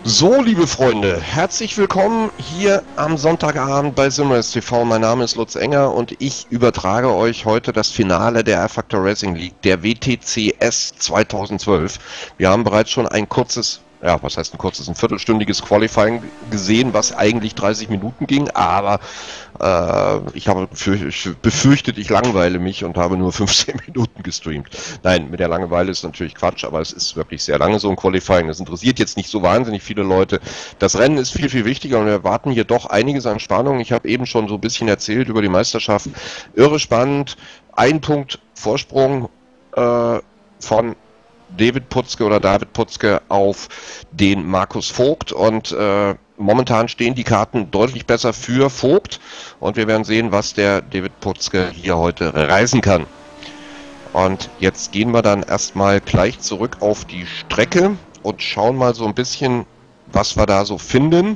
So, liebe Freunde, herzlich willkommen hier am Sonntagabend bei Simrace TV. Mein Name ist Lutz Enger und ich übertrage euch heute das Finale der R-Factor Racing League, der WTCS 2012. Wir haben bereits schon ein kurzes, ja, was heißt ein kurzes, ein viertelstündiges Qualifying gesehen, was eigentlich 30 Minuten ging, aber ich habe befürchtet, ich langweile mich und habe nur 15 Minuten gestreamt. Nein, mit der Langeweile ist natürlich Quatsch, aber es ist wirklich sehr lange so ein Qualifying. Das interessiert jetzt nicht so wahnsinnig viele Leute. Das Rennen ist viel, viel wichtiger und wir erwarten hier doch einiges an Spannung. Ich habe eben schon so ein bisschen erzählt über die Meisterschaft. Irre spannend. Ein Punkt Vorsprung von David Putzke auf den Markus Vogt und momentan stehen die Karten deutlich besser für Vogt und wir werden sehen, was der David Putzke hier heute reißen kann. Und jetzt gehen wir dann erstmal gleich zurück auf die Strecke und schauen mal so ein bisschen, was wir da so finden.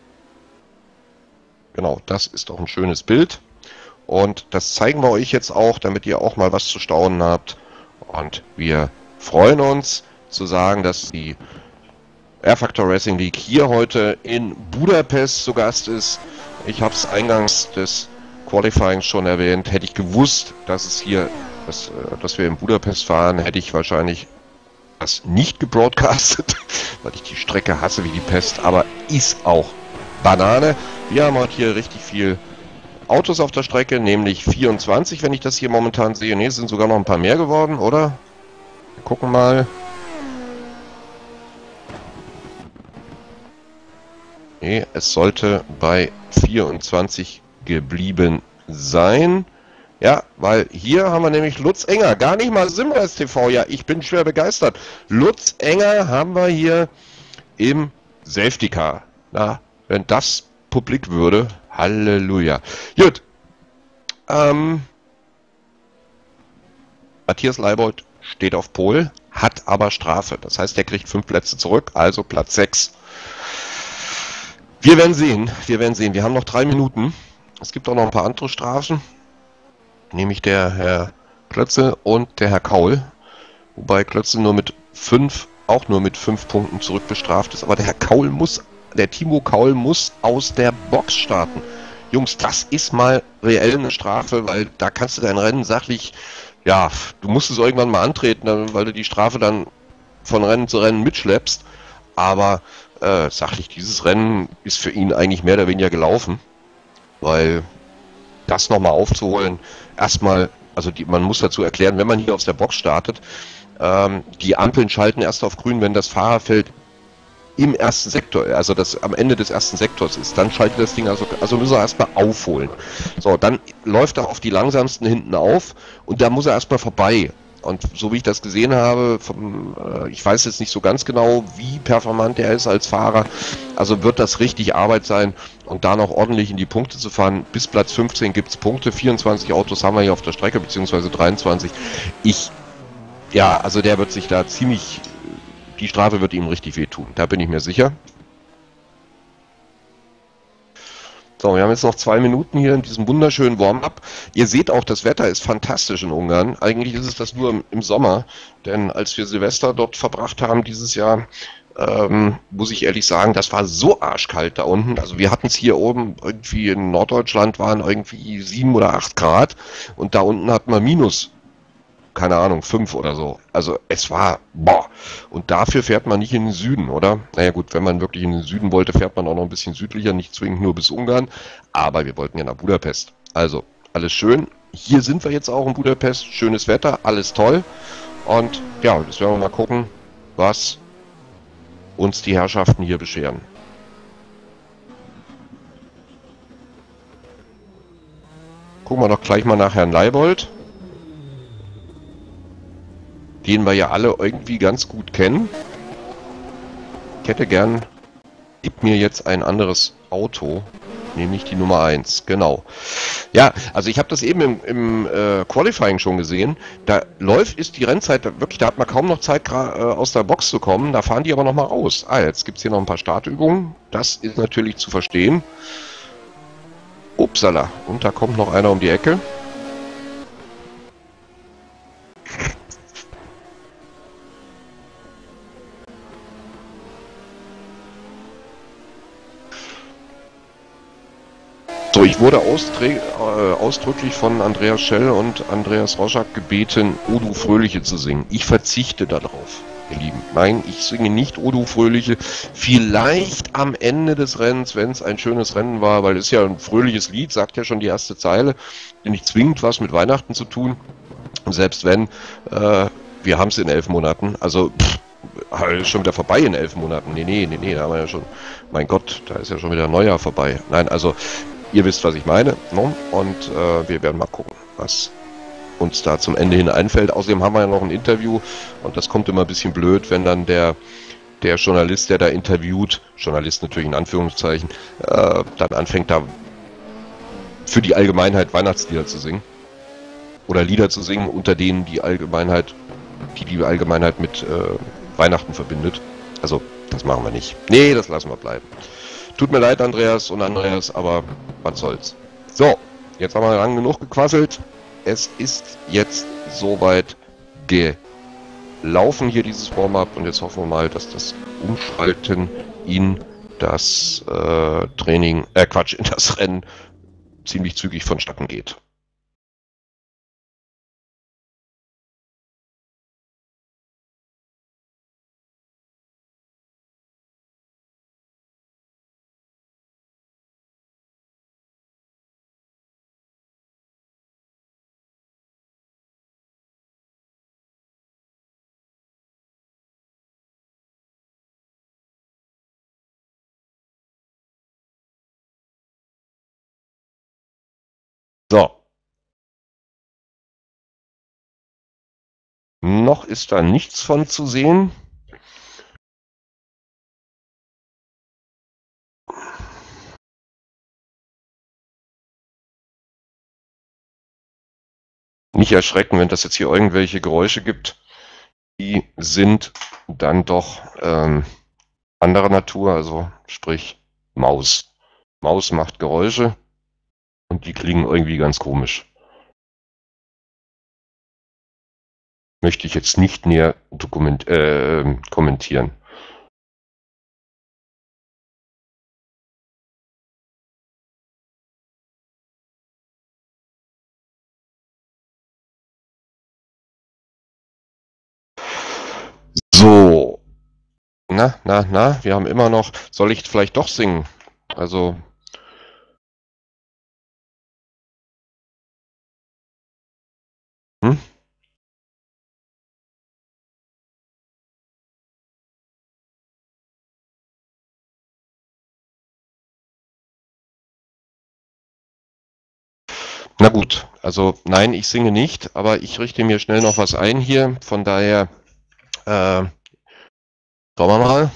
Genau, das ist doch ein schönes Bild. Und das zeigen wir euch jetzt auch, damit ihr auch mal was zu staunen habt. Und wir freuen uns zu sagen, dass die R-Factor Racing League hier heute in Budapest zu Gast ist. Ich habe es eingangs des Qualifyings schon erwähnt. Hätte ich gewusst, dass es hier, dass wir in Budapest fahren, hätte ich wahrscheinlich das nicht gebroadcastet, weil ich die Strecke hasse wie die Pest. Aber ist auch Banane. Wir haben heute hier richtig viel Autos auf der Strecke, nämlich 24, wenn ich das hier momentan sehe. Ne, es sind sogar noch ein paar mehr geworden, oder? Wir gucken mal. Nee, es sollte bei 24 geblieben sein. Ja, weil hier haben wir nämlich Lutz Enger, gar nicht mal Simrace TV. Ja, ich bin schwer begeistert. Lutz Enger haben wir hier im Safety Car. Na, wenn das publik würde, Halleluja. Gut, Matthias Leibold steht auf Pole, hat aber Strafe. Das heißt, er kriegt 5 Plätze zurück, also Platz 6. Wir werden sehen, wir haben noch 3 Minuten. Es gibt auch noch ein paar andere Strafen, nämlich der Herr Klötze und der Herr Kaul. Wobei Klötze auch nur mit 5 Punkten zurückbestraft ist. Aber der Timo Kaul muss aus der Box starten. Jungs, das ist mal reell eine Strafe, weil da kannst du dein Rennen sachlich, ja, du musst es irgendwann mal antreten, weil du die Strafe dann von Rennen zu Rennen mitschleppst. Aber sachlich, dieses Rennen ist für ihn eigentlich mehr oder weniger gelaufen, weil das nochmal aufzuholen, erstmal, also man muss dazu erklären, wenn man hier aus der Box startet, die Ampeln schalten erst auf grün, wenn das Fahrerfeld im ersten Sektor, also das am Ende des ersten Sektors ist, dann schaltet das Ding also muss er erstmal aufholen. So, dann läuft er auf die langsamsten hinten auf und da muss er erstmal vorbei. Und so wie ich das gesehen habe, ich weiß jetzt nicht so ganz genau, wie performant er ist als Fahrer, also wird das richtig Arbeit sein und da noch ordentlich in die Punkte zu fahren. Bis Platz 15 gibt es Punkte, 24 Autos haben wir hier auf der Strecke, beziehungsweise 23. Also der wird sich da die Strafe wird ihm richtig wehtun, da bin ich mir sicher. So, wir haben jetzt noch 2 Minuten hier in diesem wunderschönen Warm-up. Ihr seht auch, das Wetter ist fantastisch in Ungarn. Eigentlich ist es das nur im Sommer, denn als wir Silvester dort verbracht haben dieses Jahr, muss ich ehrlich sagen, das war so arschkalt da unten. Also wir hatten es hier oben irgendwie in Norddeutschland waren irgendwie 7 oder 8 Grad und da unten hatten wir minus, keine Ahnung, 5 oder so. Also es war, boah. Und dafür fährt man nicht in den Süden, oder? Naja gut, wenn man wirklich in den Süden wollte, fährt man auch noch ein bisschen südlicher, nicht zwingend nur bis Ungarn. Aber wir wollten ja nach Budapest. Also, alles schön. Hier sind wir jetzt auch in Budapest. Schönes Wetter, alles toll. Und ja, jetzt werden wir mal gucken, was uns die Herrschaften hier bescheren. Gucken wir doch gleich mal nach Herrn Leibold, den wir ja alle irgendwie ganz gut kennen. Ich hätte gern, gib mir jetzt ein anderes Auto, nämlich die Nummer 1, genau. Ja, also ich habe das eben im Qualifying schon gesehen, ist die Rennzeit wirklich, da hat man kaum noch Zeit aus der Box zu kommen, da fahren die aber nochmal raus. Jetzt gibt es hier noch ein paar Startübungen, das ist natürlich zu verstehen. Upsala, und da kommt noch einer um die Ecke. So, ich wurde ausdrücklich von Andreas Schell und Andreas Roschak gebeten, O du Fröhliche zu singen. Ich verzichte darauf, ihr Lieben. Nein, ich singe nicht O du Fröhliche. Vielleicht am Ende des Rennens, wenn es ein schönes Rennen war, weil es ist ja ein fröhliches Lied, sagt ja schon die erste Zeile, nicht zwingend was mit Weihnachten zu tun. Und selbst wenn, wir haben es in 11 Monaten, also schon wieder vorbei in 11 Monaten. Nee, da haben wir ja schon, mein Gott, da ist ja schon wieder Neujahr vorbei. Nein, also ihr wisst, was ich meine, ne? Und wir werden mal gucken, was uns da zum Ende hin einfällt. Außerdem haben wir ja noch ein Interview und das kommt immer ein bisschen blöd, wenn dann der Journalist, der da interviewt, Journalist natürlich in Anführungszeichen, dann anfängt da für die Allgemeinheit Weihnachtslieder zu singen. Oder Lieder zu singen, unter denen die Allgemeinheit mit Weihnachten verbindet. Also, das machen wir nicht. Nee, das lassen wir bleiben. Tut mir leid, Andreas, aber was soll's. So, jetzt haben wir lang genug gequasselt. Es ist jetzt soweit gelaufen hier dieses Warm-up und jetzt hoffen wir mal, dass das Umschalten in das in das Rennen ziemlich zügig vonstatten geht. So. Noch ist da nichts von zu sehen. Nicht erschrecken, wenn das jetzt hier irgendwelche Geräusche gibt. Die sind dann doch anderer Natur, also sprich Maus. Maus macht Geräusche und die klingen irgendwie ganz komisch. Möchte ich jetzt nicht näher kommentieren. So. Na, wir haben immer noch... Soll ich vielleicht doch singen? Also... Na gut, also nein, ich singe nicht, aber ich richte mir schnell noch was ein hier. Von daher, schauen wir mal.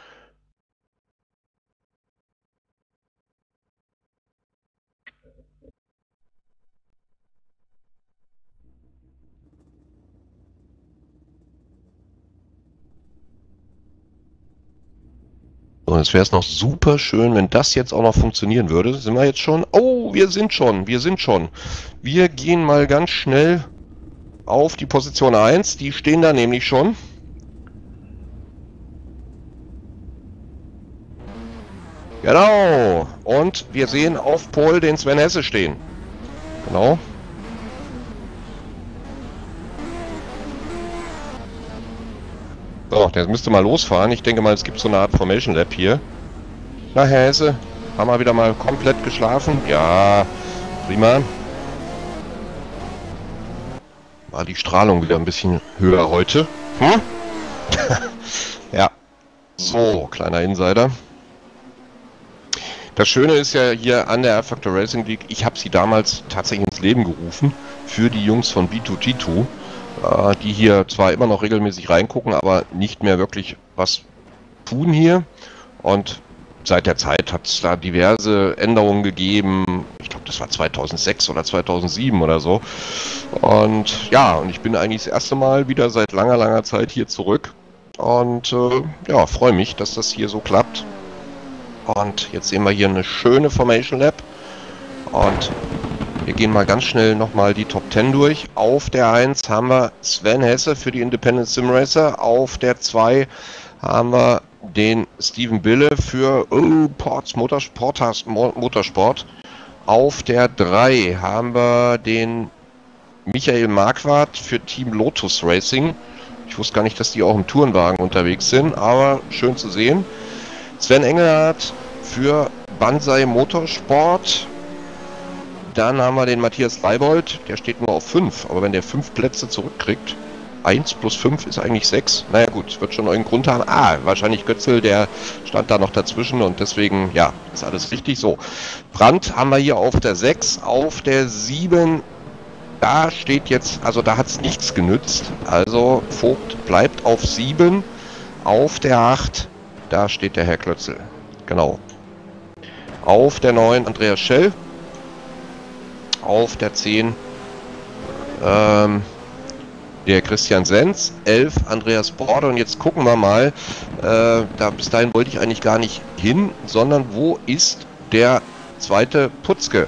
Und es wäre es noch super schön, wenn das jetzt auch noch funktionieren würde. Sind wir jetzt schon? Oh, wir sind schon. Wir gehen mal ganz schnell auf die Position 1. Die stehen da nämlich schon. Genau. Und wir sehen auf Pole den Sven Hesse stehen. Genau. So, der müsste mal losfahren. Ich denke mal, es gibt so eine Art Formation Lab hier. Na, Herr Hesse, haben wir wieder mal komplett geschlafen? Ja, prima. War die Strahlung wieder ein bisschen höher heute? Hm? Ja. So, kleiner Insider. Das Schöne ist ja hier an der R-Factor Racing League, ich habe sie damals tatsächlich ins Leben gerufen für die Jungs von B2G2, die hier zwar immer noch regelmäßig reingucken, aber nicht mehr wirklich was tun hier. Und seit der Zeit hat es da diverse Änderungen gegeben. Ich glaube, das war 2006 oder 2007 oder so. Und ja, und ich bin eigentlich das erste Mal wieder seit langer Zeit hier zurück. Und ja, freue mich, dass das hier so klappt. Und jetzt sehen wir hier eine schöne Formation Lab. Und wir gehen mal ganz schnell nochmal die Top 10 durch. Auf der 1 haben wir Sven Hesse für die Independent Sim Racer. Auf der 2 haben wir den Steven Bille für Ports Motorsport. Auf der 3 haben wir den Michael Marquardt für Team Lotus Racing. Ich wusste gar nicht, dass die auch im Tourenwagen unterwegs sind, aber schön zu sehen. Sven Engelhardt für Banzai Motorsport. Dann haben wir den Matthias Leibold, der steht nur auf 5, aber wenn der 5 Plätze zurückkriegt, 1 plus 5 ist eigentlich 6. Naja gut, wird schon irgendeinen Grund haben. Wahrscheinlich Götzel, der stand da noch dazwischen und deswegen, ja, ist alles richtig so. Brandt haben wir hier auf der 6, auf der 7, da steht jetzt, also da hat es nichts genützt. Also Vogt bleibt auf 7, auf der 8, da steht der Herr Klötzel. Genau. Auf der 9 Andreas Schell. Auf der 10 der Christian Senz, 11 Andreas Borde und jetzt gucken wir mal, bis dahin wollte ich eigentlich gar nicht hin, sondern wo ist der zweite Putzke?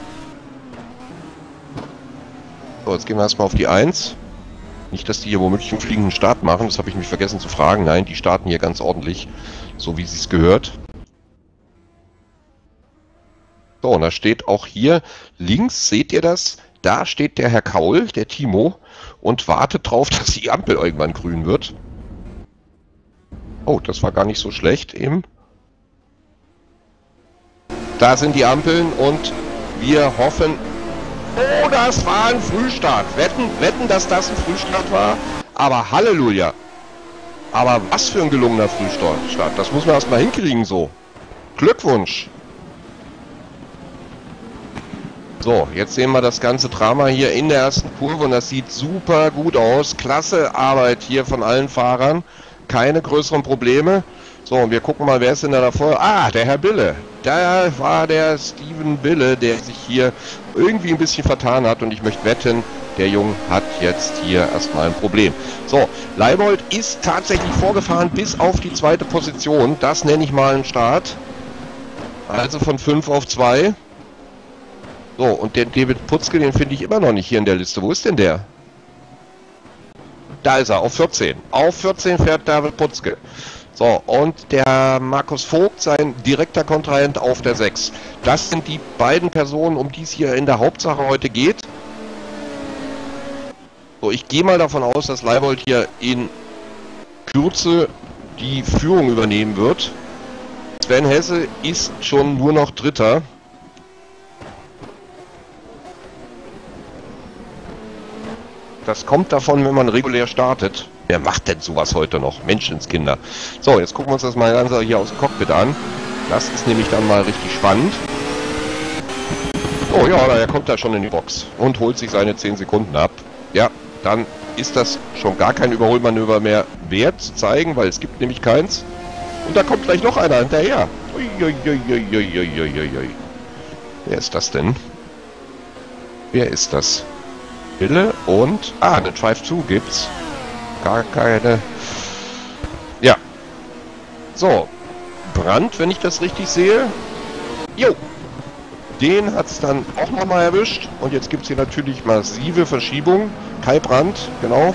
So, jetzt gehen wir erstmal auf die 1. Nicht, dass die hier womöglich einen fliegenden Start machen, das habe ich mich vergessen zu fragen. Nein, die starten hier ganz ordentlich, so wie sie es gehört. So, und da steht auch hier links, seht ihr das? Da steht der Herr Kaul, der Timo, und wartet drauf, dass die Ampel irgendwann grün wird. Oh, das war gar nicht so schlecht eben. Da sind die Ampeln und wir hoffen... Oh, das war ein Frühstart. Wetten, dass das ein Frühstart war. Aber Halleluja. Aber was für ein gelungener Frühstart. Das muss man erstmal hinkriegen so. Glückwunsch. So, jetzt sehen wir das ganze Drama hier in der ersten Kurve und das sieht super gut aus. Klasse Arbeit hier von allen Fahrern. Keine größeren Probleme. So, und wir gucken mal, wer ist denn da davor? Der Herr Bille. Da war der Steven Bille, der sich hier irgendwie ein bisschen vertan hat und ich möchte wetten, der Junge hat jetzt hier erstmal ein Problem. So, Leibold ist tatsächlich vorgefahren bis auf die zweite Position. Das nenne ich mal einen Start. Also von 5 auf 2. So, und den David Putzke, den finde ich immer noch nicht hier in der Liste. Wo ist denn der? Da ist er, auf 14. Auf 14 fährt David Putzke. So, und der Markus Vogt, sein direkter Kontrahent, auf der 6. Das sind die beiden Personen, um die es hier in der Hauptsache heute geht. So, ich gehe mal davon aus, dass Leibold hier in Kürze die Führung übernehmen wird. Sven Hesse ist schon nur noch Dritter. Das kommt davon, wenn man regulär startet. Wer macht denn sowas heute noch? Menschenskinder. So, jetzt gucken wir uns das mal ganz hier aus dem Cockpit an. Das ist nämlich dann mal richtig spannend. Oh ja, er kommt da schon in die Box und holt sich seine 10 Sekunden ab. Ja, dann ist das schon gar kein Überholmanöver mehr wert zu zeigen, weil es gibt nämlich keins. Und da kommt gleich noch einer hinterher. Uiuiuiuiuiui. Wer ist das denn? Wer ist das? Bille und... eine Drive-2 gibt's. Gar keine... Ja. So. Brandt, wenn ich das richtig sehe. Jo. Den hat's dann auch nochmal erwischt. Und jetzt gibt's hier natürlich massive Verschiebungen. Kai Brandt, genau.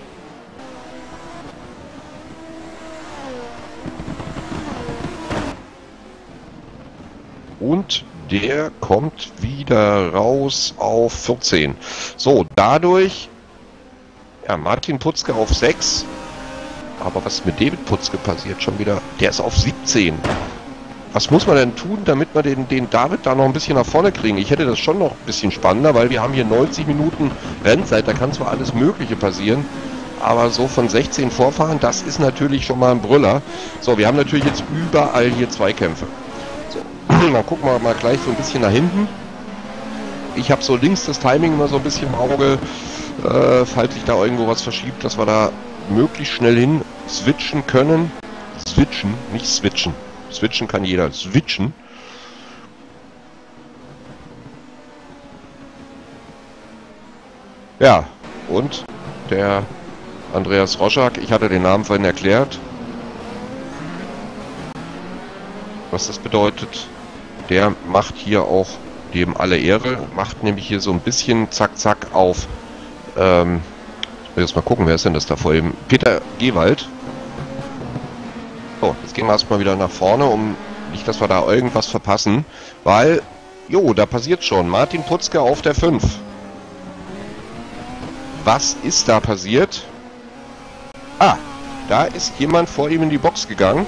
Und der kommt wieder raus auf 14. So, dadurch, ja, Martin Putzke auf 6. Aber was ist mit David Putzke passiert schon wieder? Der ist auf 17. Was muss man denn tun, damit wir den David da noch ein bisschen nach vorne kriegen? Ich hätte das schon noch ein bisschen spannender, weil wir haben hier 90 Minuten Rennzeit. Da kann zwar alles Mögliche passieren, aber so von 16 vorfahren, das ist natürlich schon mal ein Brüller. So, wir haben natürlich jetzt überall hier Zweikämpfe. Dann gucken wir mal gleich so ein bisschen nach hinten. Ich habe so links das Timing immer so ein bisschen im Auge, falls sich da irgendwo was verschiebt, dass wir da möglichst schnell hin switchen können. Switchen, nicht switchen. Switchen kann jeder. Switchen. Ja, und der Andreas Roschak, ich hatte den Namen vorhin erklärt, was das bedeutet. Der macht hier auch dem alle Ehre, macht nämlich hier so ein bisschen zack zack auf, ich will jetzt mal gucken, wer ist denn das da vor ihm? Peter Gewald. So, jetzt gehen wir erstmal wieder nach vorne, um nicht, dass wir da irgendwas verpassen, weil Jo, da passiert schon. Martin Putzke auf der 5. Was ist da passiert? Ah, da ist jemand vor ihm in die Box gegangen.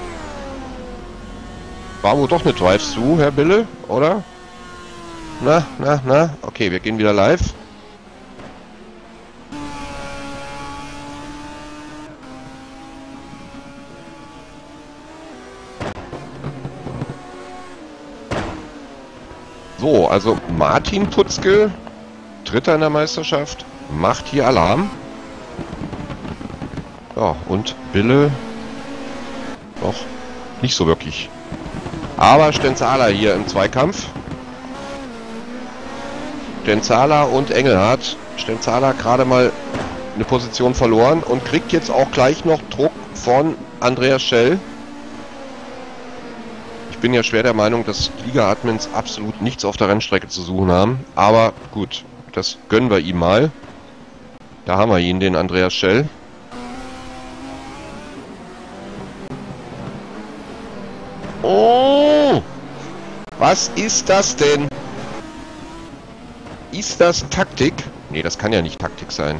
War wohl doch eine Drive-Thru, Herr Bille, oder? Na. Okay, wir gehen wieder live. So, also Martin Putzke, Dritter in der Meisterschaft, macht hier Alarm. Ja, und Bille doch nicht so wirklich. Aber Stenzala hier im Zweikampf. Stenzala und Engelhardt. Stenzala gerade mal eine Position verloren und kriegt jetzt auch gleich noch Druck von Andreas Schell. Ich bin ja schwer der Meinung, dass Liga-Admins absolut nichts auf der Rennstrecke zu suchen haben. Aber gut, das gönnen wir ihm mal. Da haben wir ihn, den Andreas Schell. Oh! Was ist das denn? Ist das Taktik? Nee, das kann ja nicht Taktik sein.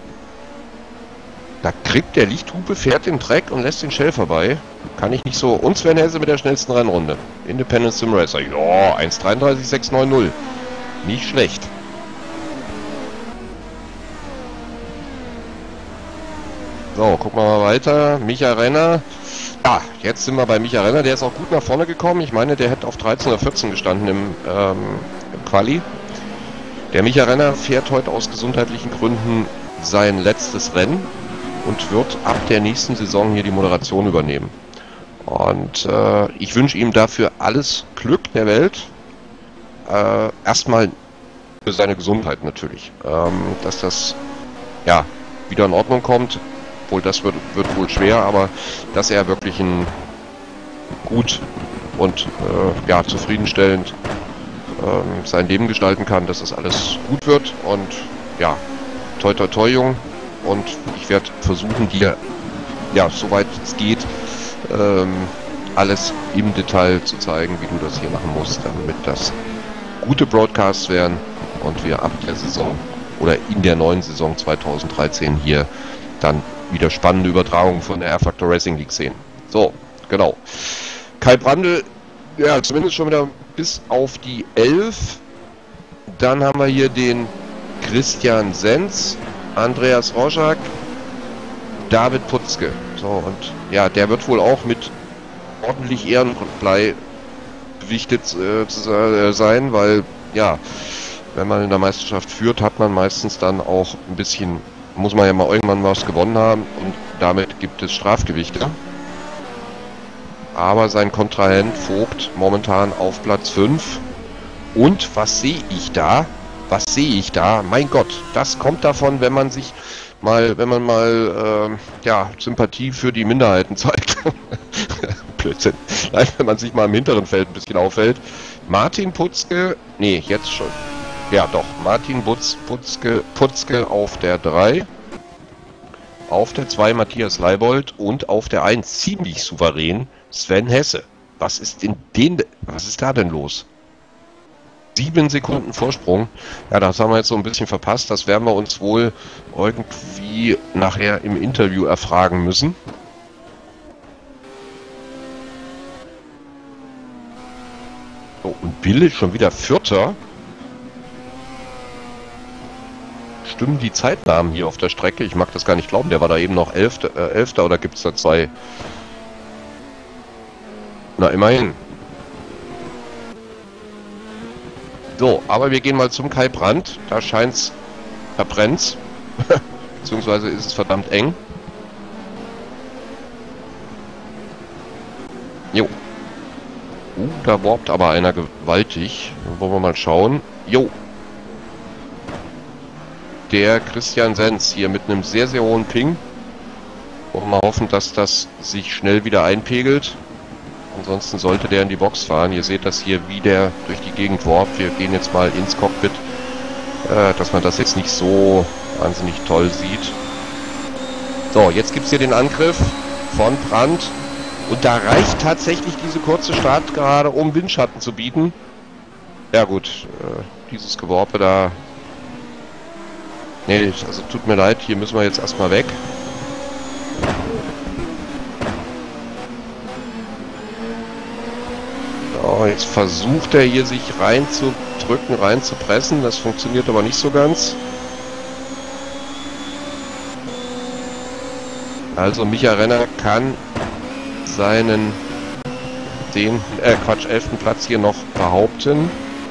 Da kriegt der Lichthupe, fährt den Dreck und lässt den Shell vorbei. Kann ich nicht so. Und Sven Hesse mit der schnellsten Rennrunde. Independent Sim Racer. Ja, 1:33,690. Nicht schlecht. So, gucken wir mal weiter. Micha Renner. Ja, jetzt sind wir bei Micha Renner. Der ist auch gut nach vorne gekommen. Ich meine, der hätte auf 13 oder 14 gestanden im Quali. Der Micha Renner fährt heute aus gesundheitlichen Gründen sein letztes Rennen und wird ab der nächsten Saison hier die Moderation übernehmen. Und ich wünsche ihm dafür alles Glück der Welt. Erstmal für seine Gesundheit natürlich. Dass das ja wieder in Ordnung kommt. Obwohl das wird wohl schwer, aber dass er wirklich ein gut und ja, zufriedenstellend sein Leben gestalten kann, dass das alles gut wird. Und ja, toi toi toi, Jung. Und ich werde versuchen, dir, ja, soweit es geht, alles im Detail zu zeigen, wie du das hier machen musst, damit das gute Broadcasts werden und wir ab der Saison oder in der neuen Saison 2013 hier dann wieder spannende Übertragungen von der R-Factor Racing League sehen. So, genau. Kai Brandl, ja, zumindest schon wieder bis auf die 11. Dann haben wir hier den Christian Senz, Andreas Roschak, David Putzke. So, und ja, der wird wohl auch mit ordentlich Ehrenblei gewichtet sein, weil, ja, wenn man in der Meisterschaft führt, hat man meistens dann auch ein bisschen, muss man ja mal irgendwann was gewonnen haben und damit gibt es Strafgewichte. Aber sein Kontrahent Vogt momentan auf Platz 5. Und was sehe ich da? Was sehe ich da? Mein Gott, das kommt davon, wenn man sich mal, ja, Sympathie für die Minderheiten zeigt. Blödsinn. Nein, wenn man sich mal im hinteren Feld ein bisschen aufhält. Martin Putzke, nee, jetzt schon. Ja, doch, Martin Putzke auf der 3. Auf der 2 Matthias Leibold und auf der 1 ziemlich souverän Sven Hesse. Was ist da denn los? 7 Sekunden Vorsprung. Ja, das haben wir jetzt so ein bisschen verpasst. Das werden wir uns wohl irgendwie nachher im Interview erfragen müssen. So, und Bille schon wieder Vierter. Stimmen die Zeitnamen hier auf der Strecke? Ich mag das gar nicht glauben. Der war da eben noch Elfter oder gibt es da 2? Na, immerhin. So, aber wir gehen mal zum Kai Brandt. Da scheint's, da brennt's. Beziehungsweise ist es verdammt eng. Jo. Da warbt aber einer gewaltig. Dann wollen wir mal schauen. Jo. Der Christian Senz hier mit einem sehr, sehr hohen Ping. Wollen wir mal hoffen, dass das sich schnell wieder einpegelt. Ansonsten sollte der in die Box fahren. Ihr seht das hier, wie der durch die Gegend warbt. Wir gehen jetzt mal ins Cockpit, dass man das jetzt nicht so wahnsinnig toll sieht. So, jetzt gibt es hier den Angriff von Brandt. Und da reicht tatsächlich diese kurze Startgerade, um Windschatten zu bieten. Ja gut, dieses Geworbe da... Nee, also tut mir leid, hier müssen wir jetzt erstmal weg. So, jetzt versucht er hier sich reinzudrücken, reinzupressen. Das funktioniert aber nicht so ganz. Also Micha Renner kann seinen 11. Platz hier noch behaupten.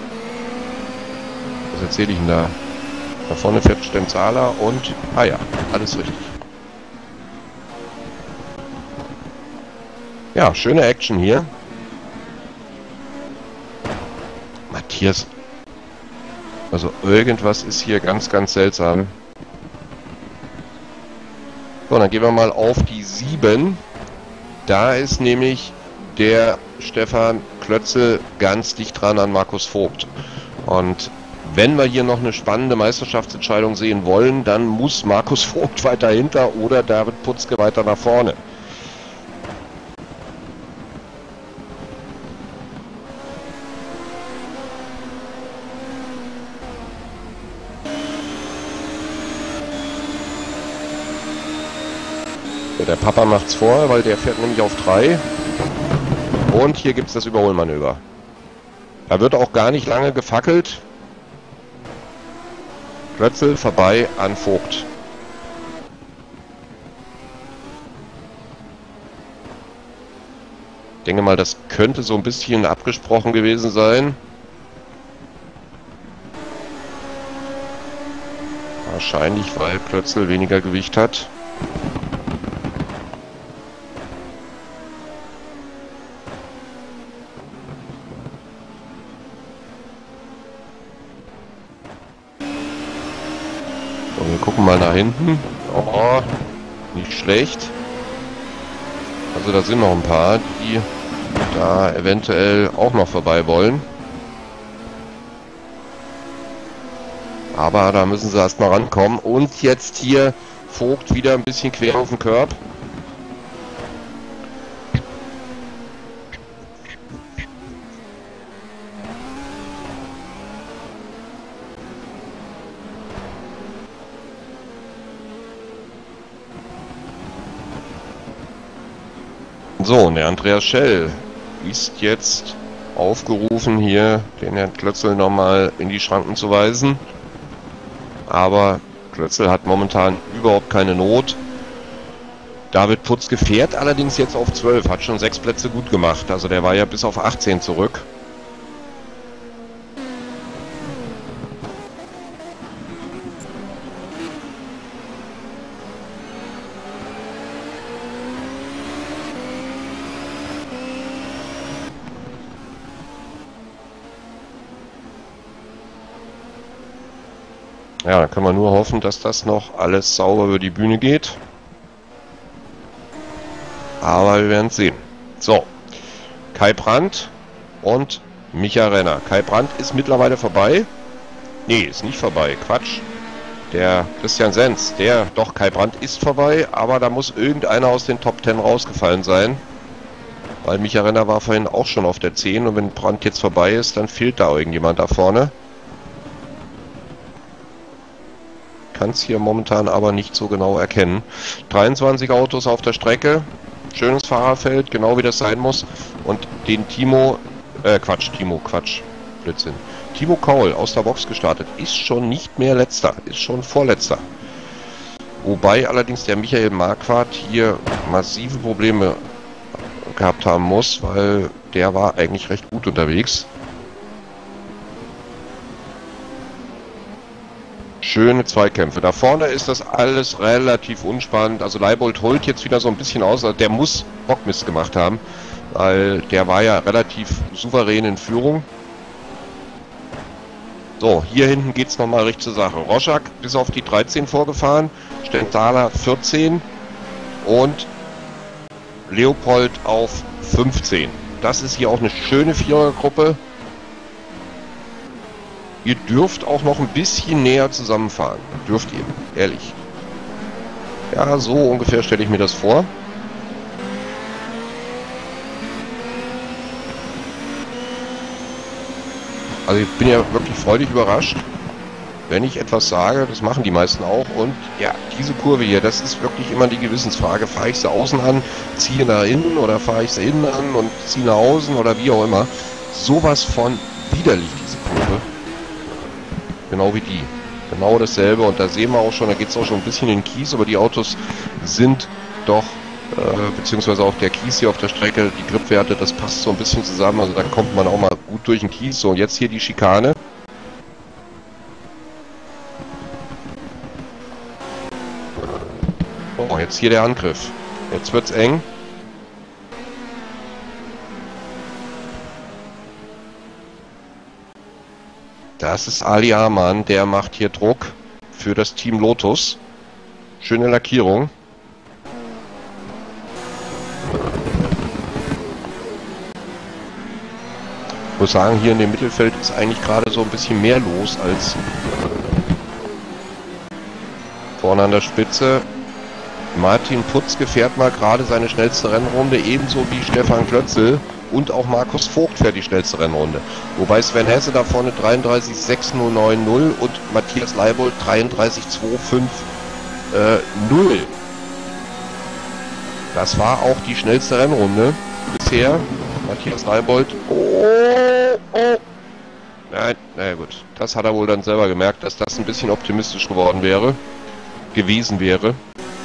Was erzähle ich denn da? Da vorne fährt Stenzala und... Ah ja, alles richtig. Ja, schöne Action hier. Matthias. Also irgendwas ist hier ganz, ganz seltsam. So, dann gehen wir mal auf die 7. Da ist nämlich der Stefan Klötzl ganz dicht dran an Markus Vogt. Und wenn wir hier noch eine spannende Meisterschaftsentscheidung sehen wollen, dann muss Markus Vogt weiter hinter oder David Putzke weiter nach vorne. Der Papa macht's vor, weil der fährt nämlich auf 3. Und hier gibt es das Überholmanöver. Da wird auch gar nicht lange gefackelt. Klötzl vorbei an Vogt. Ich denke mal, das könnte so ein bisschen abgesprochen gewesen sein. Wahrscheinlich, weil Klötzl weniger Gewicht hat. So, wir gucken mal nach hinten. Oh, nicht schlecht. Also da sind noch ein paar, die da eventuell auch noch vorbei wollen. Aber da müssen sie erstmal rankommen. Und jetzt hier Vogt wieder ein bisschen quer auf den Curb. So, und der Andreas Schell ist jetzt aufgerufen, hier den Herrn Klötzl nochmal in die Schranken zu weisen. Aber Klötzl hat momentan überhaupt keine Not. David Putzke fährt allerdings jetzt auf 12, hat schon 6 Plätze gut gemacht. Also der war ja bis auf 18 zurück. Ja, da kann man nur hoffen, dass das noch alles sauber über die Bühne geht. Aber wir werden es sehen. So, Kai Brandt und Micha Renner. Kai Brandt ist mittlerweile vorbei. Nee, ist nicht vorbei. Quatsch. Der Christian Senz, Kai Brandt ist vorbei, aber da muss irgendeiner aus den Top 10 rausgefallen sein. Weil Micha Renner war vorhin auch schon auf der 10 und wenn Brandt jetzt vorbei ist, dann fehlt da irgendjemand da vorne. Kann es hier momentan aber nicht so genau erkennen. 23 Autos auf der Strecke. Schönes Fahrerfeld, genau wie das sein muss. Und den Blödsinn. Timo Kaul aus der Box gestartet. Ist schon nicht mehr letzter, ist schon vorletzter. Wobei allerdings der Michael Marquardt hier massive Probleme gehabt haben muss, weil der war eigentlich recht gut unterwegs. Schöne Zweikämpfe. Da vorne ist das alles relativ unspannend. Also Leibold holt jetzt wieder so ein bisschen aus. Also der muss Bockmist gemacht haben, weil der war ja relativ souverän in Führung. So, hier hinten geht es nochmal richtig zur Sache. Roschak bis auf die 13 vorgefahren, Stenthaler 14 und Leopold auf 15. Das ist hier auch eine schöne Vierergruppe. Ihr dürft auch noch ein bisschen näher zusammenfahren. Dürft ihr, ehrlich. Ja, so ungefähr stelle ich mir das vor. Also ich bin ja wirklich freudig überrascht, wenn ich etwas sage, das machen die meisten auch. Und ja, diese Kurve hier, das ist wirklich immer die Gewissensfrage. Fahre ich sie außen an, ziehe nach innen oder fahre ich sie innen an und ziehe nach außen oder wie auch immer. Sowas von widerlich, diese Kurve. Genau wie die. Genau dasselbe. Und da sehen wir auch schon, da geht es auch schon ein bisschen in den Kies, aber die Autos sind doch, beziehungsweise auch der Kies hier auf der Strecke, die Gripwerte, das passt so ein bisschen zusammen. Also da kommt man auch mal gut durch den Kies. So, und jetzt hier die Schikane. Oh, jetzt hier der Angriff. Jetzt wird's eng. Das ist Ali Amann, der macht hier Druck für das Team Lotus. Schöne Lackierung. Ich muss sagen, hier in dem Mittelfeld ist eigentlich gerade so ein bisschen mehr los als vorne an der Spitze. Martin Putzke fährt mal gerade seine schnellste Rennrunde, ebenso wie Stefan Klötzl und auch Markus Vogt fährt die schnellste Rennrunde. Wobei Sven Hesse da vorne 33,6090 und Matthias Leibold 33,250. Das war auch die schnellste Rennrunde bisher. Matthias Leibold. Nein, naja gut. Das hat er wohl dann selber gemerkt, dass das ein bisschen optimistisch gewesen wäre.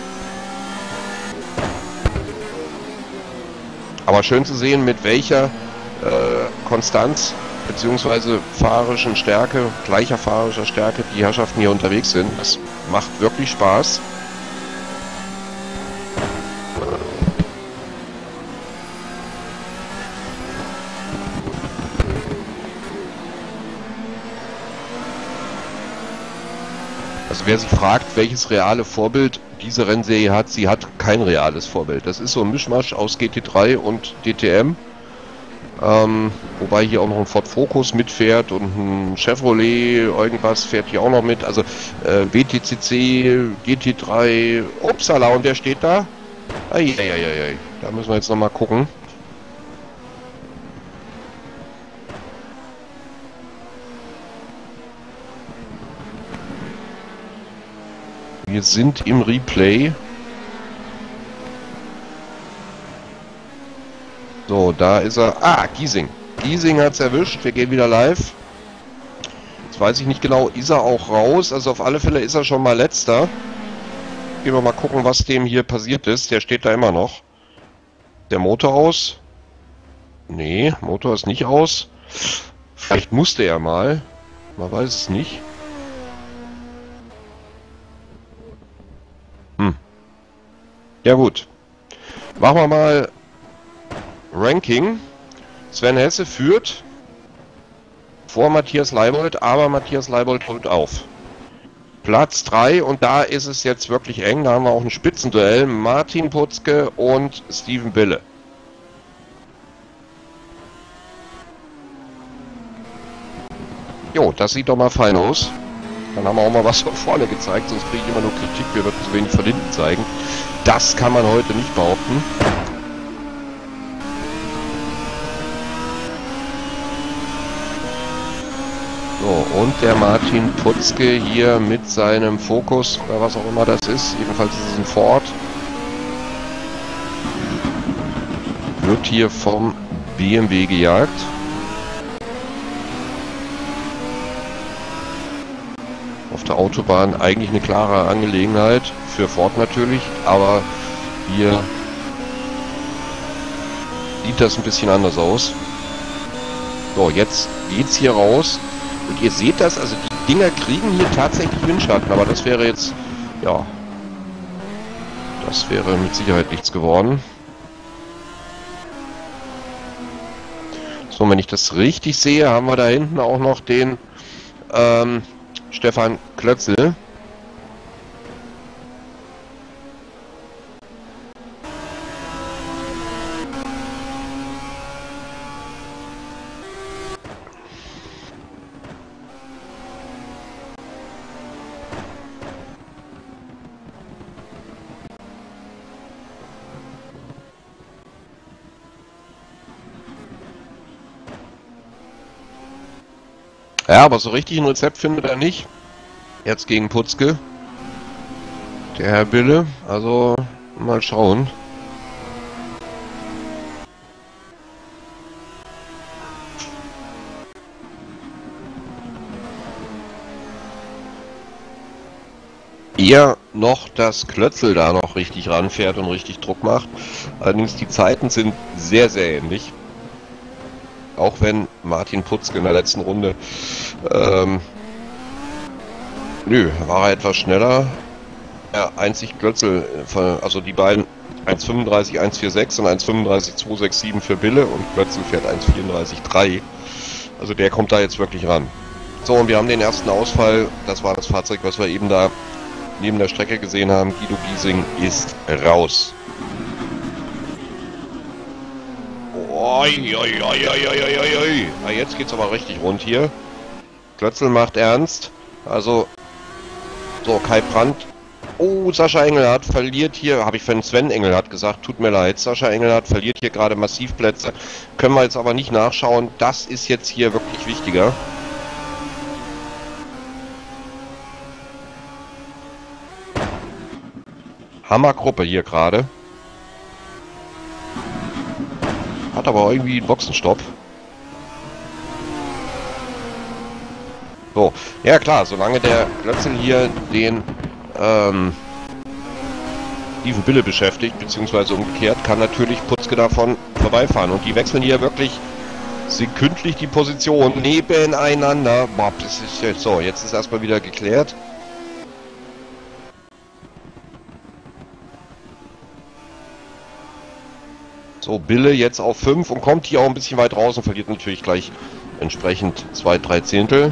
Aber schön zu sehen, mit welcher Konstanz bzw. fahrerischen Stärke, gleicher fahrerischer Stärke die Herrschaften hier unterwegs sind. Das macht wirklich Spaß. Also wer sich fragt, welches reale Vorbild diese Rennserie hat, sie hat kein reales Vorbild. Das ist so ein Mischmasch aus GT3 und DTM. Wobei hier auch noch ein Ford Focus mitfährt und ein Chevrolet, irgendwas fährt hier auch noch mit. Also WTCC, GT3, upsala, und wer steht da? Eieieiei, da müssen wir jetzt nochmal gucken. Wir sind im Replay. So, da ist er. Ah, Giesing. Giesing hat es erwischt. Wir gehen wieder live. Jetzt weiß ich nicht genau, ist er auch raus? Also auf alle Fälle ist er schon mal letzter. Gehen wir mal gucken, was dem hier passiert ist. Der steht da immer noch. Der Motor aus? Nee, Motor ist nicht aus. Vielleicht musste er mal. Man weiß es nicht. Ja gut. Machen wir mal Ranking. Sven Hesse führt vor Matthias Leibold, aber Matthias Leibold holt auf. Platz 3, und da ist es jetzt wirklich eng. Da haben wir auch ein Spitzenduell. Martin Putzke und Steven Bille. Jo, das sieht doch mal fein aus. Dann haben wir auch mal was von vorne gezeigt, sonst kriege ich immer nur Kritik, wir würden zu wenig von hinten zeigen. Das kann man heute nicht behaupten. So, und der Martin Putzke hier mit seinem Focus, oder was auch immer das ist, jedenfalls ist es ein Ford, wird hier vom BMW gejagt. Auf der Autobahn eigentlich eine klare Angelegenheit, für Ford natürlich, aber hier sieht das ein bisschen anders aus. So, jetzt geht's hier raus und ihr seht das, also die Dinger kriegen hier tatsächlich Windschatten, aber das wäre jetzt, ja, das wäre mit Sicherheit nichts geworden. So, wenn ich das richtig sehe, haben wir da hinten auch noch den Stefan Klötzl. Ja, aber so richtig ein Rezept findet er nicht. Jetzt gegen Putzke. Der Herr Bille. Also, mal schauen. Eher noch, dass Klötzl da noch richtig ranfährt und richtig Druck macht. Allerdings die Zeiten sind sehr, sehr ähnlich. Auch wenn Martin Putzke in der letzten Runde war er etwas schneller. Ja, einzig Klötzl, also die beiden 1,35, 1,46 und 1,35, 2,67 für Bille und Klötzl fährt 1,34,3. Also der kommt da jetzt wirklich ran. So, und wir haben den ersten Ausfall. Das war das Fahrzeug, was wir eben da neben der Strecke gesehen haben. Guido Giesing ist raus. Oi, oi, oi, oi, oi, oi, oi. Ah, jetzt geht's aber richtig rund hier. Klötzl macht ernst. Also, so, Kai Brandt. Oh, Sascha Engelhardt verliert hier, habe ich von Sven Engelhardt gesagt, tut mir leid. Sascha Engelhardt verliert hier gerade massiv Plätze. Können wir jetzt aber nicht nachschauen. Das ist jetzt hier wirklich wichtiger. Hammergruppe hier gerade. Hat aber irgendwie einen Boxenstopp. So, ja klar, solange der Klötzl hier den Steven Bille beschäftigt, beziehungsweise umgekehrt, kann natürlich Putzke davon vorbeifahren. Und die wechseln hier wirklich sekündlich die Position nebeneinander. Boah, das ist jetzt so, jetzt ist erstmal wieder geklärt. So, Bille jetzt auf 5 und kommt hier auch ein bisschen weit raus und verliert natürlich gleich entsprechend 2/3 Zehntel.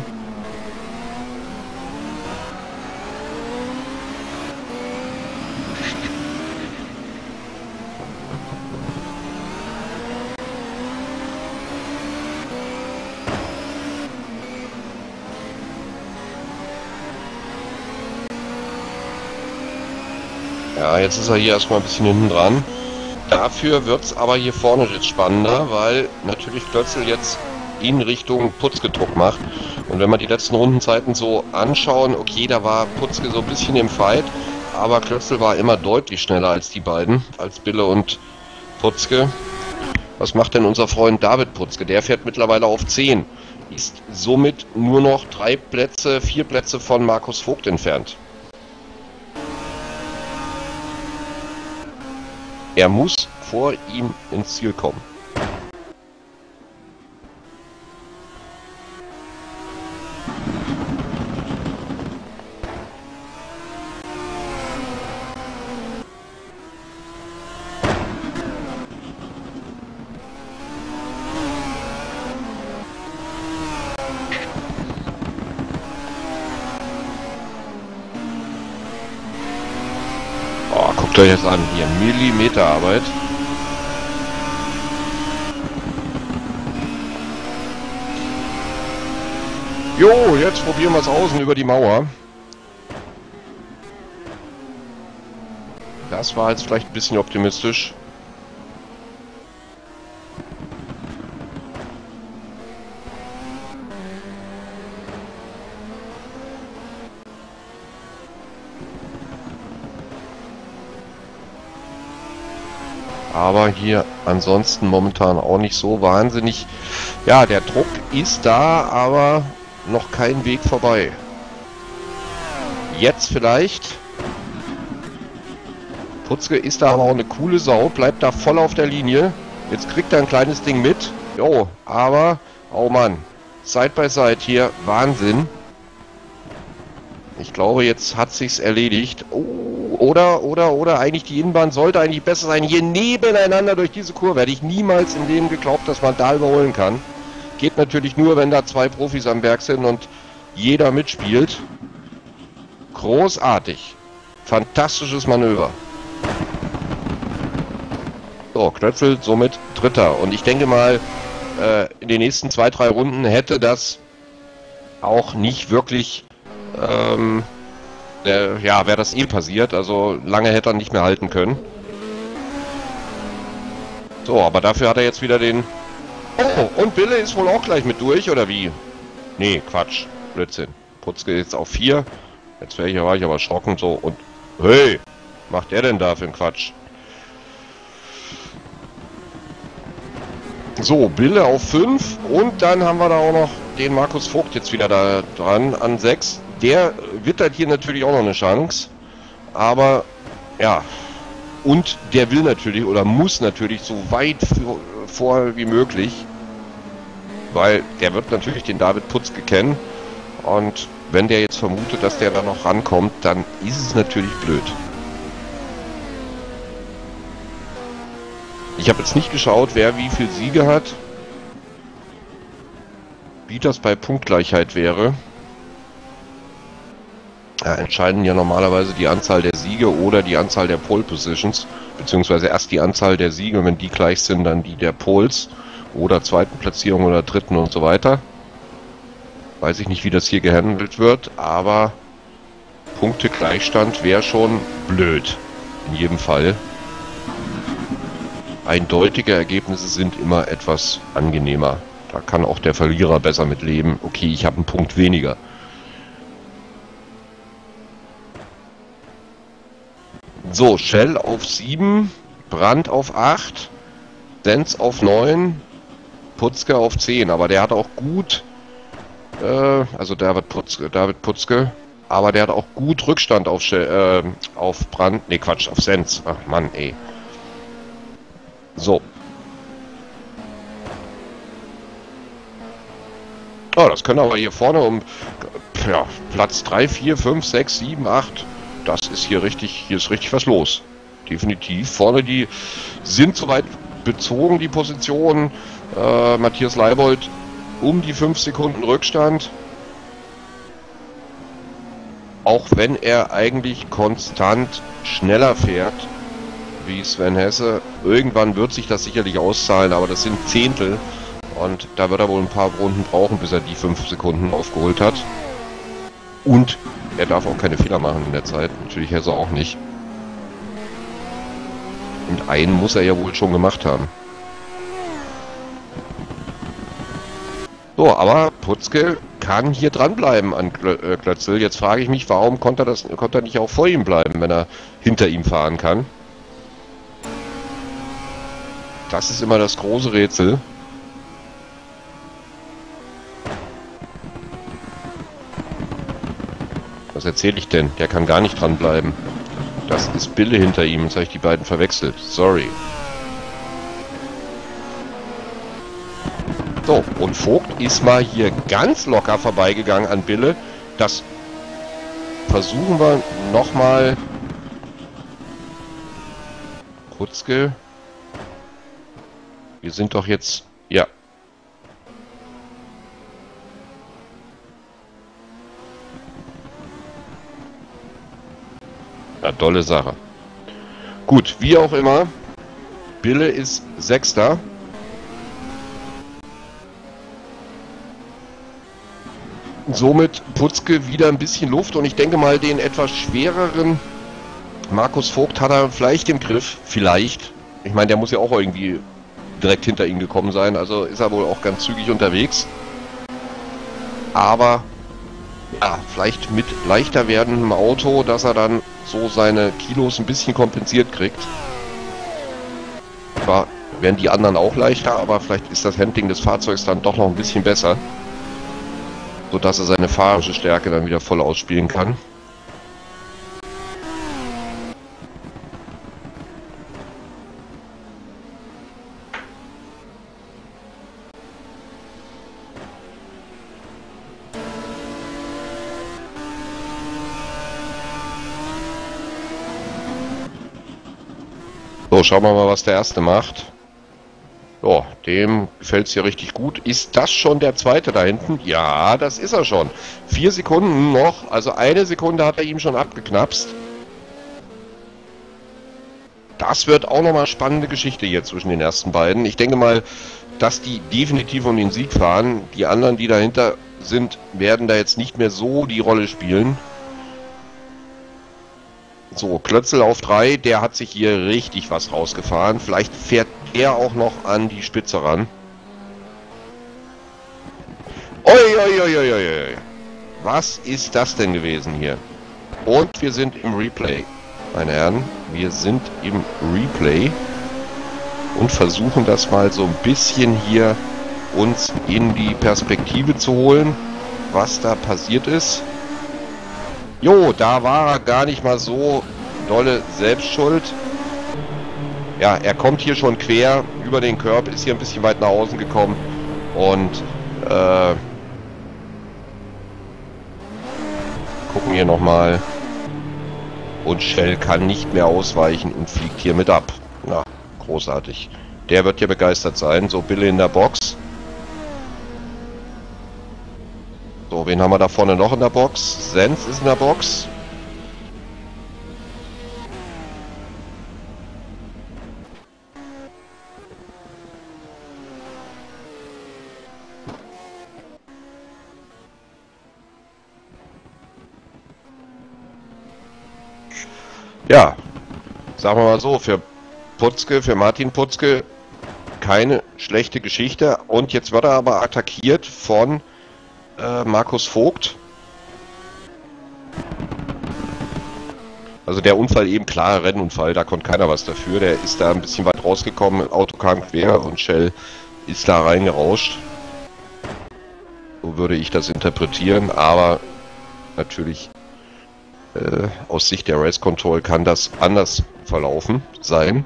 Ja, jetzt ist er hier erstmal ein bisschen hinten dran. Dafür wird es aber hier vorne jetzt spannender, weil natürlich Klötzl jetzt in Richtung Putzke Druck macht. Und wenn wir die letzten Rundenzeiten so anschauen, okay, da war Putzke so ein bisschen im Fight, aber Klötzl war immer deutlich schneller als die beiden, als Bille und Putzke. Was macht denn unser Freund David Putzke? Der fährt mittlerweile auf 10, ist somit nur noch 4 Plätze von Markus Vogt entfernt. Er muss vor ihm ins Ziel kommen. Oh, guckt euch das an, hier Millimeterarbeit. Jo, jetzt probieren wir es außen über die Mauer. Das war jetzt vielleicht ein bisschen optimistisch. Aber hier ansonsten momentan auch nicht so wahnsinnig. Ja, der Druck ist da, aber noch kein Weg vorbei. Jetzt vielleicht. Putzke ist da aber auch eine coole Sau, bleibt da voll auf der Linie. Jetzt kriegt er ein kleines Ding mit. Jo, aber, oh Mann, Side by Side hier, Wahnsinn. Ich glaube, jetzt hat sich's erledigt. Oh, oder, eigentlich die Innenbahn sollte eigentlich besser sein. Hier nebeneinander durch diese Kurve hätte ich niemals im Leben geglaubt, dass man da überholen kann. Geht natürlich nur, wenn da 2 Profis am Werk sind und jeder mitspielt. Großartig. Fantastisches Manöver. So, Klötzl somit Dritter. Und ich denke mal, in den nächsten 2, 3 Runden hätte das auch nicht wirklich, wäre das passiert. Also lange hätte er nicht mehr halten können. So, aber dafür hat er jetzt wieder den... Oh, und Bille ist wohl auch gleich mit durch, oder wie? Nee, Quatsch. Blödsinn. Putzke jetzt auf 4. Jetzt war ich aber erschrocken so und... Hey! Macht der denn da für einen Quatsch? So, Bille auf 5. Und dann haben wir da auch noch den Markus Vogt jetzt wieder da dran an 6. Der wittert hier natürlich auch noch eine Chance. Aber, ja... Und der will natürlich oder muss natürlich so weit vor wie möglich, weil der wird natürlich den David Putzke kennen und wenn der jetzt vermutet, dass der da noch rankommt, dann ist es natürlich blöd. Ich habe jetzt nicht geschaut, wer wie viel Siege hat, wie das bei Punktgleichheit wäre. Entscheiden ja normalerweise die Anzahl der Siege oder die Anzahl der Pole Positions, beziehungsweise erst die Anzahl der Siege, wenn die gleich sind, dann die der Poles oder zweiten Platzierung oder dritten und so weiter. Weiß ich nicht, wie das hier gehandelt wird, aber Punktegleichstand wäre schon blöd, in jedem Fall. Eindeutige Ergebnisse sind immer etwas angenehmer. Da kann auch der Verlierer besser mit leben. Okay, ich habe einen Punkt weniger. So, Shell auf 7, Brandt auf 8, Senz auf 9, Putzke auf 10, aber der hat auch gut, also David Putzke, aber der hat auch gut Rückstand auf Brandt, ne Quatsch, auf Senz, ach Mann, ey. So. Oh, das können aber hier vorne um ja, Platz 3, 4, 5, 6, 7, 8... Das ist hier ist richtig was los. Definitiv. Vorne die sind soweit bezogen, die Positionen. Matthias Leibold um die 5 Sekunden Rückstand. Auch wenn er eigentlich konstant schneller fährt, wie Sven Hesse. Irgendwann wird sich das sicherlich auszahlen, aber das sind Zehntel. Und da wird er wohl ein paar Runden brauchen, bis er die 5 Sekunden aufgeholt hat. Und er darf auch keine Fehler machen in der Zeit. Natürlich Hesse auch nicht. Und einen muss er ja wohl schon gemacht haben. So, aber Putzke kann hier dranbleiben an Klötzl. Jetzt frage ich mich, warum konnte er nicht auch vor ihm bleiben, wenn er hinter ihm fahren kann? Das ist immer das große Rätsel. Was erzähle ich denn? Der kann gar nicht dranbleiben. Das ist Bille hinter ihm. Jetzt habe ich die beiden verwechselt. Sorry. So, und Vogt ist mal hier ganz locker vorbeigegangen an Bille. Das versuchen wir nochmal. Putzke. Wir sind doch jetzt... Ja. Ja, tolle Sache. Gut, wie auch immer. Bille ist Sechster. Somit Putzke wieder ein bisschen Luft und ich denke mal, den etwas schwereren Markus Vogt hat er vielleicht im Griff. Vielleicht. Ich meine, der muss ja auch irgendwie direkt hinter ihm gekommen sein, also ist er wohl auch ganz zügig unterwegs. Aber ja, vielleicht mit leichter werdendem Auto, dass er dann so seine Kilos ein bisschen kompensiert kriegt. Zwar werden die anderen auch leichter, aber vielleicht ist das Handling des Fahrzeugs dann doch noch ein bisschen besser, sodass er seine fahrerische Stärke dann wieder voll ausspielen kann. So, schauen wir mal, was der erste macht. So, dem gefällt es hier richtig gut. Ist das schon der zweite da hinten? Ja, das ist er schon. 4 Sekunden noch, also eine Sekunde hat er ihm schon abgeknapst. Das wird auch nochmal spannende Geschichte hier zwischen den ersten beiden. Ich denke mal, dass die definitiv um den Sieg fahren. Die anderen, die dahinter sind, werden da jetzt nicht mehr so die Rolle spielen. So, Klötzl auf 3, der hat sich hier richtig was rausgefahren. Vielleicht fährt er auch noch an die Spitze ran. Oi, oi, oi, oi, oi. Was ist das denn gewesen hier? Und wir sind im Replay. Meine Herren, wir sind im Replay und versuchen das mal so ein bisschen hier uns in die Perspektive zu holen, was da passiert ist. Jo, da war er gar nicht mal so dolle Selbstschuld. Ja, er kommt hier schon quer über den Curb, ist hier ein bisschen weit nach außen gekommen und gucken hier nochmal. Und Shell kann nicht mehr ausweichen und fliegt hier mit ab. Na, großartig. Der wird ja begeistert sein. So, Bille in der Box. So, wen haben wir da vorne noch in der Box? Senf ist in der Box. Ja, sagen wir mal so, für Putzke, für Martin Putzke, keine schlechte Geschichte. Und jetzt wird er aber attackiert von Markus Vogt. Also der Unfall eben, klar, Rennunfall, da konnte keiner was dafür. Der ist da ein bisschen weit rausgekommen, Auto kam quer und Shell ist da reingerauscht. So würde ich das interpretieren, aber natürlich aus Sicht der Race Control kann das anders verlaufen sein.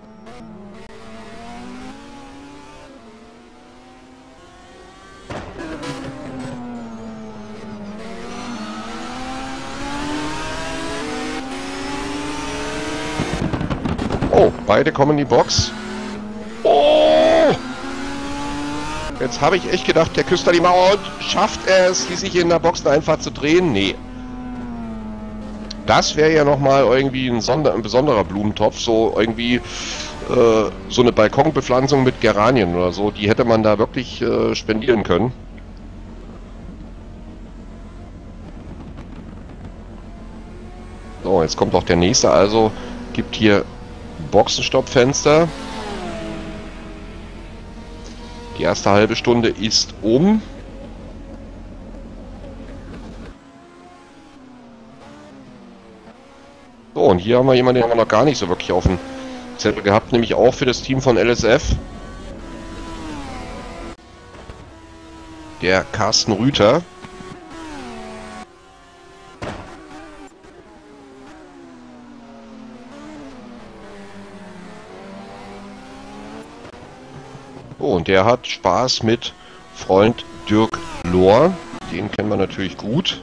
Oh, beide kommen in die Box. Oh! Jetzt habe ich echt gedacht, der küsst da die Mauer und schafft er es, sich in der Boxeneinfahrt zu drehen? Nee. Das wäre ja nochmal irgendwie ein besonderer Blumentopf, so irgendwie so eine Balkonbepflanzung mit Geranien oder so, die hätte man da wirklich spendieren können. So, jetzt kommt auch der nächste, also gibt hier Boxenstoppfenster. Die erste halbe Stunde ist um. So, und hier haben wir jemanden, den haben wir noch gar nicht so wirklich auf dem Zettel gehabt, nämlich auch für das Team von LSF. Der Carsten Rüther. Oh, und der hat Spaß mit Freund Dirk Lohr. Den kennen wir natürlich gut.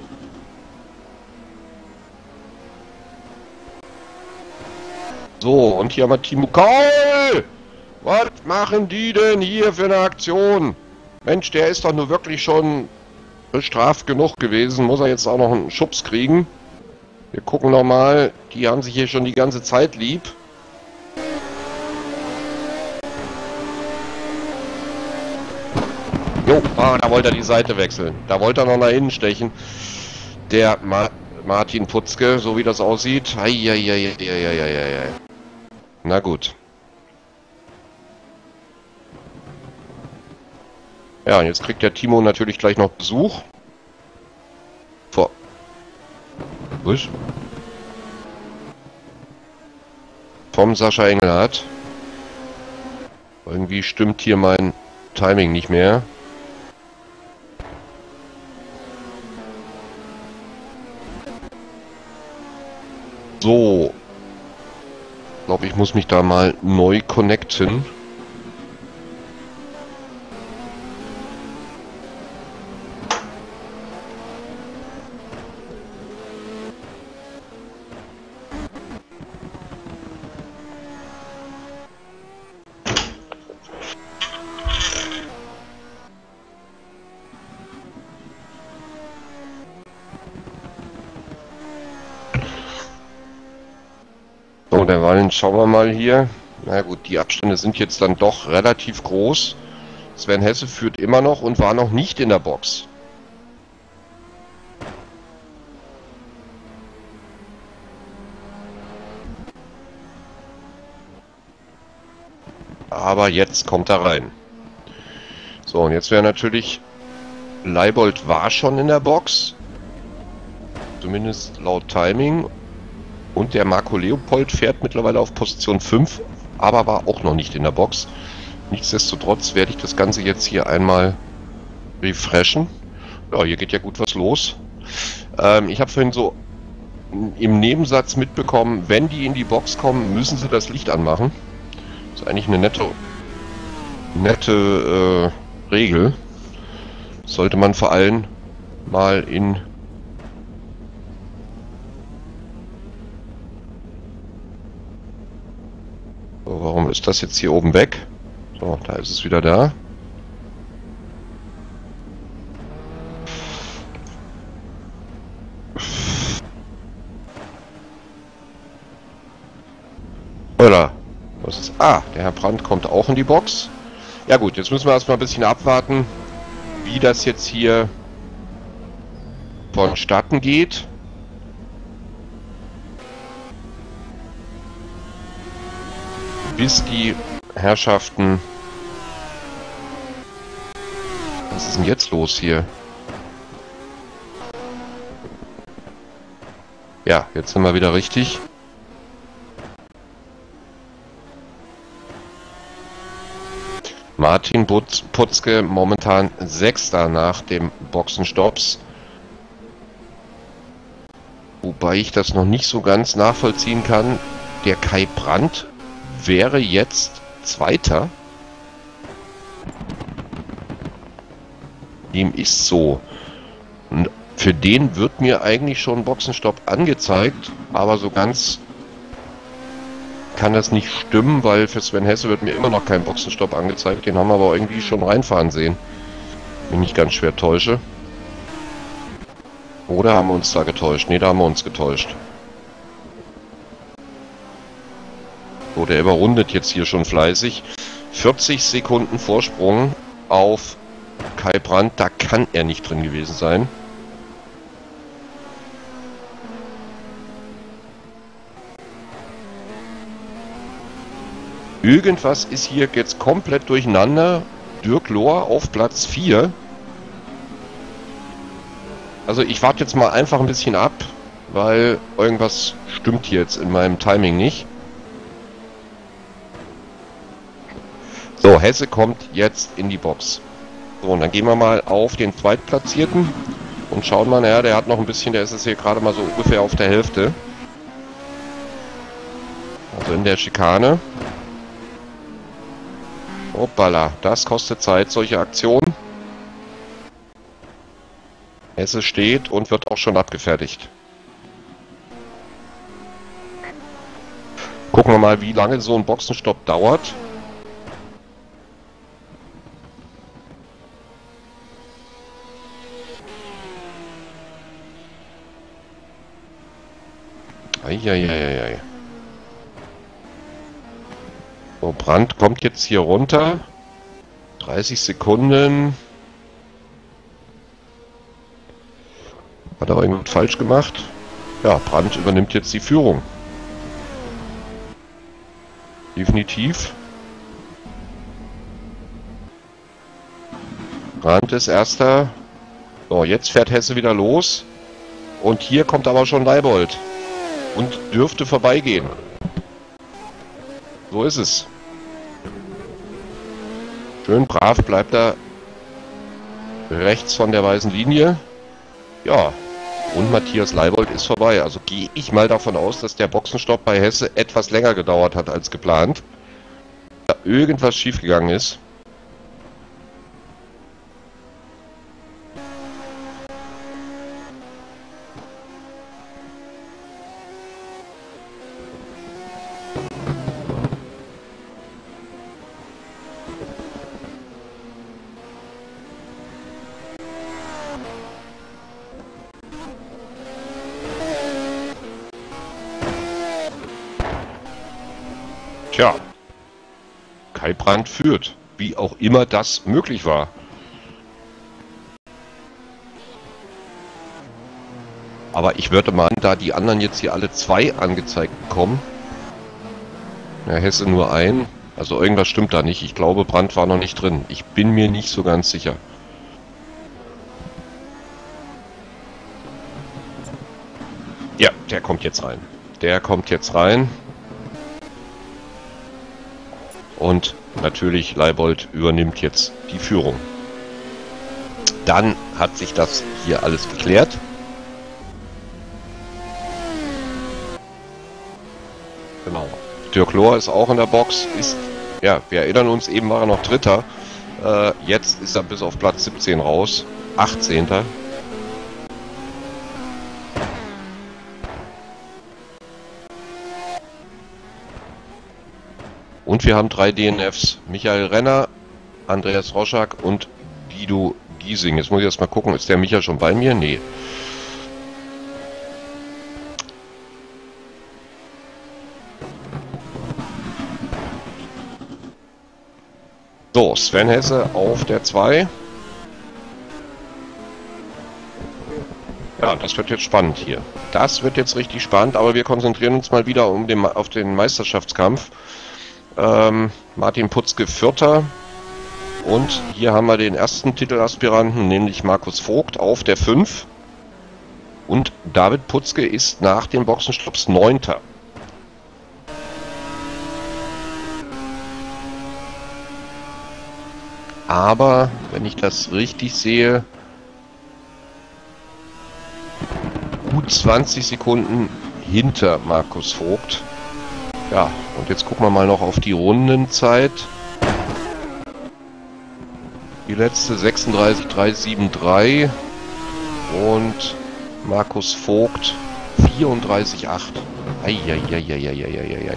So, und hier haben wir Timo Kaul! Was machen die denn hier für eine Aktion? Mensch, der ist doch nur wirklich schon bestraft genug gewesen. Muss er jetzt auch noch einen Schubs kriegen? Wir gucken nochmal. Die haben sich hier schon die ganze Zeit lieb. Jo, da wollte er die Seite wechseln. Da wollte er noch nach innen stechen. Der Martin Putzke, so wie das aussieht. Eieieiei. Na gut. Ja, und jetzt kriegt der Timo natürlich gleich noch Besuch. Was? Vom Sascha Engelhardt. Irgendwie stimmt hier mein Timing nicht mehr. So. Ich glaube, ich muss mich da mal neu connecten. So, derweil schauen wir mal hier. Na gut, die Abstände sind jetzt dann doch relativ groß. Sven Hesse führt immer noch und war noch nicht in der Box. Aber jetzt kommt er rein. So, und jetzt wäre natürlich Leibold war schon in der Box. Zumindest laut Timing. Und der Marco Leopold fährt mittlerweile auf Position 5, aber war auch noch nicht in der Box. Nichtsdestotrotz werde ich das Ganze jetzt hier einmal refreshen. Ja, hier geht ja gut was los. Ich habe vorhin so im Nebensatz mitbekommen, wenn die in die Box kommen, müssen sie das Licht anmachen. Das ist eigentlich eine nette Regel. Sollte man vor allem mal in so, warum ist das jetzt hier oben weg? So, da ist es wieder da. Oder? Was ist? Ah, der Herr Brandt kommt auch in die Box. Ja gut, jetzt müssen wir erstmal ein bisschen abwarten, wie das jetzt hier vonstatten geht. Bis die Herrschaften... Was ist denn jetzt los hier? Ja, jetzt sind wir wieder richtig. Martin Putzke momentan Sechster nach dem Boxenstopps. Wobei ich das noch nicht so ganz nachvollziehen kann. Der Kai Brandt wäre jetzt Zweiter. Dem ist so. Und für den wird mir eigentlich schon Boxenstopp angezeigt, aber so ganz kann das nicht stimmen, weil für Sven Hesse wird mir immer noch kein Boxenstopp angezeigt. Den haben wir aber irgendwie schon reinfahren sehen. Wenn ich ganz schwer täusche. Oder haben wir uns da getäuscht? Ne, da haben wir uns getäuscht. So, der überrundet jetzt hier schon fleißig. 40 Sekunden Vorsprung auf Kai Brandt. Da kann er nicht drin gewesen sein. Irgendwas ist hier jetzt komplett durcheinander. Dirk Lohr auf Platz 4. Also ich warte jetzt mal einfach ein bisschen ab, weil irgendwas stimmt hier jetzt in meinem Timing nicht. So, Hesse kommt jetzt in die Box. So, und dann gehen wir mal auf den Zweitplatzierten und schauen mal, naja, der hat noch ein bisschen, der ist jetzt hier gerade mal so ungefähr auf der Hälfte. Also in der Schikane. Hoppala, das kostet Zeit, solche Aktionen. Hesse steht und wird auch schon abgefertigt. Gucken wir mal, wie lange so ein Boxenstopp dauert. Eieieiei. So, Brandt kommt jetzt hier runter. 30 Sekunden. Hat er irgendwas falsch gemacht? Ja, Brandt übernimmt jetzt die Führung. Definitiv. Brandt ist Erster. So, jetzt fährt Hesse wieder los. Und hier kommt aber schon Leibold. Und dürfte vorbeigehen. So ist es. Schön brav bleibt er rechts von der weißen Linie. Ja, und Matthias Leibold ist vorbei. Also gehe ich mal davon aus, dass der Boxenstopp bei Hesse etwas länger gedauert hat als geplant. Da irgendwas schiefgegangen ist. Tja, Kai Brandt führt, wie auch immer das möglich war. Aber ich würde meinen, da die anderen jetzt hier alle 2 angezeigt bekommen, ja, Hesse nur ein, also irgendwas stimmt da nicht. Ich glaube, Brandt war noch nicht drin. Ich bin mir nicht so ganz sicher. der kommt jetzt rein. Der kommt jetzt rein. Und natürlich Leibold übernimmt jetzt die Führung. Dann hat sich das hier alles geklärt. Genau. Dirk Lohr ist auch in der Box. Ist, ja, wir erinnern uns, eben war er noch Dritter. Jetzt ist er bis auf Platz 17 raus. 18. Und wir haben 3 DNFs. Michael Renner, Andreas Roschak und Guido Giesing. Jetzt muss ich erst mal gucken, ist der Micha schon bei mir? Nee. So, Sven Hesse auf der 2. Ja, das wird jetzt spannend hier. Das wird jetzt richtig spannend, aber wir konzentrieren uns mal wieder auf den Meisterschaftskampf. Martin Putzke Vierter. Und hier haben wir den ersten Titelaspiranten, nämlich Markus Vogt auf der 5. Und David Putzke ist nach den Boxenstopps 9. Aber, wenn ich das richtig sehe, gut 20 Sekunden hinter Markus Vogt. Ja, und jetzt gucken wir mal noch auf die Rundenzeit. Die letzte 36,373 und Markus Vogt 34,8. Eieieiei.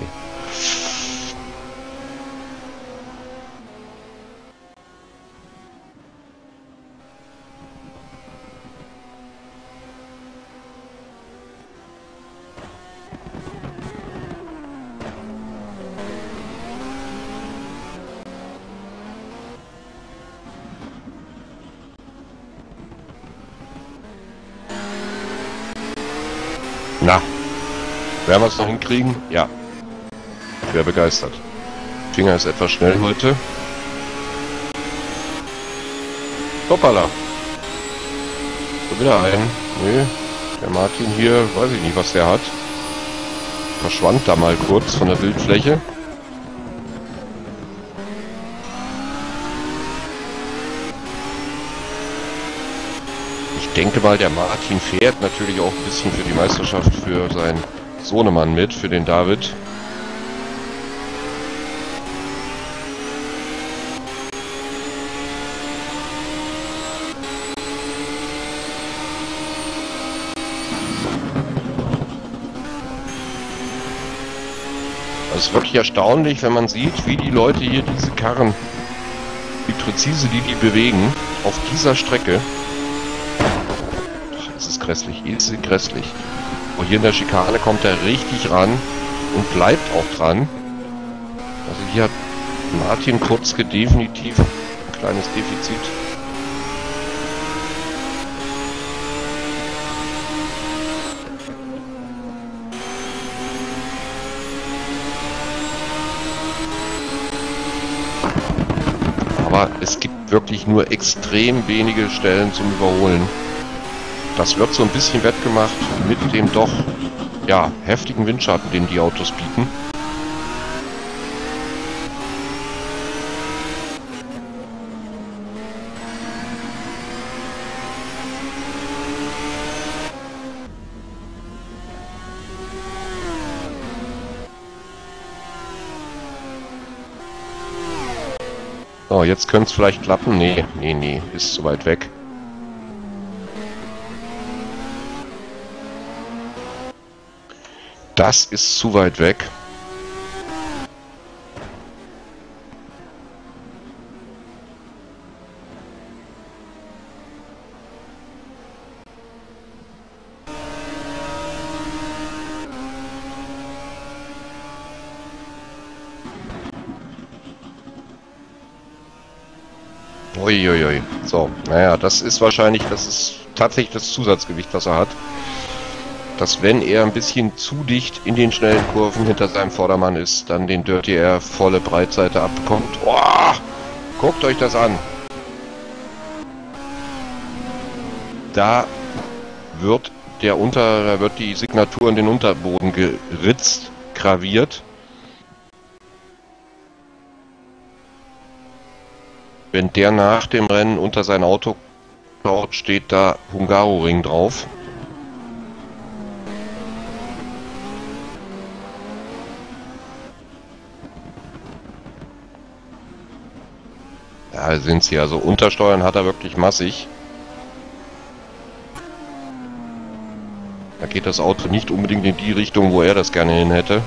Na, werden wir es noch hinkriegen? Ja. Ich wäre begeistert. Finger ist etwas schnell heute. Hoppala. So, wieder ein. Nee, der Martin hier, weiß ich nicht, was der hat. Verschwand da mal kurz von der Bildfläche. Ich denke mal, der Martin fährt natürlich auch ein bisschen für die Meisterschaft für seinen Sohnemann mit, für den David. Es ist wirklich erstaunlich, wenn man sieht, wie die Leute hier diese Karren, wie präzise die bewegen, auf dieser Strecke. Grässlich, ist grässlich. Und hier in der Schikane kommt er richtig ran und bleibt auch dran. Also hier hat Martin Putzke definitiv ein kleines Defizit. Aber es gibt wirklich nur extrem wenige Stellen zum Überholen. Das wird so ein bisschen wettgemacht mit dem doch, ja, heftigen Windschatten, den die Autos bieten. So, jetzt könnte es vielleicht klappen. Nee, ist zu weit weg. Das ist zu weit weg. Uiuiui. So, naja, das ist wahrscheinlich, das ist tatsächlich das Zusatzgewicht, was er hat. Dass wenn er ein bisschen zu dicht in den schnellen Kurven hinter seinem Vordermann ist, dann den Dirty Air volle Breitseite abbekommt. Oh, guckt euch das an. Da wird da wird die Signatur in den Unterboden geritzt, graviert. Wenn der nach dem Rennen unter sein Auto schaut, steht da Hungaroring drauf. Ja, sind sie. Also untersteuern hat er wirklich massig. Da geht das Auto nicht unbedingt in die Richtung, wo er das gerne hin hätte.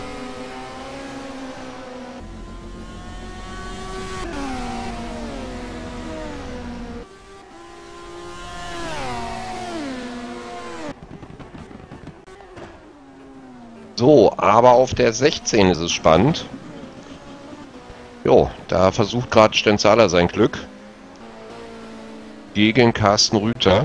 So, aber auf der 16 ist es spannend. Jo, da versucht gerade Stenzala sein Glück. Gegen Carsten Rüther.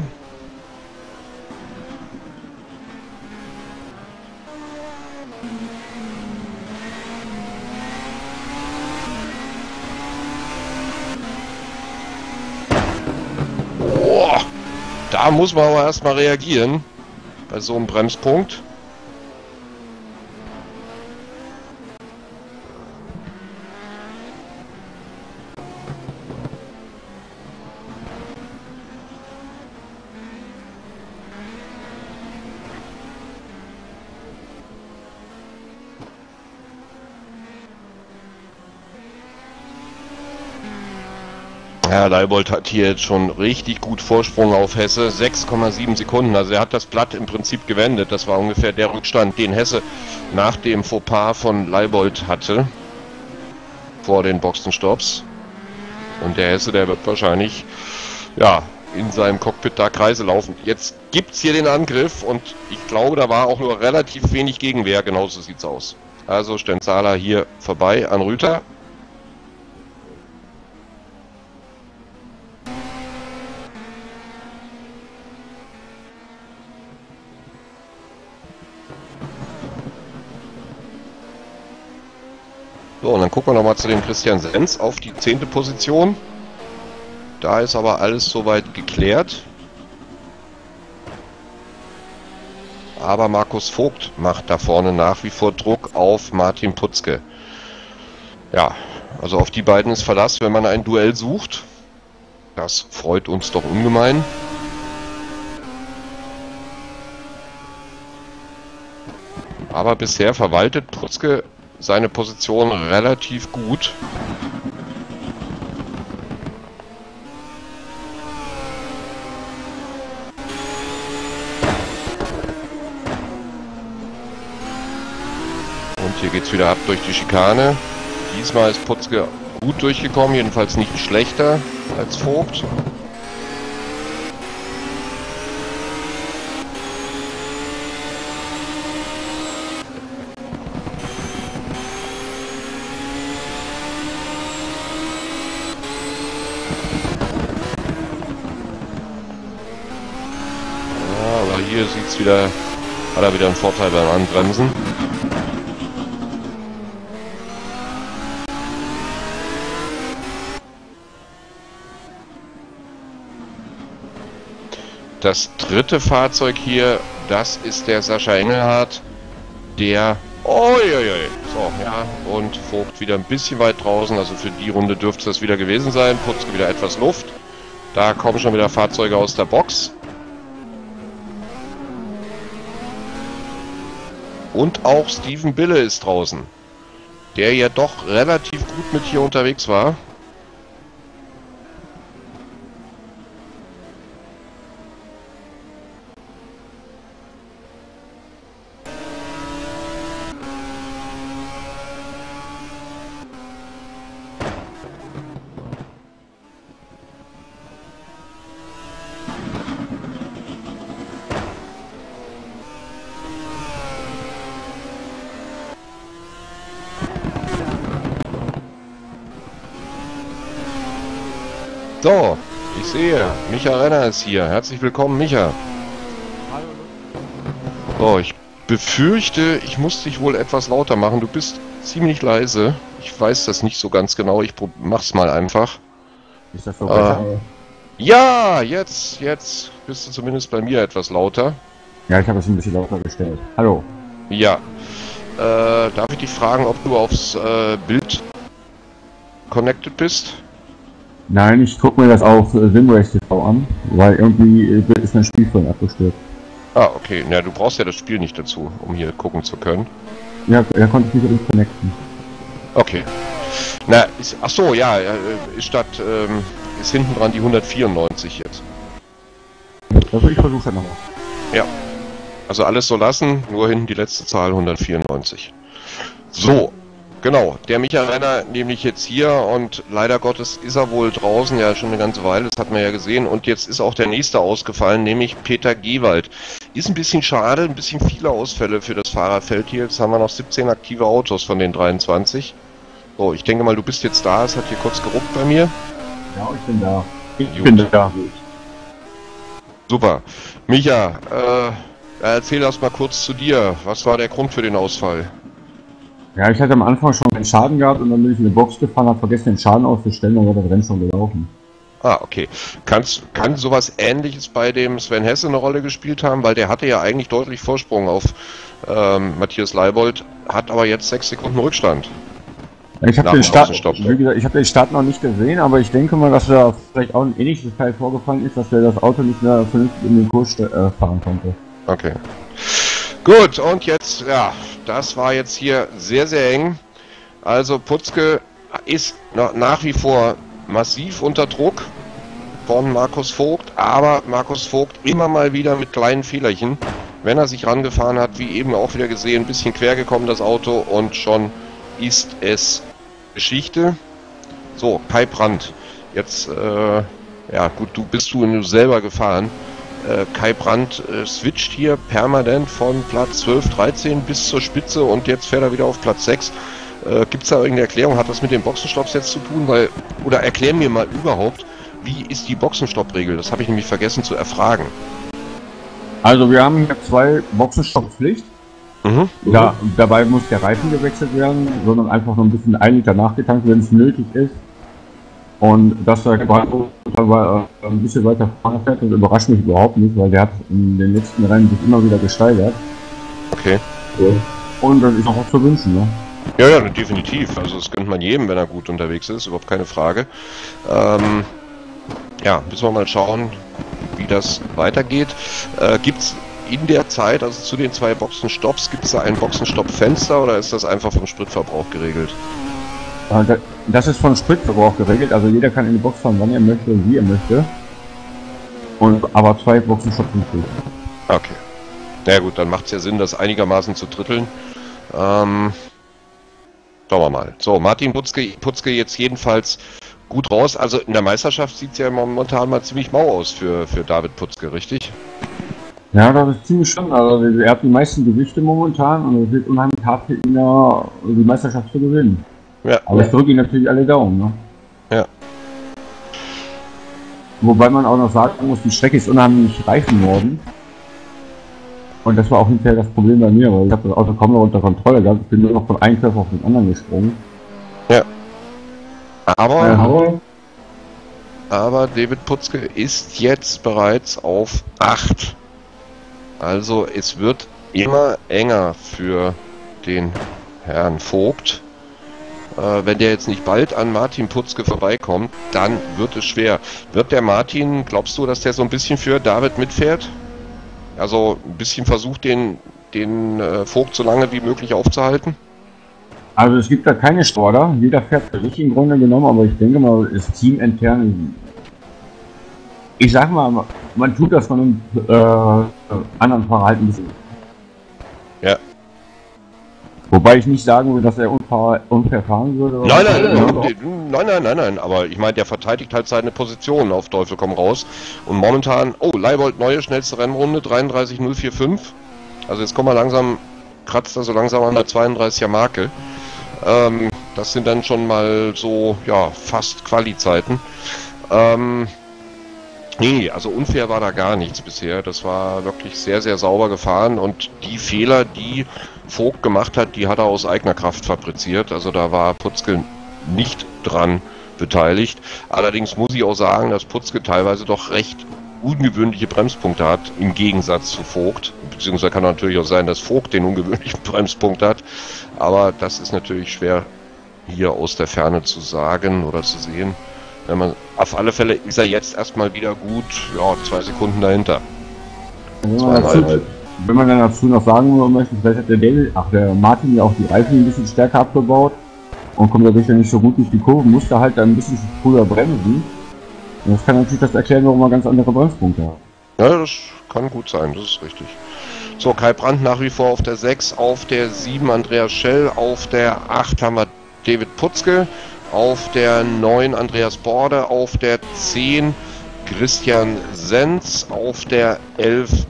Boah, da muss man aber erstmal reagieren. Bei so einem Bremspunkt. Ja, Leibold hat hier jetzt schon richtig gut Vorsprung auf Hesse, 6,7 Sekunden, also er hat das Blatt im Prinzip gewendet, das war ungefähr der Rückstand, den Hesse nach dem Fauxpas von Leibold hatte, vor den Boxenstopps. Und der Hesse, der wird wahrscheinlich, ja, in seinem Cockpit da Kreise laufen. Jetzt gibt's hier den Angriff und ich glaube, da war auch nur relativ wenig Gegenwehr, genauso sieht's aus. Also Stenzala hier vorbei an Rüther. So, und dann gucken wir nochmal zu dem Christian Senz auf die 10. Position. Da ist aber alles soweit geklärt. Aber Markus Vogt macht da vorne nach wie vor Druck auf Martin Putzke. Ja, also auf die beiden ist Verlass, wenn man ein Duell sucht. Das freut uns doch ungemein. Aber bisher verwaltet Putzke seine Position relativ gut. Und hier geht's wieder ab durch die Schikane. Diesmal ist Putzke gut durchgekommen, jedenfalls nicht schlechter als Vogt. Hier sieht's wieder, hat er wieder einen Vorteil beim Anbremsen. Das dritte Fahrzeug hier, das ist der Sascha Engelhardt, der, uiuiui, so, ja, und Vogt wieder ein bisschen weit draußen, also für die Runde dürfte das wieder gewesen sein, Putzke wieder etwas Luft, da kommen schon wieder Fahrzeuge aus der Box. Und auch Steven Bille ist draußen, der ja doch relativ gut mit hier unterwegs war. So, ich sehe, Micha Renner ist hier. Herzlich willkommen, Micha. So, ich befürchte, ich muss dich wohl etwas lauter machen. Du bist ziemlich leise. Ich weiß das nicht so ganz genau. Ich mach's mal einfach. Ist das so besser? Ja, jetzt bist du zumindest bei mir etwas lauter. Ja, ich habe es ein bisschen lauter gestellt. Hallo. Ja. Darf ich dich fragen, ob du aufs Bild connected bist? Nein, ich gucke mir das auf Simrace TV an, weil irgendwie ist mein Spiel vorhin abgestürzt. Ah, okay. Na, du brauchst ja das Spiel nicht dazu, um hier gucken zu können. Ja, er konnte ich nicht connecten. Okay. Na, ach so, ja, ist hinten dran die 194 jetzt. Also ich versuche dann nochmal. Ja. Also alles so lassen, nur hinten die letzte Zahl 194. So, genau. Der Michael Renner nämlich jetzt hier und leider Gottes ist er wohl draußen, ja schon eine ganze Weile, das hat man ja gesehen. Und jetzt ist auch der nächste ausgefallen, nämlich Peter Gewald. Ist ein bisschen schade, ein bisschen viele Ausfälle für das Fahrerfeld hier. Jetzt haben wir noch 17 aktive Autos von den 23. So, ich denke mal, du bist jetzt da, es hat hier kurz geruckt bei mir. Ja, ich bin da. Ich Gut. bin da. Super. Micha, erzähl erst mal kurz zu dir. Was war der Grund für den Ausfall? Ja, ich hatte am Anfang schon einen Schaden gehabt und dann bin ich in die Box gefahren, habe vergessen den Schaden auszustellen, dann war das Rennen schon gelaufen. Ah, okay. Kann sowas Ähnliches bei dem Sven Hesse eine Rolle gespielt haben? Weil der hatte ja eigentlich deutlich Vorsprung auf Matthias Leibold, hat aber jetzt 6 Sekunden Rückstand. Ich habe den Start, wie gesagt, ich habe den Start noch nicht gesehen, aber ich denke mal, dass da vielleicht auch ein ähnliches Teil vorgefallen ist, dass er das Auto nicht mehr vernünftig in den Kurs fahren konnte. Okay. Gut, und jetzt, ja, das war jetzt hier sehr, sehr eng. Also Putzke ist nach wie vor massiv unter Druck von Markus Vogt, aber Markus Vogt immer mal wieder mit kleinen Fehlerchen, wenn er sich rangefahren hat, wie eben auch wieder gesehen, ein bisschen quer gekommen das Auto und schon ist es Geschichte. So, Kai Brandt. Jetzt, ja gut, bist du selber gefahren. Kai Brandt switcht hier permanent von Platz 12, 13 bis zur Spitze und jetzt fährt er wieder auf Platz 6. Gibt es da irgendeine Erklärung? Hat das mit den Boxenstopps jetzt zu tun? Oder erklär mir mal überhaupt, wie ist die Boxenstopp-Regel? Das habe ich nämlich vergessen zu erfragen. Also wir haben hier 2 Boxenstopp-Pflicht. Dabei muss der Reifen gewechselt werden, sondern einfach nur ein bisschen 1 Liter nachgetankt, wenn es nötig ist. Und dass der Brandt ein bisschen weiter vorne fährt, das überrascht mich überhaupt nicht, weil der hat in den letzten Rennen sich immer wieder gesteigert. Okay. Und das ist auch zu wünschen, ne? Ja, definitiv. Also das gönnt man jedem, wenn er gut unterwegs ist, überhaupt keine Frage. Ja, müssen wir mal schauen, wie das weitergeht. Gibt's in der Zeit, also zu den 2 Boxenstopps, gibt es da ein Boxenstopp-Fenster oder ist das einfach vom Spritverbrauch geregelt? Das ist vom Spritverbrauch geregelt, also jeder kann in die Box fahren, wann er möchte und wie er möchte. Aber 2 Boxenstopp sind gut. Okay. Na ja, gut, dann macht es ja Sinn, das einigermaßen zu dritteln. Schauen wir mal. So, Martin Putzke jetzt jedenfalls gut raus. Also in der Meisterschaft sieht es ja momentan mal ziemlich mau aus für David Putzke, richtig? Ja, das ist ziemlich schön. Also er hat die meisten Gewichte momentan und es wird unheimlich hart für ihn, die Meisterschaft zu gewinnen. Ja. Aber ich drücke ihm natürlich alle Daumen, ne? Ja. Wobei man auch noch sagen muss, die Strecke ist unheimlich reifen worden. Und das war auch hinterher das Problem bei mir, weil ich habe das Auto kaum noch unter Kontrolle gehabt. Ich bin nur noch von einem Körper auf den anderen gesprungen. Ja. Aber David Putzke ist jetzt bereits auf 8. Also es wird immer enger für den Herrn Vogt. Wenn der jetzt nicht bald an Martin Putzke vorbeikommt, dann wird es schwer. Wird der Martin, glaubst du, dass der so ein bisschen für David mitfährt? Also ein bisschen versucht, den Vogt so lange wie möglich aufzuhalten? Also es gibt da keine Storder, jeder fährt für sich im Grunde genommen, aber ich denke mal, das Team intern, ich sag mal, man tut das von einem anderen Fahrer halt ein bisschen. Ja. Wobei ich nicht sagen würde, dass er unfair fahren würde. Nein, aber ich meine, der verteidigt halt seine Position auf Teufel komm raus. Und momentan, Leibold neue schnellste Rennrunde, 33.045. Also jetzt kommen wir langsam, kratzt er so langsam an der 32er Marke. Das sind dann schon mal so, ja, fast Quali-Zeiten. Nee, also unfair war da gar nichts bisher. Das war wirklich sehr, sehr sauber gefahren und die Fehler, die Vogt gemacht hat, die hat er aus eigener Kraft fabriziert. Also da war Putzke nicht dran beteiligt. Allerdings muss ich auch sagen, dass Putzke teilweise doch recht ungewöhnliche Bremspunkte hat, im Gegensatz zu Vogt. Beziehungsweise kann natürlich auch sein, dass Vogt den ungewöhnlichen Bremspunkt hat. Aber das ist natürlich schwer hier aus der Ferne zu sagen oder zu sehen. Wenn man, auf alle Fälle ist er jetzt erstmal wieder gut, ja, 2 Sekunden dahinter. Wenn man dann dazu noch sagen möchte, vielleicht hat der Martin ja auch die Reifen ein bisschen stärker abgebaut und kommt dadurch ja nicht so gut durch die Kurve, musste halt dann ein bisschen früher bremsen. Und das kann natürlich das erklären, warum wir ganz andere Bremspunkte haben. Ja, das kann gut sein, das ist richtig. So, Kai Brandt nach wie vor auf der 6, auf der 7 Andreas Schell, auf der 8 haben wir David Putzke, auf der 9 Andreas Borde, auf der 10 Christian Senz, auf der 11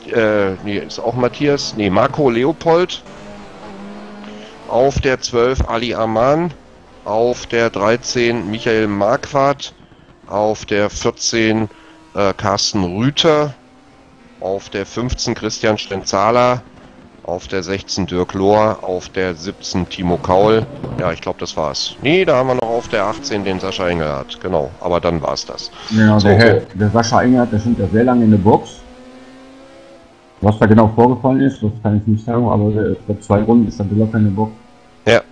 Marco Leopold, auf der 12 Ali Aman, auf der 13 Michael Marquardt, auf der 14 Carsten Rüther, auf der 15 Christian Stenzala, auf der 16 Dirk Lohr, auf der 17 Timo Kaul. Ja, ich glaube, das war's. Nee, da haben wir noch auf der 18 den Sascha Engelhardt. Genau, aber dann war's das. Ja, so, der Sascha Engelhardt, der stand ja sehr lange in der Box. Was da genau vorgefallen ist, das kann ich nicht sagen, aber bei 2 Runden ist dann locker in der Box. Ja.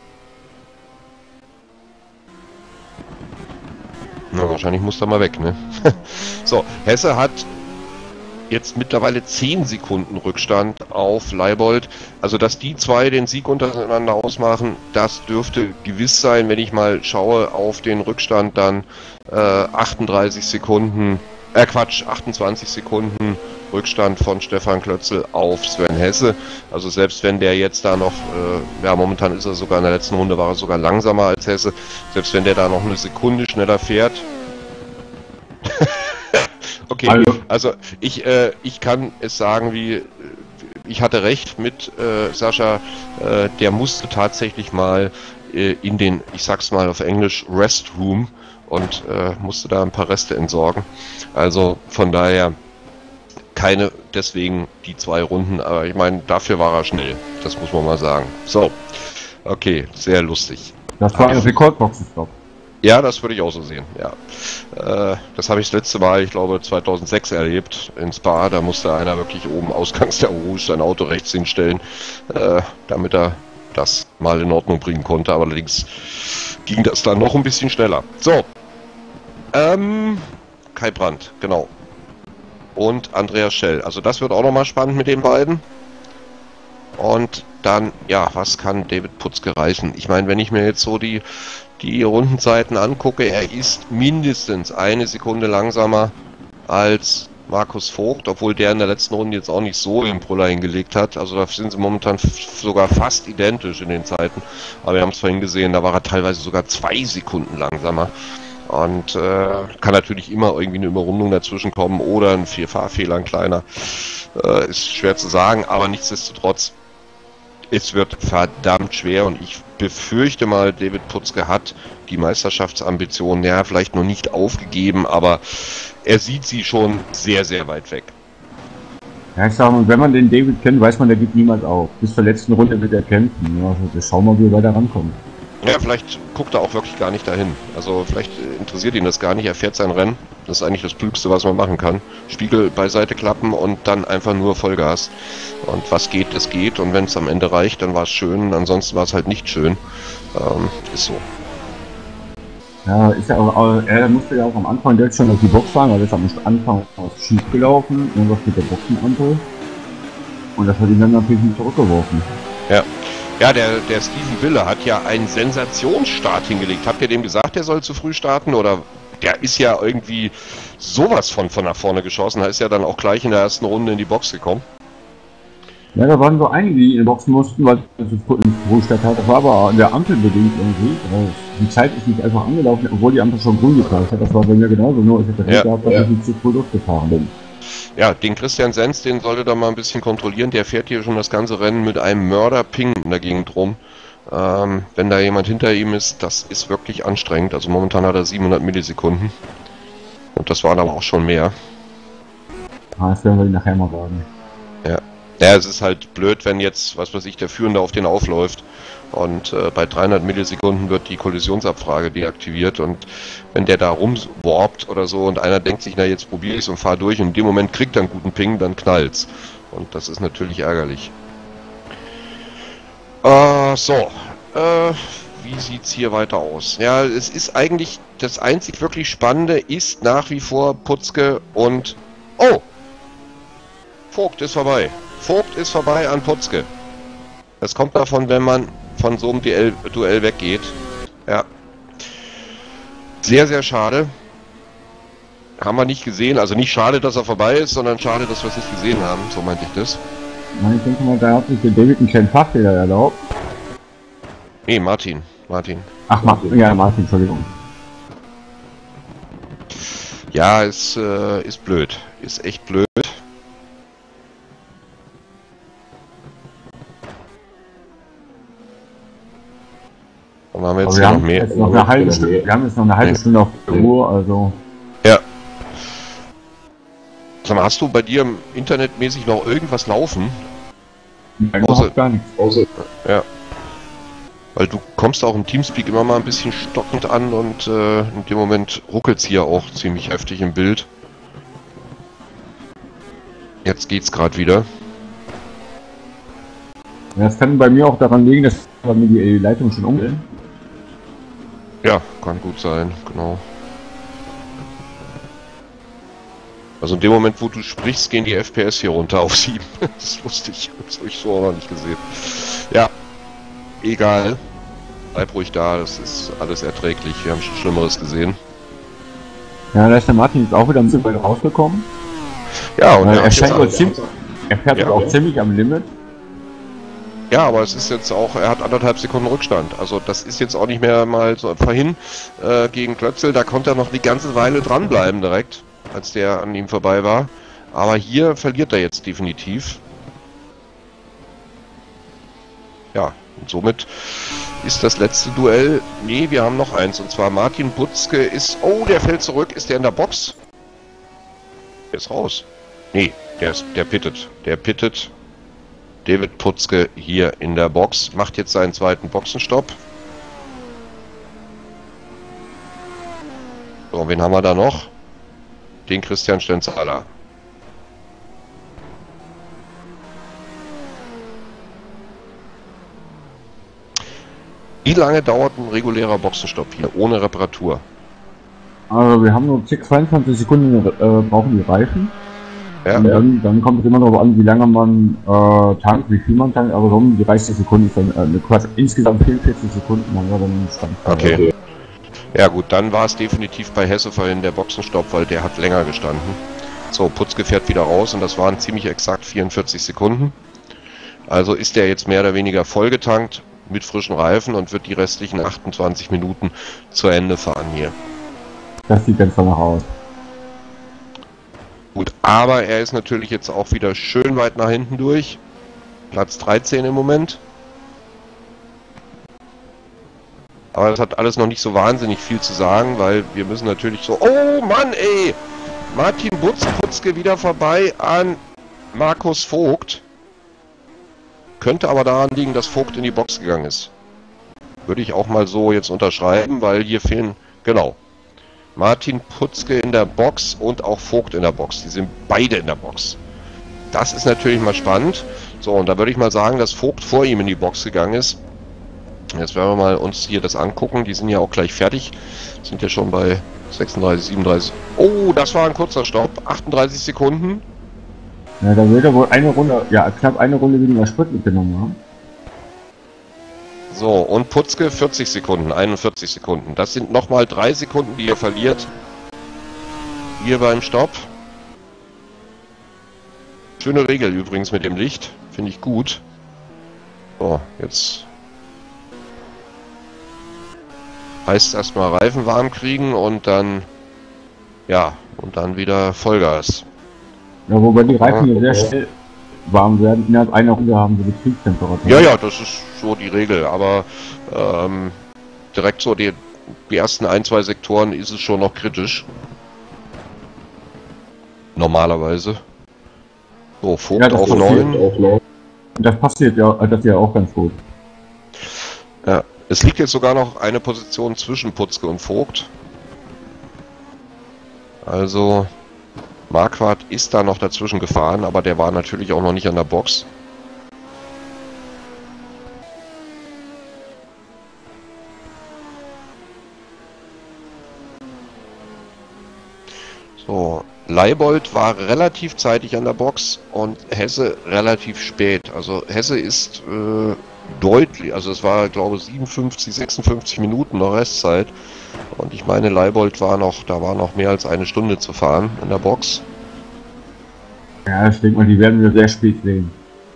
Na, wahrscheinlich muss er mal weg, ne? So, Hesse hat jetzt mittlerweile 10 Sekunden Rückstand auf Leibold. Also, dass die 2 den Sieg untereinander ausmachen, das dürfte gewiss sein, wenn ich mal schaue auf den Rückstand, dann 28 Sekunden Rückstand von Stefan Klötzl auf Sven Hesse. Also selbst wenn der jetzt da noch, momentan ist er sogar in der letzten Runde, war er sogar langsamer als Hesse, selbst wenn der da noch eine Sekunde schneller fährt. Okay, also ich kann es sagen, wie ich hatte recht mit Sascha, der musste tatsächlich mal in den, ich sag's mal auf Englisch, Restroom und musste da ein paar Reste entsorgen. Also von daher keine deswegen die 2 Runden, aber ich meine, dafür war er schnell, das muss man mal sagen. So, okay, sehr lustig. Das war ein Rekordboxenstopp. Ja, das würde ich auch so sehen, ja. Das habe ich das letzte Mal, ich glaube 2006 erlebt, in Spa. Da musste einer wirklich oben ausgangs der Rouge sein Auto rechts hinstellen, damit er das mal in Ordnung bringen konnte. Aber allerdings ging das dann noch ein bisschen schneller. So, Kai Brandt, genau. Und Andreas Schell. Also das wird auch nochmal spannend mit den beiden. Und dann, ja, was kann David Putzke reißen? Ich meine, wenn ich mir jetzt so die Rundenzeiten angucke, er ist mindestens 1 Sekunde langsamer als Markus Vogt, obwohl der in der letzten Runde jetzt auch nicht so den Brüller hingelegt hat. Also da sind sie momentan sogar fast identisch in den Zeiten. Aber wir haben es vorhin gesehen, da war er teilweise sogar 2 Sekunden langsamer. Und kann natürlich immer irgendwie eine Überrundung dazwischen kommen oder ein Fahrfehler, ein kleiner. Ist schwer zu sagen, aber nichtsdestotrotz, es wird verdammt schwer und ich befürchte mal, David Putzke hat die Meisterschaftsambitionen, ja, vielleicht noch nicht aufgegeben, aber er sieht sie schon sehr, sehr weit weg. Ja, ich sag mal, wenn man den David kennt, weiß man, der gibt niemals auf. Bis zur letzten Runde wird er kämpfen. Ja, also schauen wir mal, wie er weiter rankommt. Ja, vielleicht guckt er auch wirklich gar nicht dahin. Also vielleicht interessiert ihn das gar nicht, er fährt sein Rennen. Das ist eigentlich das Klügste, was man machen kann. Spiegel beiseite klappen und dann einfach nur Vollgas. Und was geht, das geht. Und wenn es am Ende reicht, dann war es schön. Ansonsten war es halt nicht schön. Ist so. Ja, ist ja auch, er musste ja auch am Anfang direkt schon auf die Box fahren, weil das am Anfang was schief gelaufen, irgendwas mit der Boxenampel. Und das hat ihn dann natürlich nicht zurückgeworfen. Ja. Ja, der Steven Wille hat ja einen Sensationsstart hingelegt. Habt ihr dem gesagt, der soll zu früh starten? Oder der ist ja irgendwie sowas von nach vorne geschossen. Er ist ja dann auch gleich in der ersten Runde in die Box gekommen. Ja, da waren so einige, die in die Boxen mussten, weil es einen Frühstart hat. Das war aber an der Ampel bedingt irgendwie. Die Zeit ist nicht einfach angelaufen, obwohl die Ampel schon grün gezeigt hat. Das war bei mir genauso. Nur ich hätte gehabt, dass ich nicht zu früh durchgefahren bin. Ja, den Christian Senz, den sollte da mal ein bisschen kontrollieren. Der fährt hier schon das ganze Rennen mit einem Mörder-Ping in der Gegend rum. Wenn da jemand hinter ihm ist, das ist wirklich anstrengend. Also momentan hat er 700 Millisekunden. Und das waren aber auch schon mehr. Das werden wir nachher mal sagen. Ja. Ja, es ist halt blöd, wenn jetzt, was weiß ich, der Führende auf den aufläuft und bei 300 Millisekunden wird die Kollisionsabfrage deaktiviert und wenn der da rumwarpt oder so und einer denkt sich, na jetzt probiere ich es und fahr durch und in dem Moment kriegt er einen guten Ping, dann knallt's. Und das ist natürlich ärgerlich. Wie sieht's hier weiter aus? Ja, es ist eigentlich, das einzig wirklich Spannende ist nach wie vor Putzke und... Oh! Vogt ist vorbei. Vogt ist vorbei an Putzke. Das kommt davon, wenn man von so einem Duell weggeht. Ja. Sehr, sehr schade. Haben wir nicht gesehen. Also nicht schade, dass er vorbei ist, sondern schade, dass wir es nicht gesehen haben. So meinte ich das. Ich denke mal, da hat sich der David einen kleinen Fachfehler erlaubt. Nee, Martin. Ach, Martin, Entschuldigung. Ja, ist blöd. Ist echt blöd. Und haben wir jetzt noch mehr. Wir haben jetzt noch eine halbe Stunde auf der Uhr, also. Ja. Sag mal, hast du bei dir internetmäßig noch irgendwas laufen? Nein, überhaupt gar nichts. Ja. Weil du kommst auch im Teamspeak immer mal ein bisschen stockend an und in dem Moment ruckelt es hier auch ziemlich heftig im Bild. Jetzt geht's gerade wieder. Ja, das kann bei mir auch daran liegen, dass bei mir die Leitung schon umgeht. Ja, kann gut sein, genau. Also in dem Moment, wo du sprichst, gehen die FPS hier runter auf 7. Das wusste ich. Das habe ich so auch noch nicht gesehen. Ja. Egal. Bleib ruhig da, das ist alles erträglich. Wir haben schon Schlimmeres gesehen. Ja, da ist der Martin jetzt auch wieder ein bisschen weit rausgekommen. Ja, und er fährt auch ziemlich am Limit. Ja, aber es ist jetzt auch, er hat 1,5 Sekunden Rückstand. Also das ist jetzt auch nicht mehr mal so vorhin gegen Klötzl, da konnte er noch die ganze Weile dranbleiben direkt, als der an ihm vorbei war. Aber hier verliert er jetzt definitiv. Ja, und somit ist das letzte Duell. Nee, wir haben noch eins. Und zwar Martin Putzke ist... Oh, der fällt zurück. Ist der in der Box? Der ist raus. Nee, der pittet. Der pittet. David Putzke hier in der Box. Macht jetzt seinen zweiten Boxenstopp. So, wen haben wir da noch? Den Christian Stenzhaler. Wie lange dauert ein regulärer Boxenstopp hier, ohne Reparatur? Also wir haben nur 22 Sekunden brauchen die Reifen. Ja, und dann kommt es immer darauf an, wie lange man tankt, wie viel man tankt, aber so um die 30 Sekunden ist dann insgesamt 44 Sekunden haben wir dann Stand. Okay. Ja gut, dann war es definitiv bei Hesse vorhin der Boxenstopp, weil der hat länger gestanden. So, Putzke fährt wieder raus und das waren ziemlich exakt 44 Sekunden. Also ist der jetzt mehr oder weniger vollgetankt mit frischen Reifen und wird die restlichen 28 Minuten zu Ende fahren hier. Das sieht ganz danach aus. Gut, aber er ist natürlich jetzt auch wieder schön weit nach hinten durch. Platz 13 im Moment. Aber das hat alles noch nicht so wahnsinnig viel zu sagen, weil wir müssen natürlich so... Oh Mann, ey! Martin Putzke wieder vorbei an Markus Vogt. Könnte aber daran liegen, dass Vogt in die Box gegangen ist. Würde ich auch mal so jetzt unterschreiben, weil hier fehlen... Genau. Martin Putzke in der Box und auch Vogt in der Box. Die sind beide in der Box. Das ist natürlich mal spannend. So, und da würde ich mal sagen, dass Vogt vor ihm in die Box gegangen ist. Jetzt werden wir mal uns hier das angucken. Die sind ja auch gleich fertig. Sind ja schon bei 36, 37. Oh, das war ein kurzer Stopp. 38 Sekunden. Ja, da wird er wohl eine Runde, ja, knapp eine Runde weniger Sprit mitgenommen haben. So, und Putzke 40 Sekunden, 41 Sekunden. Das sind nochmal 3 Sekunden, die er verliert. Hier beim Stopp. Schöne Regel übrigens mit dem Licht. Finde ich gut. So, jetzt heißt erstmal Reifen warm kriegen und dann, ja, und dann wieder Vollgas. Ja, wobei die Reifen ja sehr schnell warm werden. Innerhalb einer Runde haben sie Betriebstemperatur. Ja, ja, das ist so die Regel, aber direkt so die ersten 1-2 Sektoren ist es schon noch kritisch. Normalerweise. So, Vogt auf 9. Das passiert ja, das ist ja auch ganz gut. Ja, es liegt jetzt sogar noch eine Position zwischen Putzke und Vogt. Also Marquardt ist da noch dazwischen gefahren, aber der war natürlich auch noch nicht an der Box. So, Leibold war relativ zeitig an der Box und Hesse relativ spät. Also Hesse ist deutlich, also es war glaube ich 57, 56 Minuten noch Restzeit. Und ich meine Leibold war noch mehr als eine Stunde zu fahren in der Box. Ja, ich denke mal, die werden wir sehr spät sehen.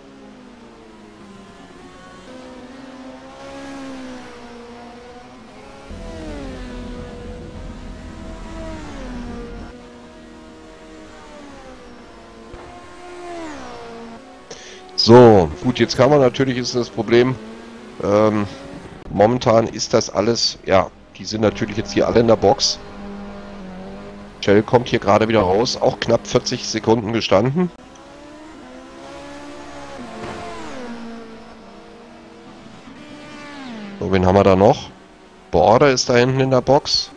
So, gut, jetzt kann man natürlich, ist das Problem, momentan ist das alles, ja, die sind natürlich jetzt hier alle in der Box. Shell kommt hier gerade wieder raus, auch knapp 40 Sekunden gestanden. So, wen haben wir da noch? Border ist da hinten in der Box.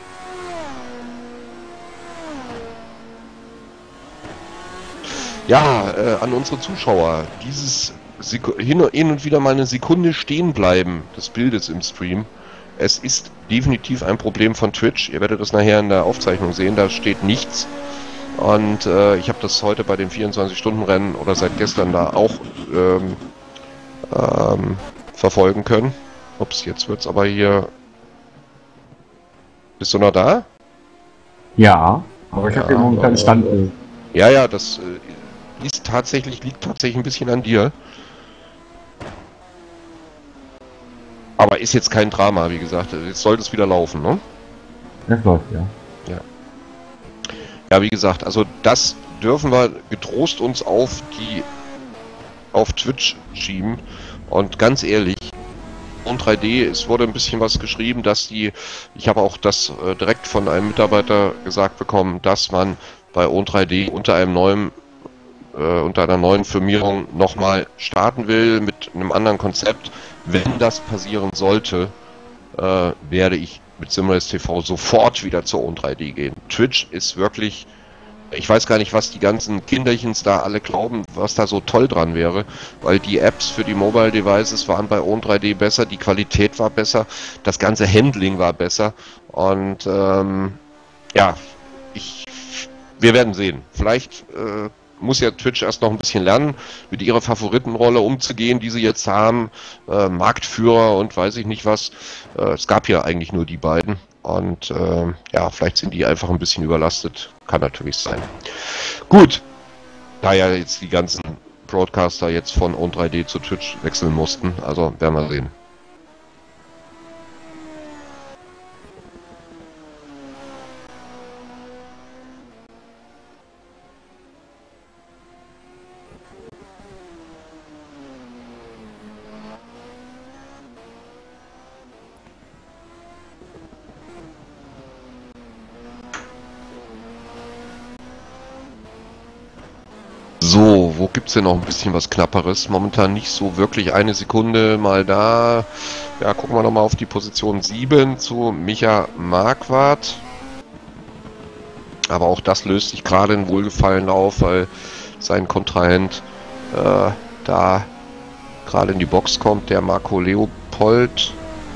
Ja, an unsere Zuschauer, dieses hin und wieder mal eine Sekunde stehen bleiben des Bildes im Stream. Es ist definitiv ein Problem von Twitch. Ihr werdet das nachher in der Aufzeichnung sehen, da steht nichts. Und ich habe das heute bei den 24-Stunden-Rennen oder seit gestern da auch verfolgen können. Ups, jetzt wird's aber hier... Bist du noch da? Ja, aber ich habe hier momentan Stand. Ja, das liegt tatsächlich ein bisschen an dir. Aber ist jetzt kein Drama, wie gesagt. Jetzt sollte es wieder laufen, ne? Das läuft, ja. Ja, wie gesagt, also das dürfen wir getrost uns auf Twitch schieben. Und ganz ehrlich, und 3D, es wurde ein bisschen was geschrieben, dass ich habe auch das direkt von einem Mitarbeiter gesagt bekommen, dass man bei On3D unter einer neuen Firmierung nochmal starten will mit einem anderen Konzept. Wenn das passieren sollte, werde ich mit Simrace TV sofort wieder zur On3D gehen. Twitch ist wirklich, ich weiß gar nicht, was die ganzen Kinderchens da alle glauben, was da so toll dran wäre, weil die Apps für die Mobile Devices waren bei On3D besser, die Qualität war besser, das ganze Handling war besser und ja, wir werden sehen. Vielleicht muss ja Twitch erst noch ein bisschen lernen, mit ihrer Favoritenrolle umzugehen, die sie jetzt haben, Marktführer und weiß ich nicht was. Es gab ja eigentlich nur die beiden und ja, vielleicht sind die einfach ein bisschen überlastet. Kann natürlich sein. Gut, da ja jetzt die ganzen Broadcaster jetzt von On3D zu Twitch wechseln mussten, also werden wir sehen. So, wo gibt's denn noch ein bisschen was Knapperes? Momentan nicht so wirklich eine Sekunde mal da. Ja, gucken wir nochmal auf die Position 7 zu Micha Marquardt. Aber auch das löst sich gerade in Wohlgefallen auf, weil sein Kontrahent da gerade in die Box kommt, der Marco Leopold.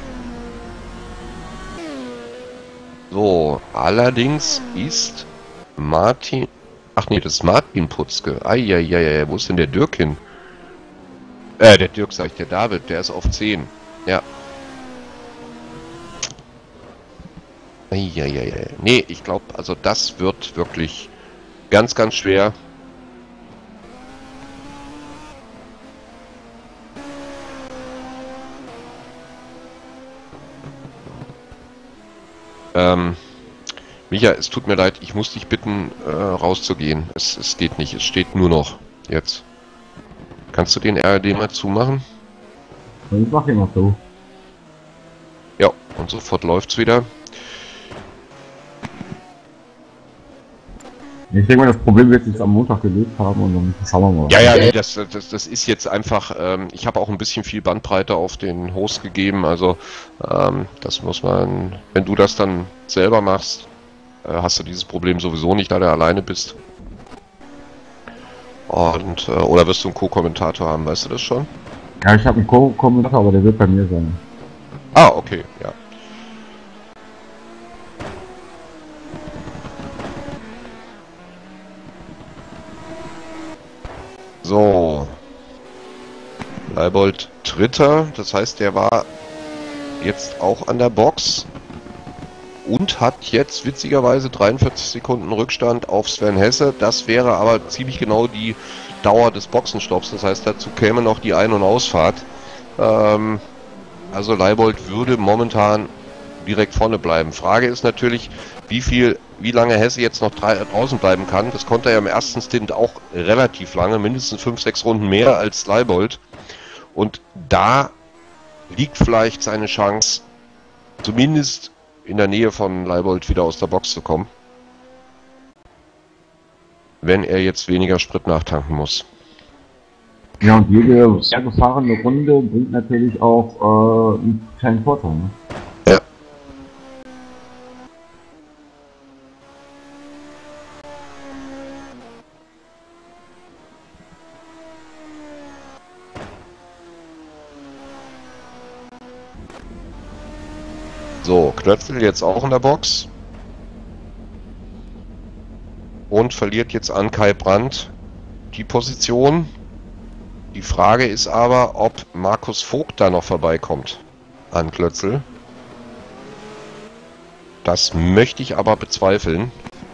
So, allerdings ist Martin... Ach nee, das ist Martin Putzke. Eieiei, wo ist denn der Dirk hin? Der Dirk sag ich, der David, der ist auf 10. Ja. Eieiei. Nee, ich glaube, also das wird wirklich ganz, ganz schwer. Micha, es tut mir leid, ich muss dich bitten, rauszugehen. Es geht nicht, es steht nur noch jetzt. Kannst du den RRD mal zumachen? Ich mach ihn mal so. Ja, und sofort läuft's wieder. Ich denke mal, das Problem wird sich am Montag gelöst haben und dann schauen wir mal. Ja, nee, das ist jetzt einfach, ich habe auch ein bisschen viel Bandbreite auf den Host gegeben, also das muss man, wenn du das dann selber machst, hast du dieses Problem sowieso nicht, da du alleine bist. Und, oder wirst du einen Co-Kommentator haben, weißt du das schon? Ja, ich habe einen Co-Kommentator, aber der wird bei mir sein. Ah, okay, ja. So. Leibold Dritter, das heißt, der war jetzt auch an der Box und hat jetzt witzigerweise 43 Sekunden Rückstand auf Sven Hesse. Das wäre aber ziemlich genau die Dauer des Boxenstopps, das heißt, dazu käme noch die Ein- und Ausfahrt. Also Leibold würde momentan direkt vorne bleiben. Frage ist natürlich, wie lange Hesse jetzt noch draußen bleiben kann. Das konnte er im ersten Stint auch relativ lange, mindestens 5, 6 Runden mehr als Leibold. Und da liegt vielleicht seine Chance, zumindest in der Nähe von Leibold wieder aus der Box zu kommen. Wenn er jetzt weniger Sprit nachtanken muss. Ja, und jede sehr gefahrene Runde bringt natürlich auch einen kleinen Vorteil. Ne? Ja. So, Knöpfel jetzt auch in der Box. Und verliert jetzt an Kai Brandt die Position. Die Frage ist aber, ob Markus Vogt da noch vorbeikommt an Klötzl. Das möchte ich aber bezweifeln.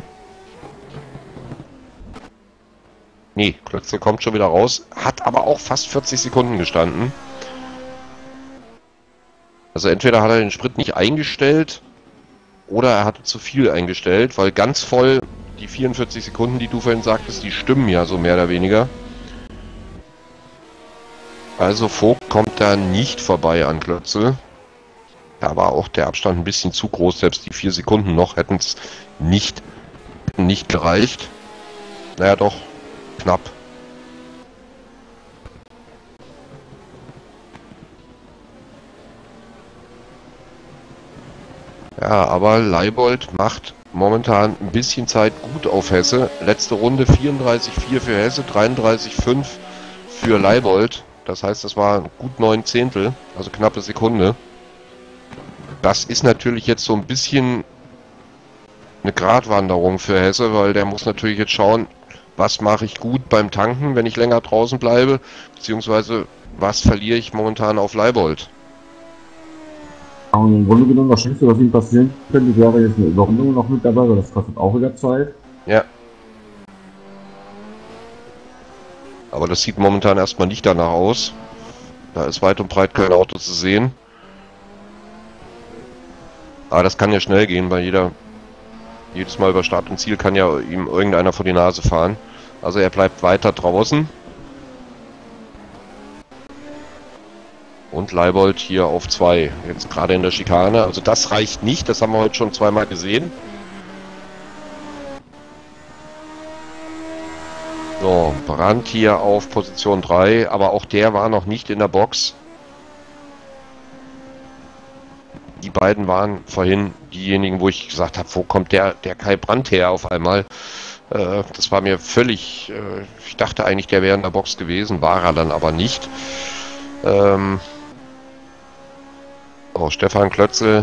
Nee, Klötzl kommt schon wieder raus, hat aber auch fast 40 Sekunden gestanden. Also entweder hat er den Sprit nicht eingestellt oder er hatte zu viel eingestellt, weil ganz voll die 44 Sekunden, die du vorhin sagtest, die stimmen ja so mehr oder weniger. Also Vogt kommt da nicht vorbei an Klötzl. Da war auch der Abstand ein bisschen zu groß, selbst die 4 Sekunden noch hätten es nicht gereicht. Naja doch, knapp. Ja, aber Leibold macht momentan ein bisschen Zeit gut auf Hesse. Letzte Runde 34,4 für Hesse, 33,5 für Leibold. Das heißt, das war gut 9 Zehntel, also knappe Sekunde. Das ist natürlich jetzt so ein bisschen eine Gratwanderung für Hesse, weil der muss natürlich jetzt schauen, was mache ich gut beim Tanken, wenn ich länger draußen bleibe, beziehungsweise was verliere ich momentan auf Leibold. Im Grunde genommen, das Schlimmste, was ihm passieren könnte, wäre jetzt eine Überrundung noch mit dabei, weil das kostet auch wieder Zeit. Ja. Aber das sieht momentan erstmal nicht danach aus. Da ist weit und breit kein Auto zu sehen. Aber das kann ja schnell gehen, weil jedes Mal über Start und Ziel kann ja ihm irgendeiner vor die Nase fahren. Also er bleibt weiter draußen. Und Leibold hier auf 2. Jetzt gerade in der Schikane. Also das reicht nicht, das haben wir heute schon zweimal gesehen. So, Brandt hier auf Position 3, aber auch der war noch nicht in der Box. Die beiden waren vorhin diejenigen, wo ich gesagt habe, wo kommt der Kai Brandt her auf einmal. Das war mir völlig, ich dachte eigentlich, der wäre in der Box gewesen, war er dann aber nicht. Stefan Klötzl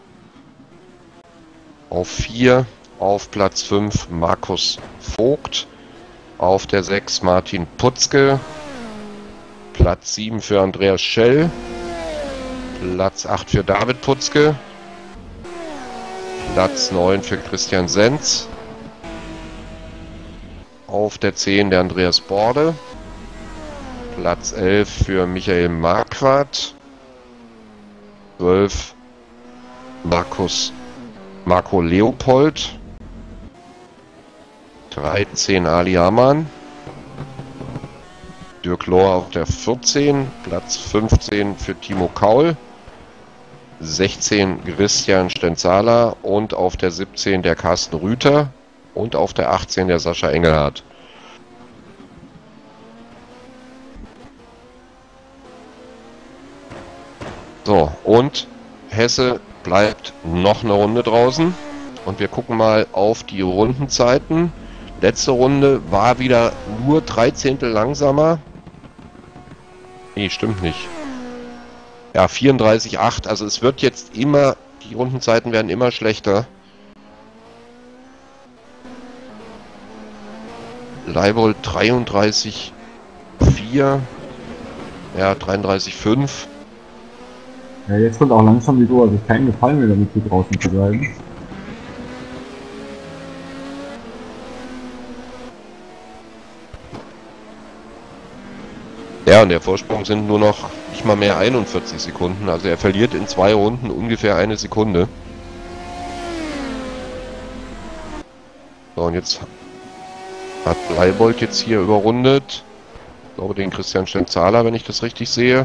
auf 4, auf Platz 5 Markus Vogt. Auf der 6 Martin Putzke, Platz 7 für Andreas Schell, Platz 8 für David Putzke, Platz 9 für Christian Senz, auf der 10 der Andreas Borde, Platz 11 für Michael Marquardt, 12 Marco Leopold, 13 Ali Hamann, Dirk Lohr auf der 14, Platz 15 für Timo Kaul, 16 Christian Stenzala und auf der 17 der Carsten Rüther. Und auf der 18 der Sascha Engelhardt. So, und Hesse bleibt noch eine Runde draußen. Und wir gucken mal auf die Rundenzeiten. Letzte Runde war wieder nur 3 Zehntel langsamer. Nee, stimmt nicht. Ja, 34,8. Also es wird jetzt immer, die Rundenzeiten werden immer schlechter. Leibold 33,4. Ja, 33,5. Ja, jetzt kommt auch langsam die Tour, also keinen Gefallen mehr damit, hier draußen zu bleiben. Ja, und der Vorsprung sind nur noch nicht mal mehr 41 Sekunden. Also er verliert in 2 Runden ungefähr 1 Sekunde. So, und jetzt hat Leibold jetzt hier überrundet. Ich glaube den Christian Stenzahler, wenn ich das richtig sehe.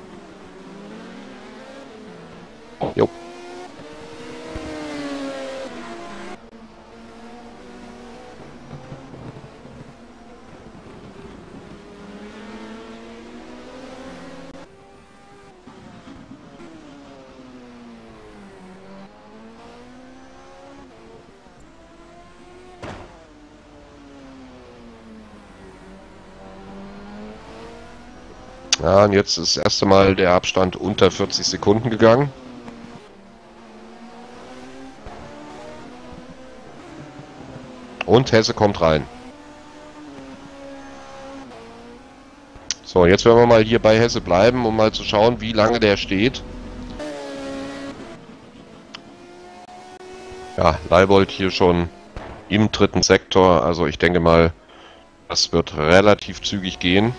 Jo. Ja, und jetzt ist das erste Mal der Abstand unter 40 Sekunden gegangen. Und Hesse kommt rein. So, jetzt werden wir mal hier bei Hesse bleiben, um mal zu schauen, wie lange der steht. Ja, Leibold hier schon im 3. Sektor. Also ich denke mal, das wird relativ zügig gehen.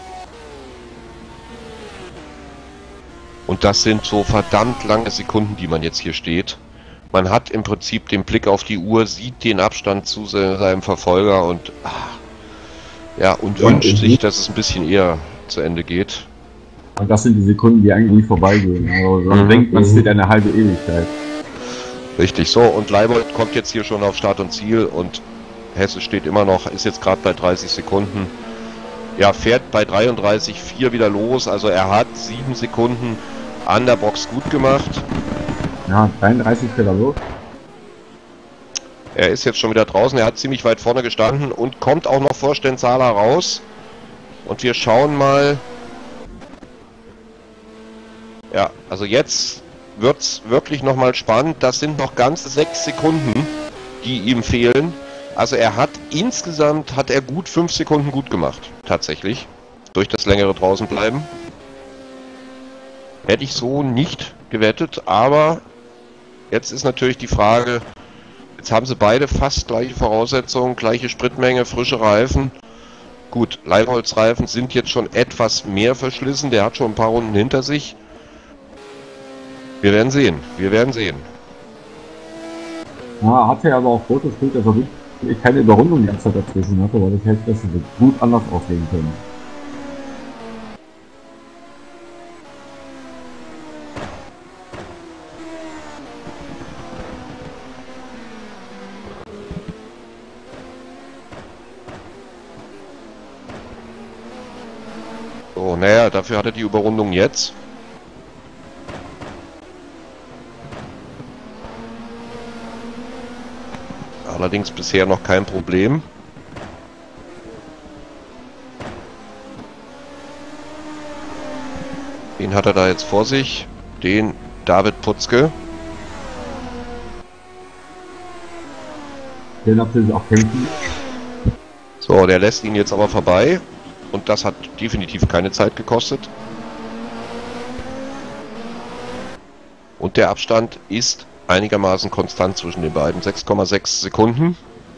Und das sind so verdammt lange Sekunden, die man jetzt hier steht. Man hat im Prinzip den Blick auf die Uhr, sieht den Abstand zu seinem Verfolger und ja, und wünscht sich, dass es ein bisschen eher zu Ende geht. Und das sind die Sekunden, die eigentlich nicht vorbeigehen. Also man denkt, man steht eine halbe Ewigkeit. Richtig, so, und Leibold kommt jetzt hier schon auf Start und Ziel und Hesse steht immer noch, ist jetzt gerade bei 30 Sekunden. Ja, fährt bei 33,4 wieder los, also er hat 7 Sekunden an der Box gut gemacht. Ja, 33 fährt er los. Er ist jetzt schon wieder draußen, er hat ziemlich weit vorne gestanden und kommt auch noch vor Stenzahler raus. Und wir schauen mal. Ja, also jetzt wird es wirklich nochmal spannend. Das sind noch ganze 6 Sekunden, die ihm fehlen. Also er hat insgesamt, hat er gut 5 Sekunden gut gemacht, tatsächlich. Durch das längere draußen bleiben. Hätte ich so nicht gewettet, aber jetzt ist natürlich die Frage, jetzt haben sie beide fast gleiche Voraussetzungen, gleiche Spritmenge, frische Reifen. Gut, Leibholzreifen sind jetzt schon etwas mehr verschlissen, der hat schon ein paar Runden hinter sich. Wir werden sehen, wir werden sehen. Ja, hat er aber auch Fotos, dass er wirklich keine Überrundung die ganze Zeit dazwischen hatte, weil das hätte das gut anders auslegen können. So, naja, dafür hat er die Überrundung jetzt. Allerdings bisher noch kein Problem. Den hat er da jetzt vor sich, den David Putzke. Den natürlich auch kämpfen. So, der lässt ihn jetzt aber vorbei. Und das hat definitiv keine Zeit gekostet. Und der Abstand ist einigermaßen konstant zwischen den beiden. 6,6 Sekunden.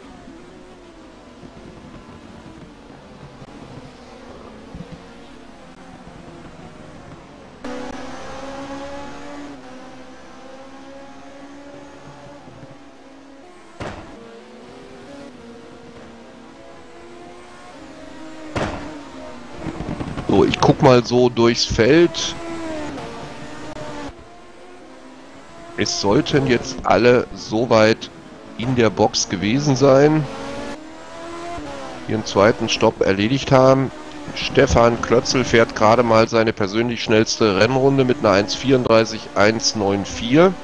So, ich guck mal so durchs Feld. Es sollten jetzt alle soweit in der Box gewesen sein. Ihren zweiten Stopp erledigt haben. Stefan Klötzl fährt gerade mal seine persönlich schnellste Rennrunde mit einer 1,34,194.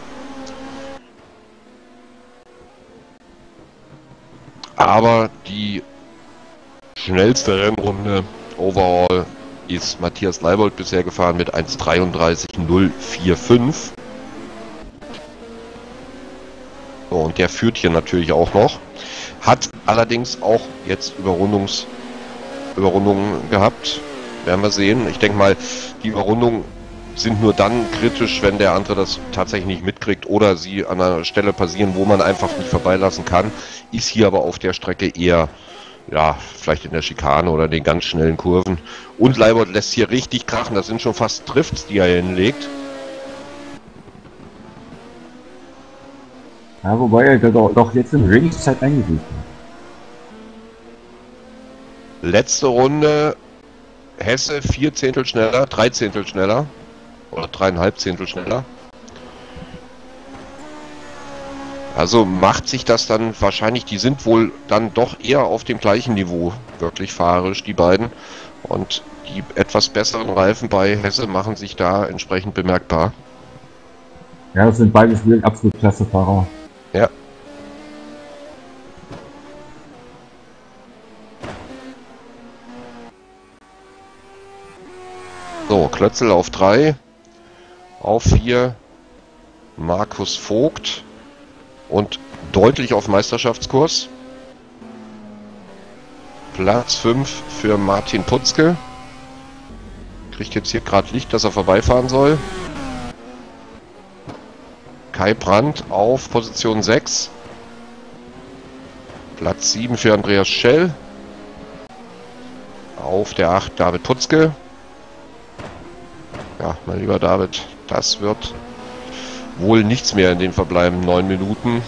Aber die schnellste Rennrunde overall ist Matthias Leibold bisher gefahren mit 1,33,045. So, und der führt hier natürlich auch noch. Hat allerdings auch jetzt Überrundungen gehabt. Werden wir sehen. Ich denke mal, die Überrundungen sind nur dann kritisch, wenn der andere das tatsächlich nicht mitkriegt oder sie an einer Stelle passieren, wo man einfach nicht vorbeilassen kann. Ist hier aber auf der Strecke eher, ja, vielleicht in der Schikane oder in den ganz schnellen Kurven. Und Leibold lässt hier richtig krachen. Das sind schon fast Drifts, die er hinlegt. Ja, wobei er doch jetzt in wenig Zeit eingefügt hat. Letzte Runde Hesse 4 Zehntel schneller, 3 Zehntel schneller oder 3,5 Zehntel schneller. Also macht sich das dann wahrscheinlich, die sind wohl dann doch eher auf dem gleichen Niveau, wirklich fahrerisch, die beiden. Und die etwas besseren Reifen bei Hesse machen sich da entsprechend bemerkbar. Ja, das sind beides wirklich absolut klasse Fahrer. Ja. So, Klötzl auf 3, auf 4 Markus Vogt und deutlich auf Meisterschaftskurs. Platz 5 für Martin Putzke. Kriegt jetzt hier gerade Licht, dass er vorbeifahren soll. Kai Brandt auf Position 6. Platz 7 für Andreas Schell. Auf der 8 David Putzke. Ja, mein lieber David, das wird wohl nichts mehr in den verbleibenden 9 Minuten.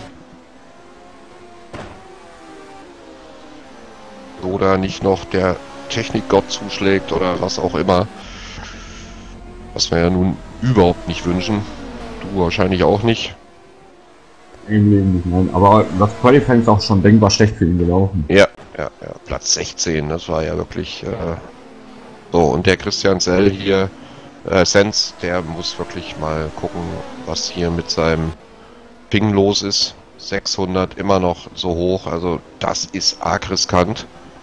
Oder nicht noch der Technikgott zuschlägt oder was auch immer. Was wir ja nun überhaupt nicht wünschen. Du wahrscheinlich auch nicht. Im Leben nicht, nein. Aber das Qualifying ist auch schon denkbar schlecht für ihn gelaufen. Ja. Platz 16, das war ja wirklich... So, und der Christian Sell hier, Sens, der muss wirklich mal gucken, was hier mit seinem Ping los ist. 600 immer noch so hoch, also das ist arg riskant.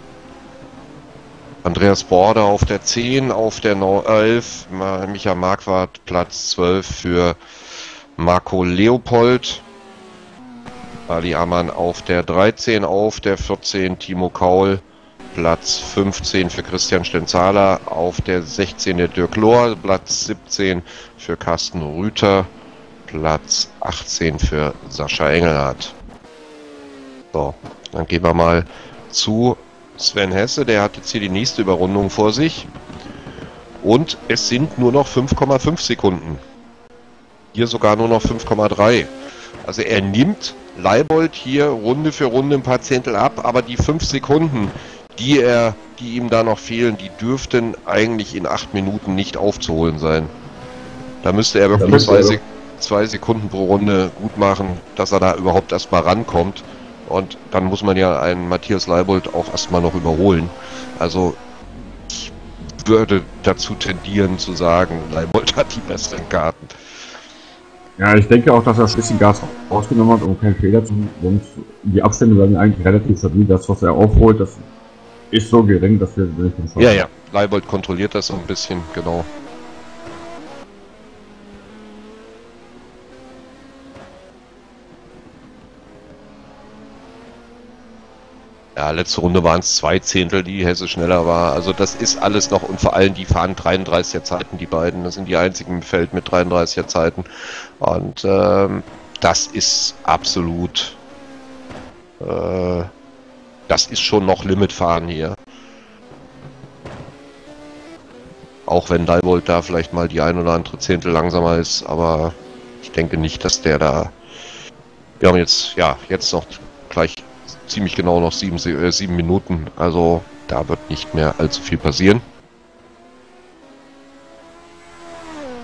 Andreas Border auf der 10, auf der 11, Micha Marquardt Platz 12 für Marco Leopold. Ali Amann auf der 13, auf der 14 Timo Kaul. Platz 15 für Christian Stenzala, auf der 16 der Dirk Lohr, Platz 17 für Carsten Rüther, Platz 18 für Sascha Engelhardt. So, dann gehen wir mal zu Sven Hesse, der hat jetzt hier die nächste Überrundung vor sich. Und es sind nur noch 5,5 Sekunden. Hier sogar nur noch 5,3. Also er nimmt Leibold hier Runde für Runde ein paar Zehntel ab, aber die 5 Sekunden, die ihm da noch fehlen, die dürften eigentlich in 8 Minuten nicht aufzuholen sein. Da müsste er wirklich 2 Sekunden pro Runde gut machen, dass er da überhaupt erstmal rankommt. Und dann muss man ja einen Matthias Leibold auch erstmal noch überholen. Also ich würde dazu tendieren zu sagen, Leibold hat die besseren Karten. Ja, ich denke auch, dass er ein bisschen Gas rausgenommen hat, um keinen Fehler zu machen. Und die Abstände werden eigentlich relativ stabil. Das, was er aufholt, das ist so gering, dass wir nicht schaffen. Ja. Leibold kontrolliert das so ein bisschen, genau. Ja, letzte Runde waren es 2 Zehntel, die Hesse schneller war. Also das ist alles noch, und vor allem die fahren 33er Zeiten, die beiden. Das sind die einzigen im Feld mit 33er Zeiten. Und das ist absolut, das ist schon noch Limitfahren hier. Auch wenn Leibold da vielleicht mal die ein oder andere Zehntel langsamer ist, aber ich denke nicht, dass der da... Wir haben jetzt noch gleich ziemlich genau noch 7 Minuten, also da wird nicht mehr allzu viel passieren.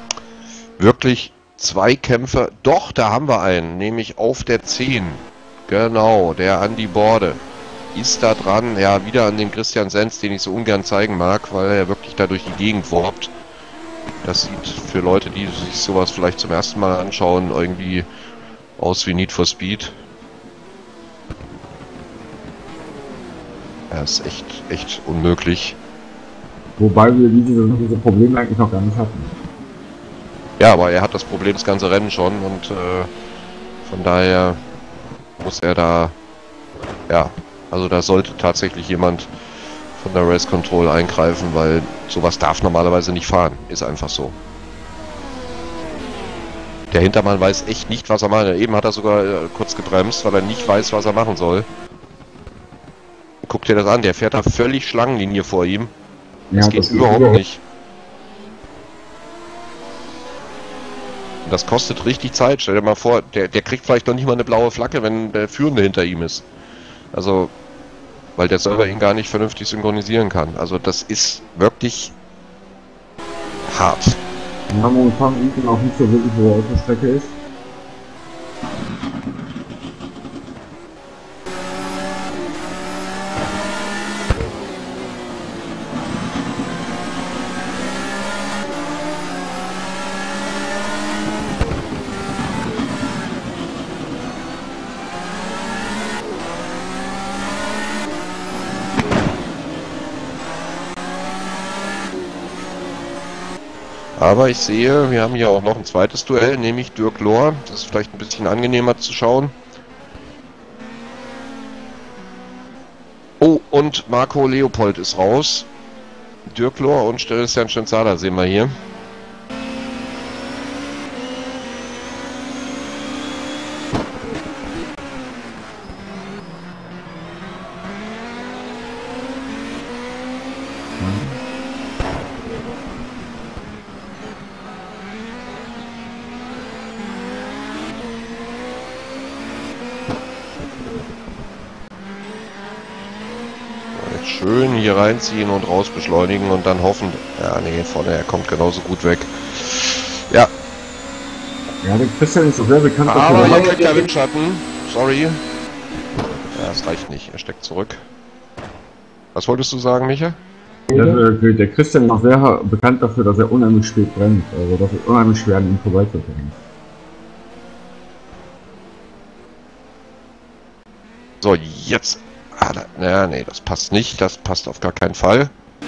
Wirklich 2 Kämpfer, doch, da haben wir einen, nämlich auf der 10 Genau, der Andi Borde ist da dran. Ja, wieder an dem Christian Senz, den ich so ungern zeigen mag, weil er wirklich da durch die Gegend warbt. Das sieht für Leute, die sich sowas vielleicht zum ersten Mal anschauen, irgendwie aus wie Need for Speed. Ja, ist echt unmöglich. Wobei wir diese Probleme eigentlich noch gar nicht hatten. Ja, aber er hat das Problem das ganze Rennen schon und von daher muss er da, ja, also da sollte tatsächlich jemand von der Race Control eingreifen, weil sowas darf normalerweise nicht fahren. Ist einfach so. Der Hintermann weiß echt nicht, was er macht. Eben hat er sogar kurz gebremst, weil er nicht weiß, was er machen soll. Guck dir das an, der fährt da völlig Schlangenlinie vor ihm. Das geht überhaupt nicht. Und das kostet richtig Zeit. Stell dir mal vor, der kriegt vielleicht noch nicht mal eine blaue Flagge, wenn der Führende hinter ihm ist. Also, weil der Server ihn gar nicht vernünftig synchronisieren kann. Also das ist wirklich hart. Ja, momentan sieht man auch nicht so wirklich, wo er auf der Strecke ist. Aber ich sehe, wir haben hier auch noch ein zweites Duell, nämlich Dirk Lohr. Das ist vielleicht ein bisschen angenehmer zu schauen. Oh, und Marco Leopold ist raus. Dirk Lohr und Christian Schenzada sehen wir hier. Schön hier reinziehen und raus beschleunigen und dann hoffen. Ja, nee, vorne, er kommt genauso gut weg. Ja. Ja, der Christian ist so sehr bekannt. Aber hier kriegt er Windschatten. Sorry. Ja, das reicht nicht. Er steckt zurück. Was wolltest du sagen, Micha? Der Christian ist noch sehr bekannt dafür, dass er unheimlich spät bremst. Also, das ist unheimlich schwer, an ihm vorbeizubringen. So, jetzt. Ja, nee, das passt nicht. Das passt auf gar keinen Fall.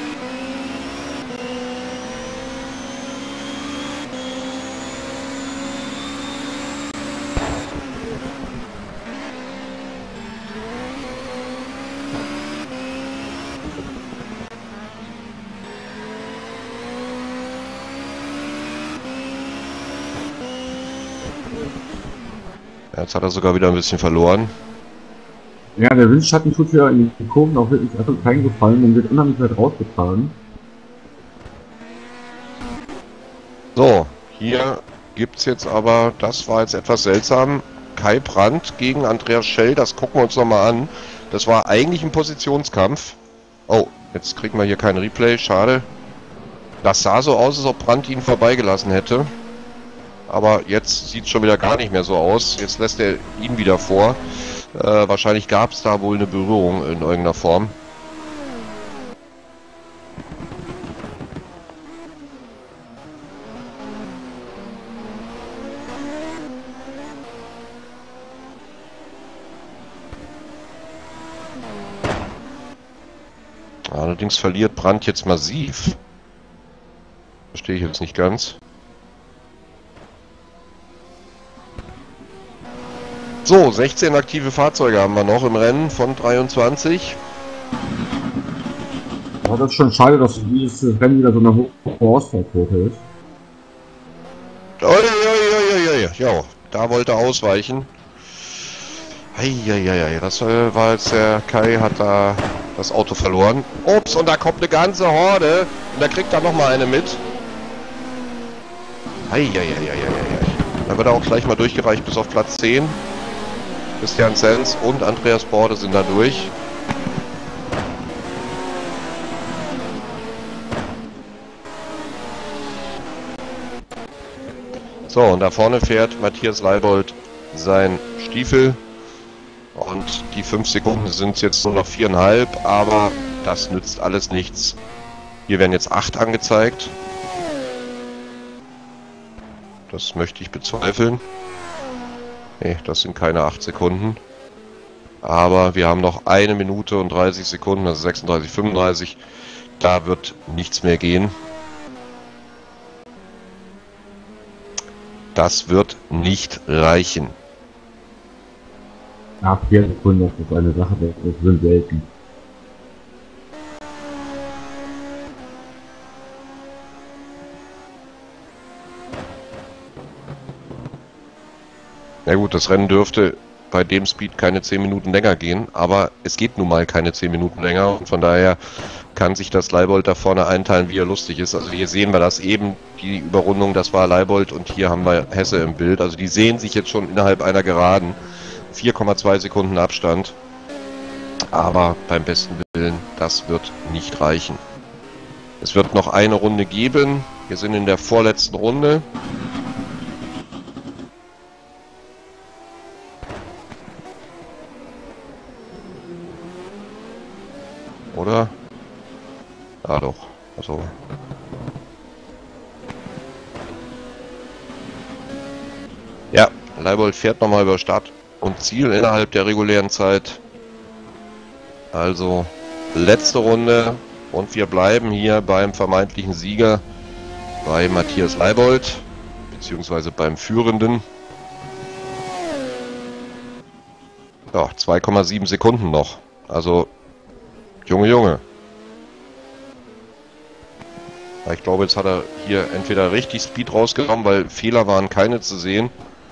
Ja, jetzt hat er sogar wieder ein bisschen verloren. Ja, der Windschatten tut ja in den Kurven auch wirklich einfach keinen Gefallen und wird unheimlich weit rausgetragen. So, hier gibt es jetzt aber, das war jetzt etwas seltsam, Kai Brandt gegen Andreas Schell, das gucken wir uns nochmal an. Das war eigentlich ein Positionskampf. Oh, jetzt kriegen wir hier kein Replay, schade. Das sah so aus, als ob Brandt ihn vorbeigelassen hätte. Aber jetzt sieht es schon wieder gar nicht mehr so aus. Jetzt lässt er ihn wieder vor. Wahrscheinlich gab es da wohl eine Berührung in irgendeiner Form. Allerdings verliert Brandt jetzt massiv. Verstehe ich jetzt nicht ganz. So, 16 aktive Fahrzeuge haben wir noch im Rennen von 23. Ja, das ist schon schade, dass dieses Rennen wieder so eine hohe Ausfallquote ist. Ja, da wollte er ausweichen. Das war jetzt der Kai, hat da das Auto verloren. Ups, und da kommt eine ganze Horde. Und da kriegt er nochmal eine mit. Da wird er auch gleich mal durchgereicht bis auf Platz 10. Christian Senz und Andreas Borde sind da durch. So, und da vorne fährt Matthias Leibold sein Stiefel. Und die 5 Sekunden sind jetzt nur noch 4,5, aber das nützt alles nichts. Hier werden jetzt 8 angezeigt. Das möchte ich bezweifeln. Nee, das sind keine 8 Sekunden. Aber wir haben noch 1 Minute und 30 Sekunden, also 36, 35. Da wird nichts mehr gehen. Das wird nicht reichen. Nach 4 Sekunden, das ist eine Sache, das sind selten. Na gut, das Rennen dürfte bei dem Speed keine 10 Minuten länger gehen, aber es geht nun mal keine 10 Minuten länger und von daher kann sich das Leibold da vorne einteilen, wie er lustig ist. Also hier sehen wir das eben, die Überrundung, das war Leibold und hier haben wir Hesse im Bild. Also die sehen sich jetzt schon innerhalb einer Geraden. 4,2 Sekunden Abstand. Aber beim besten Willen, das wird nicht reichen. Es wird noch eine Runde geben. Wir sind in der vorletzten Runde. Oder? Ja doch. Also. Ja, Leibold fährt nochmal über Start und Ziel innerhalb der regulären Zeit. Also letzte Runde und wir bleiben hier beim vermeintlichen Sieger, bei Matthias Leibold, beziehungsweise beim Führenden. Ja, 2,7 Sekunden noch. Also, Junge. Ich glaube, jetzt hat er hier entweder richtig Speed rausgenommen, weil Fehler waren keine zu sehen.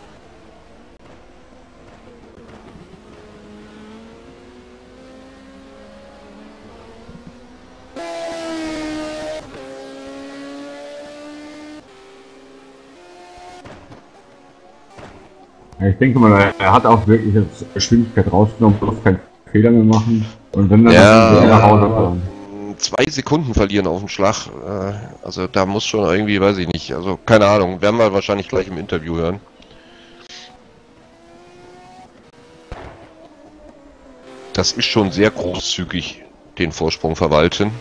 Ich denke mal, er hat auch wirklich jetzt Geschwindigkeit rausgenommen, bloß keinen Fehler mehr machen. Und wenn dann nach Hause fahren. 2 Sekunden verlieren auf den Schlag. Also da muss schon irgendwie, weiß ich nicht. Also keine Ahnung, werden wir wahrscheinlich gleich im Interview hören. Das ist schon sehr großzügig, den Vorsprung verwalten.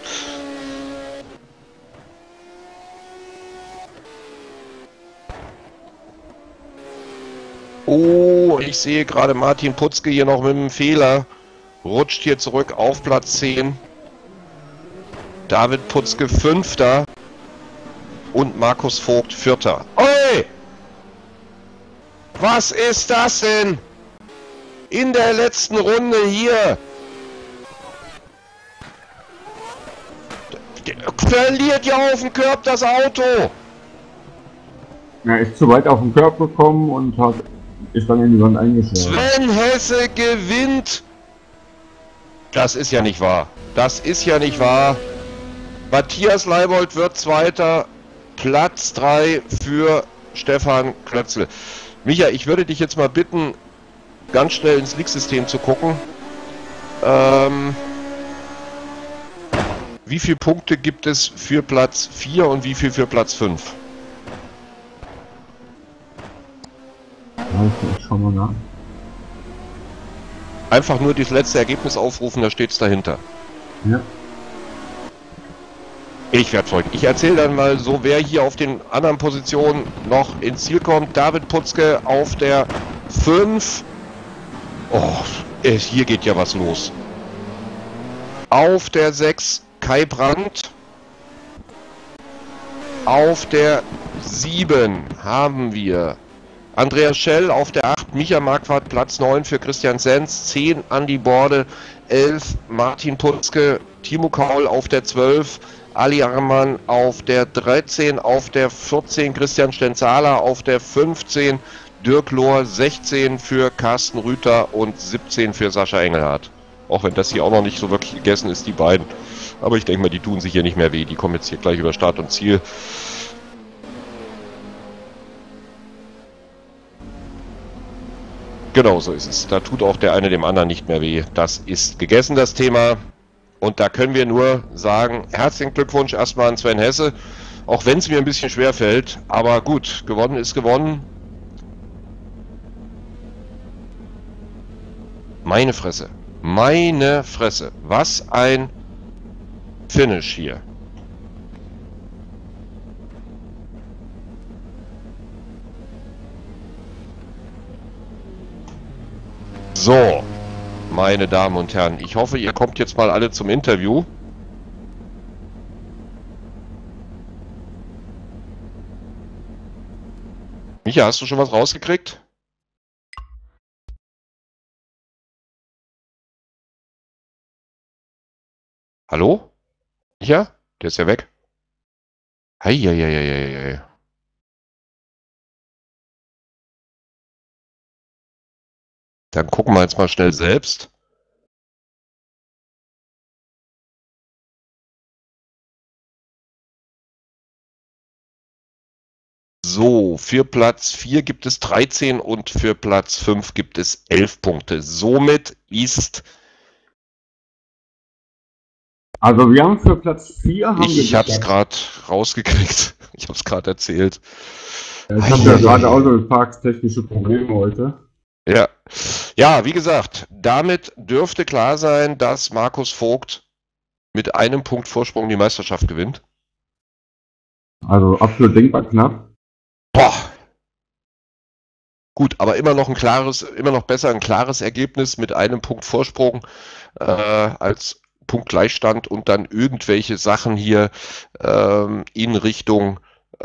Oh, ich sehe gerade Martin Putzke hier noch mit einem Fehler. Rutscht hier zurück auf Platz 10. David Putzke 5. Und Markus Vogt 4. Oi! Was ist das denn? In der letzten Runde hier. Verliert ja auf dem Körb das Auto. Er ist zu weit auf den Körb gekommen und ist dann in die Wand eingeschlagen. Sven Hesse gewinnt. Das ist ja nicht wahr. Das ist ja nicht wahr. Matthias Leibold wird Zweiter. Platz 3 für Stefan Klötzl. Micha, ich würde dich jetzt mal bitten, ganz schnell ins League-System zu gucken. Wie viele Punkte gibt es für Platz 4 und wie viel für Platz 5? Ich schau mal nach. Einfach nur das letzte Ergebnis aufrufen, da steht es dahinter. Ja. Ich werde folgen. Ich erzähle dann mal so, wer hier auf den anderen Positionen noch ins Ziel kommt. David Putzke auf der 5. Oh, hier geht ja was los. Auf der 6 Kai Brandt. Auf der 7 haben wir Andreas Schell, auf der 8 Micha Marquardt, Platz 9 für Christian Senz, 10 Andi Borde, 11 Martin Putzke, Timo Kaul auf der 12, Ali Arman auf der 13, auf der 14 Christian Stenzala, auf der 15 Dirk Lohr, 16 für Carsten Rüther und 17 für Sascha Engelhardt. Auch wenn das hier auch noch nicht so wirklich gegessen ist, die beiden. Aber ich denke mal, die tun sich hier nicht mehr weh. Die kommen jetzt hier gleich über Start und Ziel. Genau so ist es. Da tut auch der eine dem anderen nicht mehr weh. Das ist gegessen, das Thema. Und da können wir nur sagen, herzlichen Glückwunsch erstmal an Sven Hesse. Auch wenn es mir ein bisschen schwer fällt. Aber gut, gewonnen ist gewonnen. Meine Fresse. Meine Fresse. Was ein Finish hier. So, meine Damen und Herren, ich hoffe, ihr kommt jetzt mal alle zum Interview. Micha, hast du schon was rausgekriegt? Hallo? Micha? Der ist ja weg. Heieieiei. Dann gucken wir jetzt mal schnell selbst. So, für Platz 4 gibt es 13 und für Platz 5 gibt es 11 Punkte. Somit ist... Also wir haben für Platz 4... Ich habe es gerade rausgekriegt. Ich habe es gerade erzählt. Ich habe ja gerade autoparkstechnische Probleme heute. Ja. Ja, wie gesagt, damit dürfte klar sein, dass Markus Vogt mit einem Punkt Vorsprung die Meisterschaft gewinnt. Also absolut denkbar knapp. Boah. Gut, aber immer noch besser ein klares Ergebnis mit einem Punkt Vorsprung als Punktgleichstand und dann irgendwelche Sachen hier in Richtung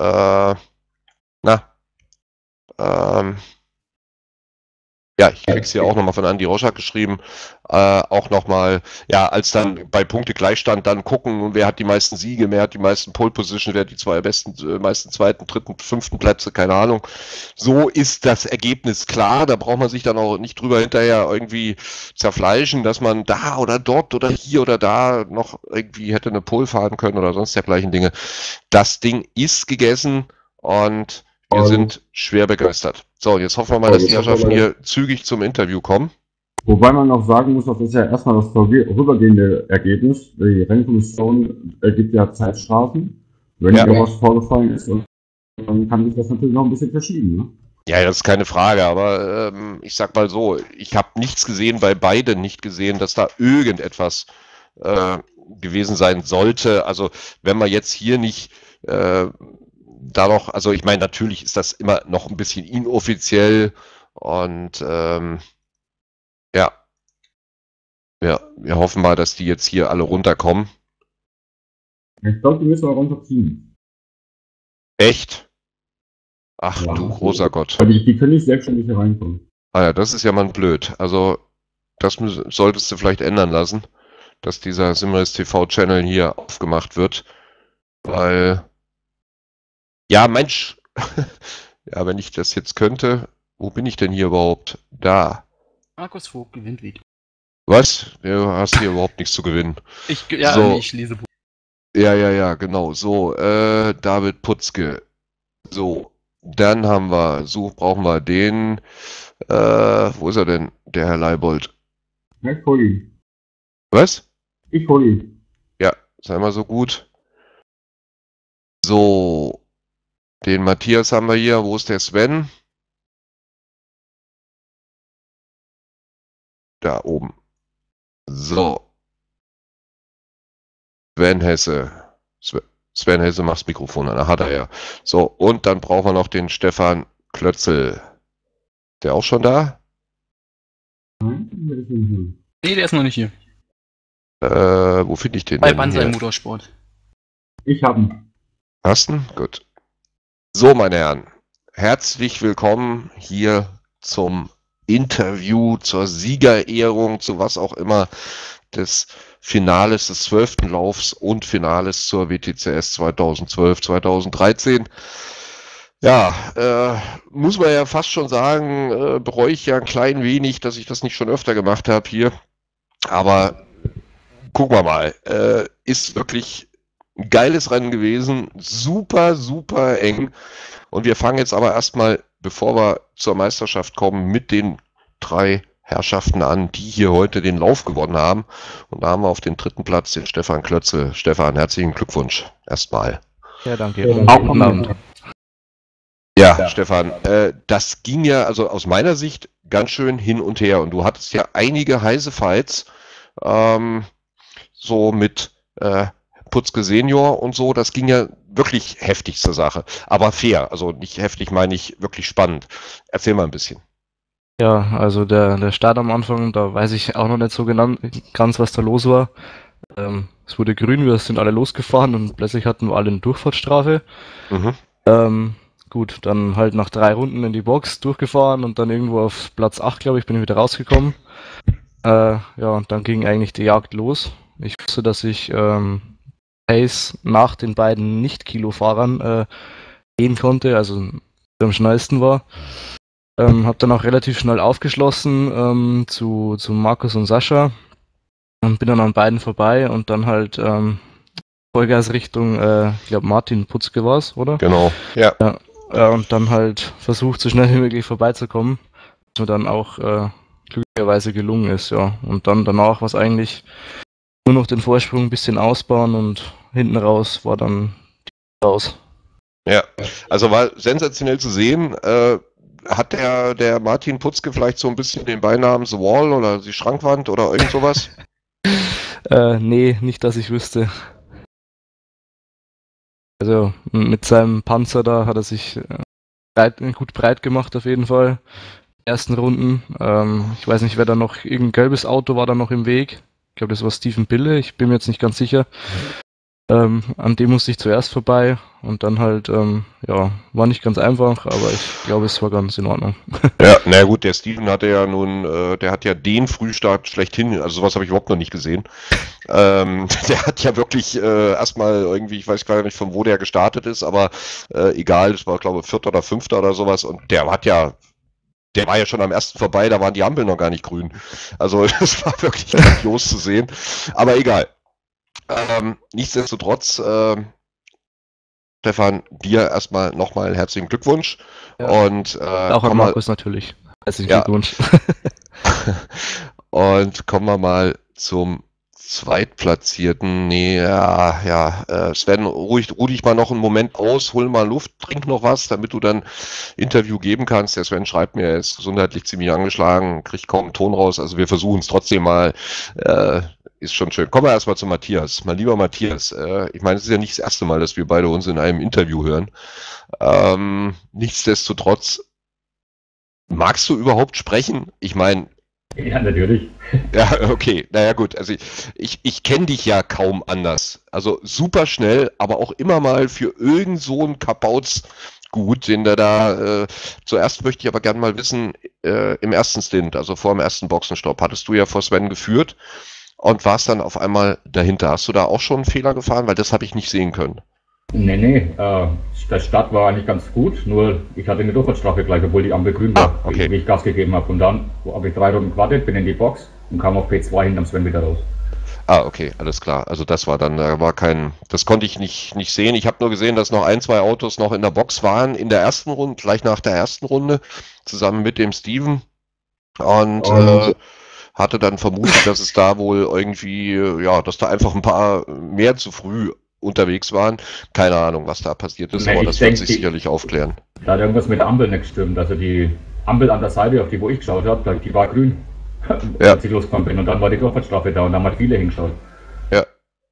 ja, ich krieg's hier auch nochmal von Andy Roschak geschrieben, auch nochmal, ja, als dann bei Punktegleichstand dann gucken, wer hat die meisten Siege, wer hat die meisten Pole Position, wer hat die meisten zweiten, dritten, fünften Plätze, keine Ahnung. So ist das Ergebnis klar, da braucht man sich dann auch nicht drüber hinterher irgendwie zerfleischen, dass man da oder dort oder hier oder da noch irgendwie hätte eine Pole fahren können oder sonst dergleichen Dinge. Das Ding ist gegessen und wir sind schwer begeistert. So, jetzt hoffen wir mal, dass die Herrschaften hier zügig zum Interview kommen. Wobei man noch sagen muss, das ist ja erstmal das vorübergehende Ergebnis. Die Rennkommission gibt ja Zeitstrafen, wenn ja was vorgefallen ist. Und dann kann sich das natürlich noch ein bisschen verschieben. Ne? Ja, das ist keine Frage, aber ich sag mal so, ich habe nichts gesehen, bei beiden nicht gesehen, dass da irgendetwas gewesen sein sollte. Also wenn man jetzt hier nicht da noch, also ich meine, natürlich ist das immer noch ein bisschen inoffiziell und ja, wir hoffen mal, dass die jetzt hier alle runterkommen. Ich glaube, die müssen wir runterziehen. Echt? Ach ja, du großer Gott. Die können nicht selbstständig hier reinkommen. Ah ja, das ist ja mal blöd. Also das solltest du vielleicht ändern lassen, dass dieser Simris TV Channel hier aufgemacht wird, weil ja, Mensch, ja, wenn ich das jetzt könnte, wo bin ich denn hier überhaupt? Da. Markus Vogt gewinnt wieder. Was? Du hast hier überhaupt nichts zu gewinnen. Ich lese Buch. Ja, genau. So, David Putzke. So, dann haben wir, brauchen wir den, wo ist er denn, der Herr Leibold? Ich hol ihn. Was? Ich hol ihn. Ja, sei mal so gut. So, den Matthias haben wir hier. Wo ist der Sven? Da oben. So. Sven Hesse. Sven Hesse macht das Mikrofon an. Hat er ja. So, und dann brauchen wir noch den Stefan Klötzel. Der auch schon da? Nee, der ist noch nicht hier. Wo finde ich den Bei denn? Bei Banzai Motorsport. Ich hab ihn. Hast du? Gut. So, meine Herren, herzlich willkommen hier zum Interview, zur Siegerehrung, zu was auch immer, des Finales des 12. Laufs und Finales zur WTCS 2012, 2013. Ja, muss man ja fast schon sagen, bereue ich ja ein klein wenig, dass ich das nicht schon öfter gemacht habe hier. Aber gucken wir mal, ist wirklich ein geiles Rennen gewesen, super, super eng. Und wir fangen jetzt aber erstmal, bevor wir zur Meisterschaft kommen, mit den 3 Herrschaften an, die hier heute den Lauf gewonnen haben. Und da haben wir auf den 3. Platz den Stefan Klötzel. Stefan, herzlichen Glückwunsch erstmal. Ja, danke. Auch guten Abend. Ja, Stefan, das ging ja, also aus meiner Sicht, ganz schön hin und her. Und du hattest ja einige heiße Fights, so mit Putzke Senior und so. Das ging ja wirklich heftig zur Sache. Aber fair, also nicht heftig, meine ich wirklich spannend. Erzähl mal ein bisschen. Ja, also der Start am Anfang, da weiß ich auch noch nicht so ganz, was da los war. Es wurde grün, wir sind alle losgefahren und plötzlich hatten wir alle eine Durchfahrtsstrafe. Gut, dann halt nach 3 Runden in die Box durchgefahren und dann irgendwo auf Platz 8, glaube ich, bin ich wieder rausgekommen. Ja, und dann ging eigentlich die Jagd los. Ich wusste, dass ich Pace nach den beiden Nicht-Kilo-Fahrern gehen konnte, also am schnellsten war. Habe dann auch relativ schnell aufgeschlossen zu Markus und Sascha und bin dann an beiden vorbei und dann halt Vollgas Richtung, ich glaube Martin Putzke war es, oder? Genau, ja. Und dann halt versucht, so schnell wie möglich vorbeizukommen, was mir dann auch glücklicherweise gelungen ist, ja. Und dann danach war es eigentlich nur noch den Vorsprung ein bisschen ausbauen und hinten raus war dann raus. Ja, also war sensationell zu sehen. Hat der Martin Putzke vielleicht so ein bisschen den Beinamen The Wall oder die Schrankwand oder irgend sowas? Nee, nicht, dass ich wüsste. Also mit seinem Panzer da hat er sich gut breit gemacht auf jeden Fall. Ersten Runden. Ich weiß nicht, wer da noch, irgendein gelbes Auto war da noch im Weg. Ich glaube, das war Stephen Bille, ich bin mir jetzt nicht ganz sicher. An dem musste ich zuerst vorbei und dann halt, ja, war nicht ganz einfach, aber ich glaube, es war ganz in Ordnung. Ja, na gut, der Steven hatte ja nun, der hat ja den Frühstart schlechthin, also sowas habe ich überhaupt noch nicht gesehen. Der hat ja wirklich erstmal irgendwie, ich weiß gar nicht, von wo der gestartet ist, aber egal, das war glaube ich 4. oder 5. oder sowas und der war ja schon am ersten vorbei, da waren die Ampeln noch gar nicht grün. Also das war wirklich grandios zu sehen, aber egal. Nichtsdestotrotz, Stefan, dir erstmal nochmal herzlichen Glückwunsch. Ja. Und auch an Markus natürlich. Herzlichen Glückwunsch. Und kommen wir mal zum Zweitplatzierten. Sven, ruh dich mal noch einen Moment aus, hol mal Luft, trink noch was, damit du dann Interview geben kannst. Der Sven schreibt mir, er ist gesundheitlich ziemlich angeschlagen, kriegt kaum einen Ton raus. Also wir versuchen es trotzdem mal. Ist schon schön. Kommen wir erstmal zu Matthias. Mein lieber Matthias, ich meine, es ist ja nicht das erste Mal, dass wir beide uns in einem Interview hören. Nichtsdestotrotz, magst du überhaupt sprechen? Ich meine... Ja, natürlich. Ja, okay. Naja, gut. Also ich kenne dich ja kaum anders. Also super schnell, aber auch immer mal für irgend so einen Kapauz gut, den der da... zuerst möchte ich aber gerne mal wissen, im ersten Stint, also vor dem ersten Boxenstopp, hattest du ja vor Sven geführt. Und warst dann auf einmal dahinter. Hast du da auch schon einen Fehler gefahren? Weil das habe ich nicht sehen können. Nee. Der Start war eigentlich ganz gut, nur ich hatte eine Durchfahrtsstrafe gleich, obwohl die Ampel grün war, okay. Wie ich Gas gegeben habe. Und dann habe ich 3 Runden gewartet, bin in die Box und kam auf P2 hinterm Sven wieder raus. Okay, alles klar. Also das war dann, das konnte ich nicht sehen. Ich habe nur gesehen, dass noch 1, 2 Autos noch in der Box waren, in der ersten Runde, gleich nach der ersten Runde, zusammen mit dem Steven. Und hatte dann vermutet, dass es da wohl irgendwie, dass da einfach ein paar mehr zu früh unterwegs waren. Keine Ahnung, was da passiert ist, aber das wird sich sicherlich aufklären. Da hat irgendwas mit der Ampel nicht gestimmt. Also die Ampel an der Seite, auf die wo ich geschaut habe, die war grün, als ich losgekommen bin. Und dann war die Durchfahrtsstrafe da und dann haben viele hingeschaut. Ja.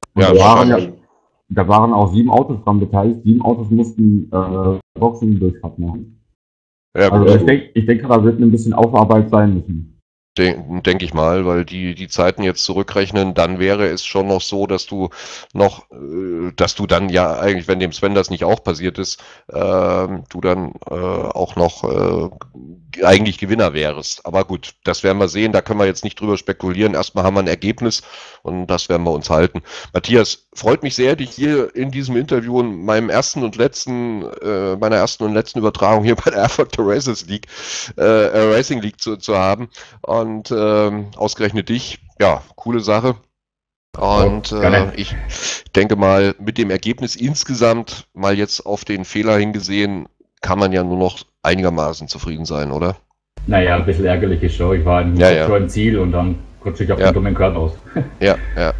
Da waren auch 7 Autos dran beteiligt. 7 Autos mussten Boxen Durchfahrt machen. Ja, also ich denke, da wird ein bisschen Aufarbeit sein müssen. Denke ich mal, weil die Zeiten jetzt zurückrechnen, dann wäre es schon noch so, dass du dann ja eigentlich, wenn dem Sven das nicht auch passiert ist, du dann auch noch eigentlich Gewinner wärst. Aber gut, das werden wir sehen, da können wir jetzt nicht drüber spekulieren. Erstmal haben wir ein Ergebnis und das werden wir uns halten. Matthias, freut mich sehr, dich hier in diesem Interview in meiner ersten und letzten Übertragung hier bei der R-Factor Racing League zu haben. Und ausgerechnet dich, ja, coole Sache. Und ich denke mal, mit dem Ergebnis insgesamt mal jetzt auf den Fehler hingesehen, kann man ja nur noch einigermaßen zufrieden sein, oder? Naja, ein bisschen ärgerlich ist schon. Ich war schon im Ziel und dann sich auf den dummen Körn aus. Ja.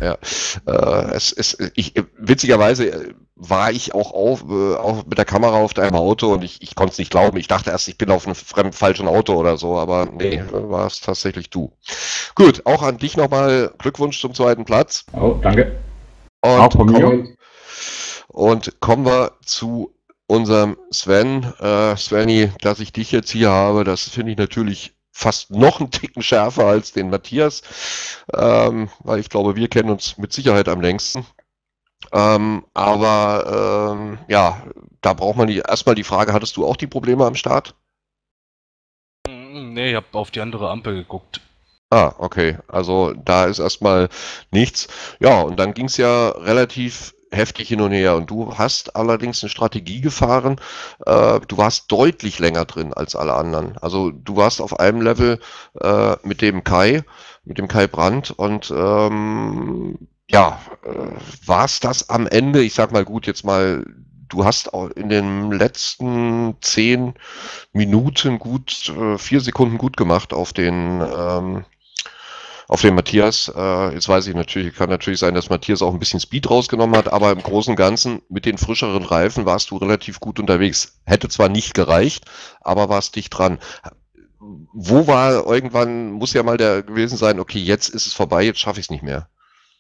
Witzigerweise war ich auch mit der Kamera auf deinem Auto und ich konnte es nicht glauben. Ich dachte erst, ich bin auf einem falschen Auto oder so, aber nee, war es tatsächlich du. Gut, auch an dich nochmal Glückwunsch zum 2. Platz. Oh, danke. Und kommen wir zu unserem Sven. Sveni, dass ich dich jetzt hier habe, das finde ich natürlich fast noch einen Ticken schärfer als den Matthias, weil ich glaube, wir kennen uns mit Sicherheit am längsten. Ja, da braucht man erstmal die Frage, hattest du auch die Probleme am Start? Nee, ich habe auf die andere Ampel geguckt. Ah, okay. Also da ist erstmal nichts. Ja, und dann ging es ja relativ heftig hin und her. Und du hast allerdings eine Strategie gefahren. Du warst deutlich länger drin als alle anderen. Also du warst auf einem Level mit dem Kai Brandt. Und war es das am Ende? Ich sag mal gut, jetzt mal, du hast auch in den letzten 10 Minuten 4 Sekunden gut gemacht auf den Matthias. Jetzt weiß ich natürlich, kann natürlich sein, dass Matthias auch ein bisschen Speed rausgenommen hat, aber im Großen und Ganzen mit den frischeren Reifen warst du relativ gut unterwegs. Hätte zwar nicht gereicht, aber warst dicht dran. Wo war irgendwann, muss ja mal der gewesen sein, okay, jetzt ist es vorbei, jetzt schaffe ich es nicht mehr.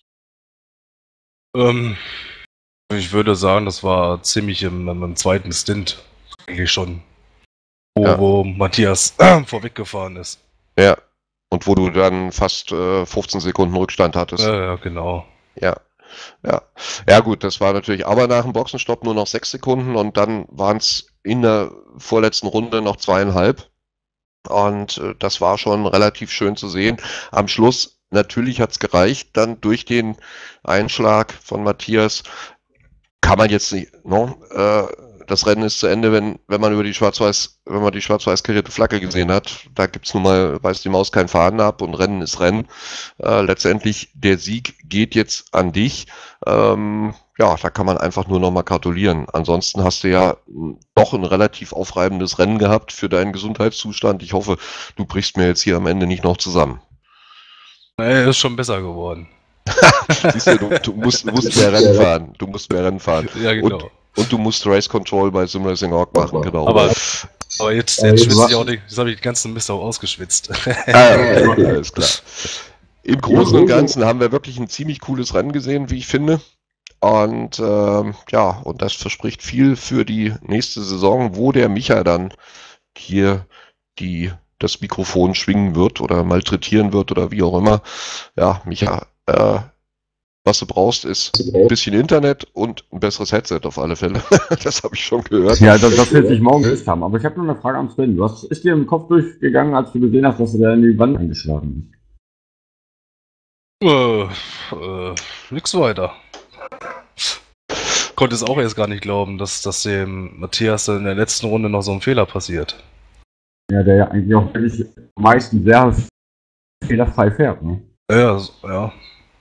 Ich würde sagen, das war ziemlich im zweiten Stint eigentlich schon, wo Matthias vorweggefahren ist. Ja. Und wo du dann fast 15 Sekunden Rückstand hattest. Ja, genau. Ja, gut, das war natürlich, aber nach dem Boxenstopp nur noch 6 Sekunden und dann waren es in der vorletzten Runde noch 2,5. Und das war schon relativ schön zu sehen. Am Schluss, natürlich hat es gereicht, dann durch den Einschlag von Matthias kann man jetzt nicht, das Rennen ist zu Ende, wenn man die schwarz-weiß karierte Flagge gesehen hat. Da gibt's nun mal, weiß die Maus keinen Faden ab und Rennen ist Rennen. Letztendlich, der Sieg geht jetzt an dich. Da kann man einfach nur noch mal gratulieren. Ansonsten hast du ja doch ein relativ aufreibendes Rennen gehabt für deinen Gesundheitszustand. Ich hoffe, du brichst mir jetzt hier am Ende nicht noch zusammen. Nee, ist schon besser geworden. Siehst du musst mehr Rennen fahren. Du musst mehr Rennen fahren. Ja, genau. Und du musst Race Control bei SimRacing.org machen, genau. Aber jetzt schwitze ich auch nicht. Jetzt habe ich den ganzen Mist auch ausgeschwitzt. Okay, alles klar. Im Großen und Ganzen haben wir wirklich ein ziemlich cooles Rennen gesehen, wie ich finde. Und und das verspricht viel für die nächste Saison, wo der Micha dann hier das Mikrofon schwingen wird oder malträtieren wird oder wie auch immer. Ja, Micha, was du brauchst, ist ein bisschen Internet und ein besseres Headset auf alle Fälle. Das habe ich schon gehört. Ja, das wird sich morgen gelöst haben. Aber ich habe noch eine Frage an Sven. Was ist dir im Kopf durchgegangen, als du gesehen hast, dass du da in die Wand eingeschlagen bist? Nix weiter. Konnte es auch erst gar nicht glauben, dass dem Matthias in der letzten Runde noch so ein Fehler passiert. Ja, der ja eigentlich auch wirklich meistens sehr fehlerfrei fährt, ne? Ja.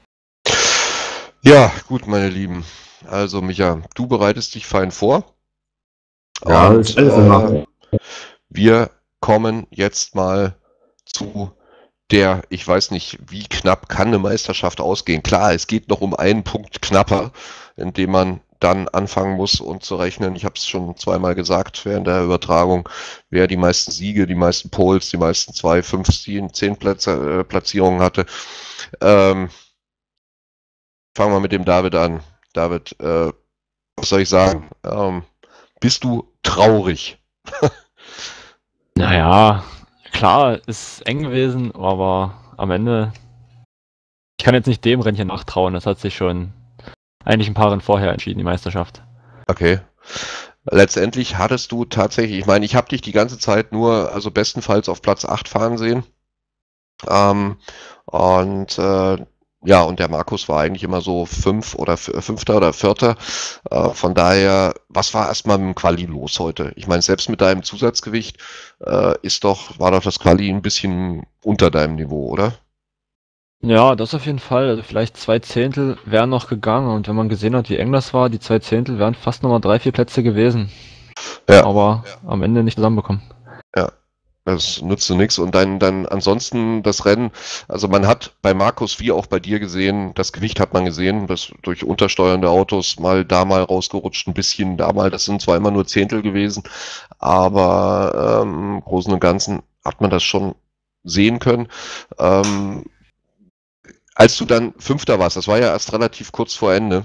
Ja, gut, meine Lieben. Also, Micha, du bereitest dich fein vor. Ja, und, ist alles in Ordnung. Wir kommen jetzt mal zu der, ich weiß nicht, wie knapp kann eine Meisterschaft ausgehen. Klar, es geht noch um einen Punkt knapper, indem man dann anfangen muss und zu rechnen. Ich habe es schon zweimal gesagt während der Übertragung, wer die meisten Siege, die meisten Poles, die meisten 2, 5, 10 Platzierungen hatte. Fangen wir mit dem David an. David, was soll ich sagen? Bist du traurig? Naja, klar, ist eng gewesen, aber am Ende, ich kann jetzt nicht dem Rennchen nachtrauen, das hat sich schon eigentlich ein paar Rennen vorher entschieden, die Meisterschaft. Okay. Letztendlich hattest du tatsächlich, ich meine, ich habe dich die ganze Zeit nur, also bestenfalls auf Platz 8 fahren sehen. Und der Markus war eigentlich immer so 5. oder 5. oder 4. Von daher, was war erstmal mit dem Quali los heute? Ich meine, selbst mit deinem Zusatzgewicht war doch das Quali ein bisschen unter deinem Niveau, oder? Ja, das auf jeden Fall. Also vielleicht 2 Zehntel wären noch gegangen und wenn man gesehen hat, wie eng das war, die 2 Zehntel wären fast nochmal 3, 4 Plätze gewesen. Ja. Aber am Ende nicht zusammenbekommen. Ja. Das nützt nichts. Und dann ansonsten das Rennen, also man hat bei Markus wie auch bei dir gesehen, das Gewicht hat man gesehen, das durch untersteuernde Autos mal da mal rausgerutscht, ein bisschen da mal, das sind zwar immer nur Zehntel gewesen, aber im Großen und Ganzen hat man das schon sehen können. Als du dann Fünfter warst, das war ja erst relativ kurz vor Ende,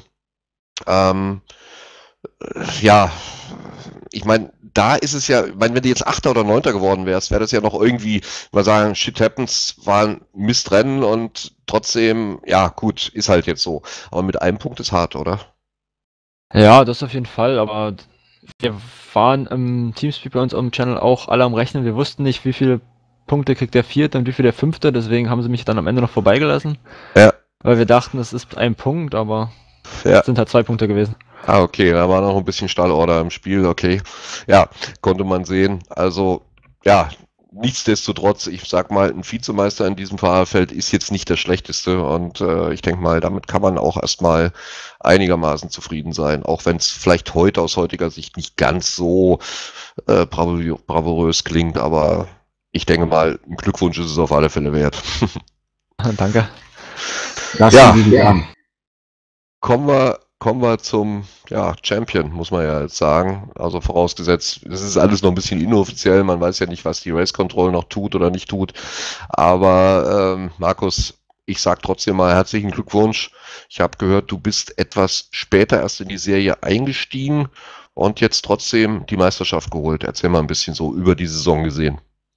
ja, ich meine, da ist es ja, ich meine, wenn du jetzt Achter oder Neunter geworden wärst, wäre das ja noch irgendwie, mal sagen, shit happens, war ein Mistrennen und trotzdem, ja, gut, ist halt jetzt so. Aber mit einem Punkt ist hart, oder? Ja, das auf jeden Fall, aber wir waren im Teamspeak bei uns auf dem Channel auch alle am Rechnen. Wir wussten nicht, wie viele Punkte kriegt der Vierte und wie viel der Fünfte, deswegen haben sie mich dann am Ende noch vorbeigelassen. Ja. Weil wir dachten, es ist ein Punkt, aber Ja. es sind halt 2 Punkte gewesen. Ah, okay, da war noch ein bisschen Stallorder im Spiel, okay. Ja, konnte man sehen. Also, ja, nichtsdestotrotz, ich sag mal, ein Vizemeister in diesem Fahrerfeld ist jetzt nicht das Schlechteste und ich denke mal, damit kann man auch erstmal einigermaßen zufrieden sein, auch wenn es vielleicht heute aus heutiger Sicht nicht ganz so bravourös klingt, aber ich denke mal, ein Glückwunsch ist es auf alle Fälle wert. Danke. Das Ja. bietet sich an. Kommen wir zum Champion, muss man ja jetzt sagen. Also vorausgesetzt, das ist alles noch ein bisschen inoffiziell, man weiß ja nicht, was die Race Control noch tut oder nicht tut. Aber Markus, ich sag trotzdem mal herzlichen Glückwunsch. Ich habe gehört, du bist etwas später erst in die Serie eingestiegen und jetzt trotzdem die Meisterschaft geholt. Erzähl mal ein bisschen so über die Saison gesehen.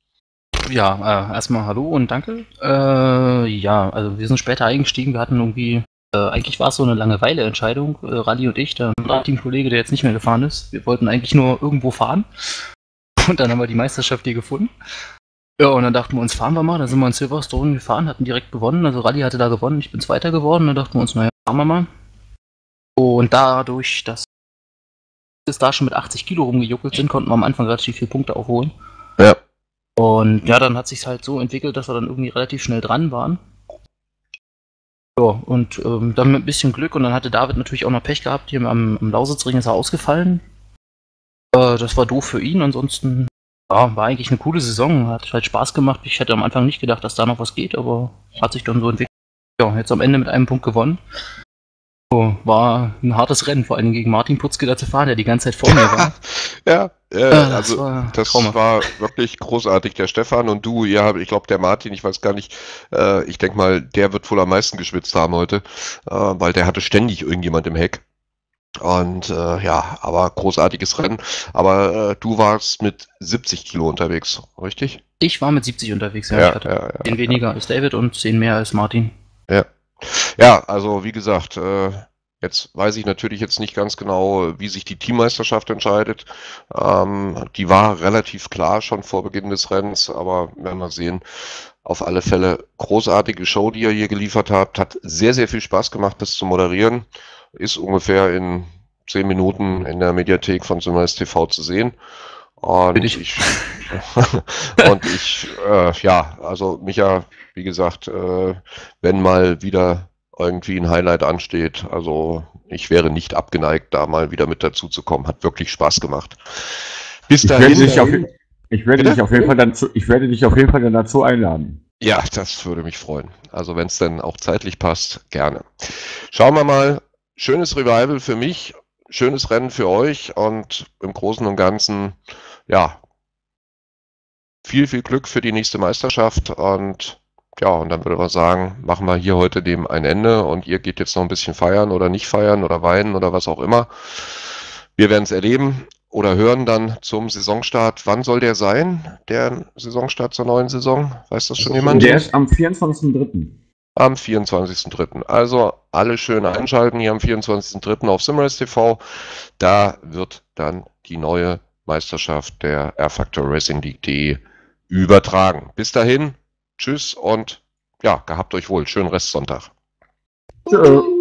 Ja, erstmal hallo und danke. Ja, also wir sind später eingestiegen, wir hatten irgendwie, eigentlich war es so eine Langeweile-Entscheidung, Rally und ich, der Teamkollege, der jetzt nicht mehr gefahren ist. Wir wollten eigentlich nur irgendwo fahren und dann haben wir die Meisterschaft hier gefunden. Ja, und dann dachten wir uns, fahren wir mal, dann sind wir in Silverstone gefahren, hatten direkt gewonnen, also Rally hatte da gewonnen, ich bin Zweiter geworden, dann dachten wir uns, naja, fahren wir mal. Und dadurch, dass wir da schon mit 80 Kilo rumgejuckelt sind, konnten wir am Anfang relativ viele Punkte aufholen. Ja. Und ja, dann hat sich halt so entwickelt, dass wir dann irgendwie relativ schnell dran waren. Ja, und dann mit ein bisschen Glück und dann hatte David natürlich auch noch Pech gehabt, hier am Lausitzring ist er ausgefallen. Das war doof für ihn, ansonsten ja, war eigentlich eine coole Saison, hat halt Spaß gemacht. Ich hätte am Anfang nicht gedacht, dass da noch was geht, aber hat sich dann so entwickelt. Ja, jetzt am Ende mit einem Punkt gewonnen. So, war ein hartes Rennen, vor allem gegen Martin Putzke da zu fahren, der die ganze Zeit vor mir war. Ja, das war wirklich großartig. Der Stefan und du, ich glaube der Martin, ich weiß gar nicht, ich denke mal, der wird wohl am meisten geschwitzt haben heute, weil der hatte ständig irgendjemand im Heck. Und aber großartiges Rennen. Aber du warst mit 70 Kilo unterwegs, richtig? Ich war mit 70 unterwegs, ja. Ich hatte 10 weniger als David und 10 mehr als Martin. Ja, also wie gesagt, jetzt weiß ich natürlich jetzt nicht ganz genau, wie sich die Teammeisterschaft entscheidet. Die war relativ klar schon vor Beginn des Rennens, aber werden wir sehen. Auf alle Fälle großartige Show, die ihr hier geliefert habt. Hat sehr, sehr viel Spaß gemacht, das zu moderieren. Ist ungefähr in 10 Minuten in der Mediathek von Simrace TV zu sehen. Und also Micha, wie gesagt, wenn mal wieder irgendwie ein Highlight ansteht, also ich wäre nicht abgeneigt, da mal wieder mit dazu zu kommen. Hat wirklich Spaß gemacht. Bis dahin. Ich werde dich auf jeden Fall dann dazu einladen. Ja, das würde mich freuen. Also wenn es dann auch zeitlich passt, gerne. Schauen wir mal. Schönes Revival für mich, schönes Rennen für euch und im Großen und Ganzen, ja, viel, viel Glück für die nächste Meisterschaft und ja, und dann würde man sagen, machen wir hier heute dem ein Ende und ihr geht jetzt noch ein bisschen feiern oder nicht feiern oder weinen oder was auch immer. Wir werden es erleben oder hören dann zum Saisonstart. Wann soll der sein, der Saisonstart zur neuen Saison? Weiß das schon jemand? Der ist am 24.03. Am 24.03. Also alle schön einschalten hier am 24.03. auf Simrace TV. Da wird dann die neue Meisterschaft der R-Factor Racing League übertragen. Bis dahin, tschüss und ja, gehabt euch wohl. Schönen Restsonntag. Tschö.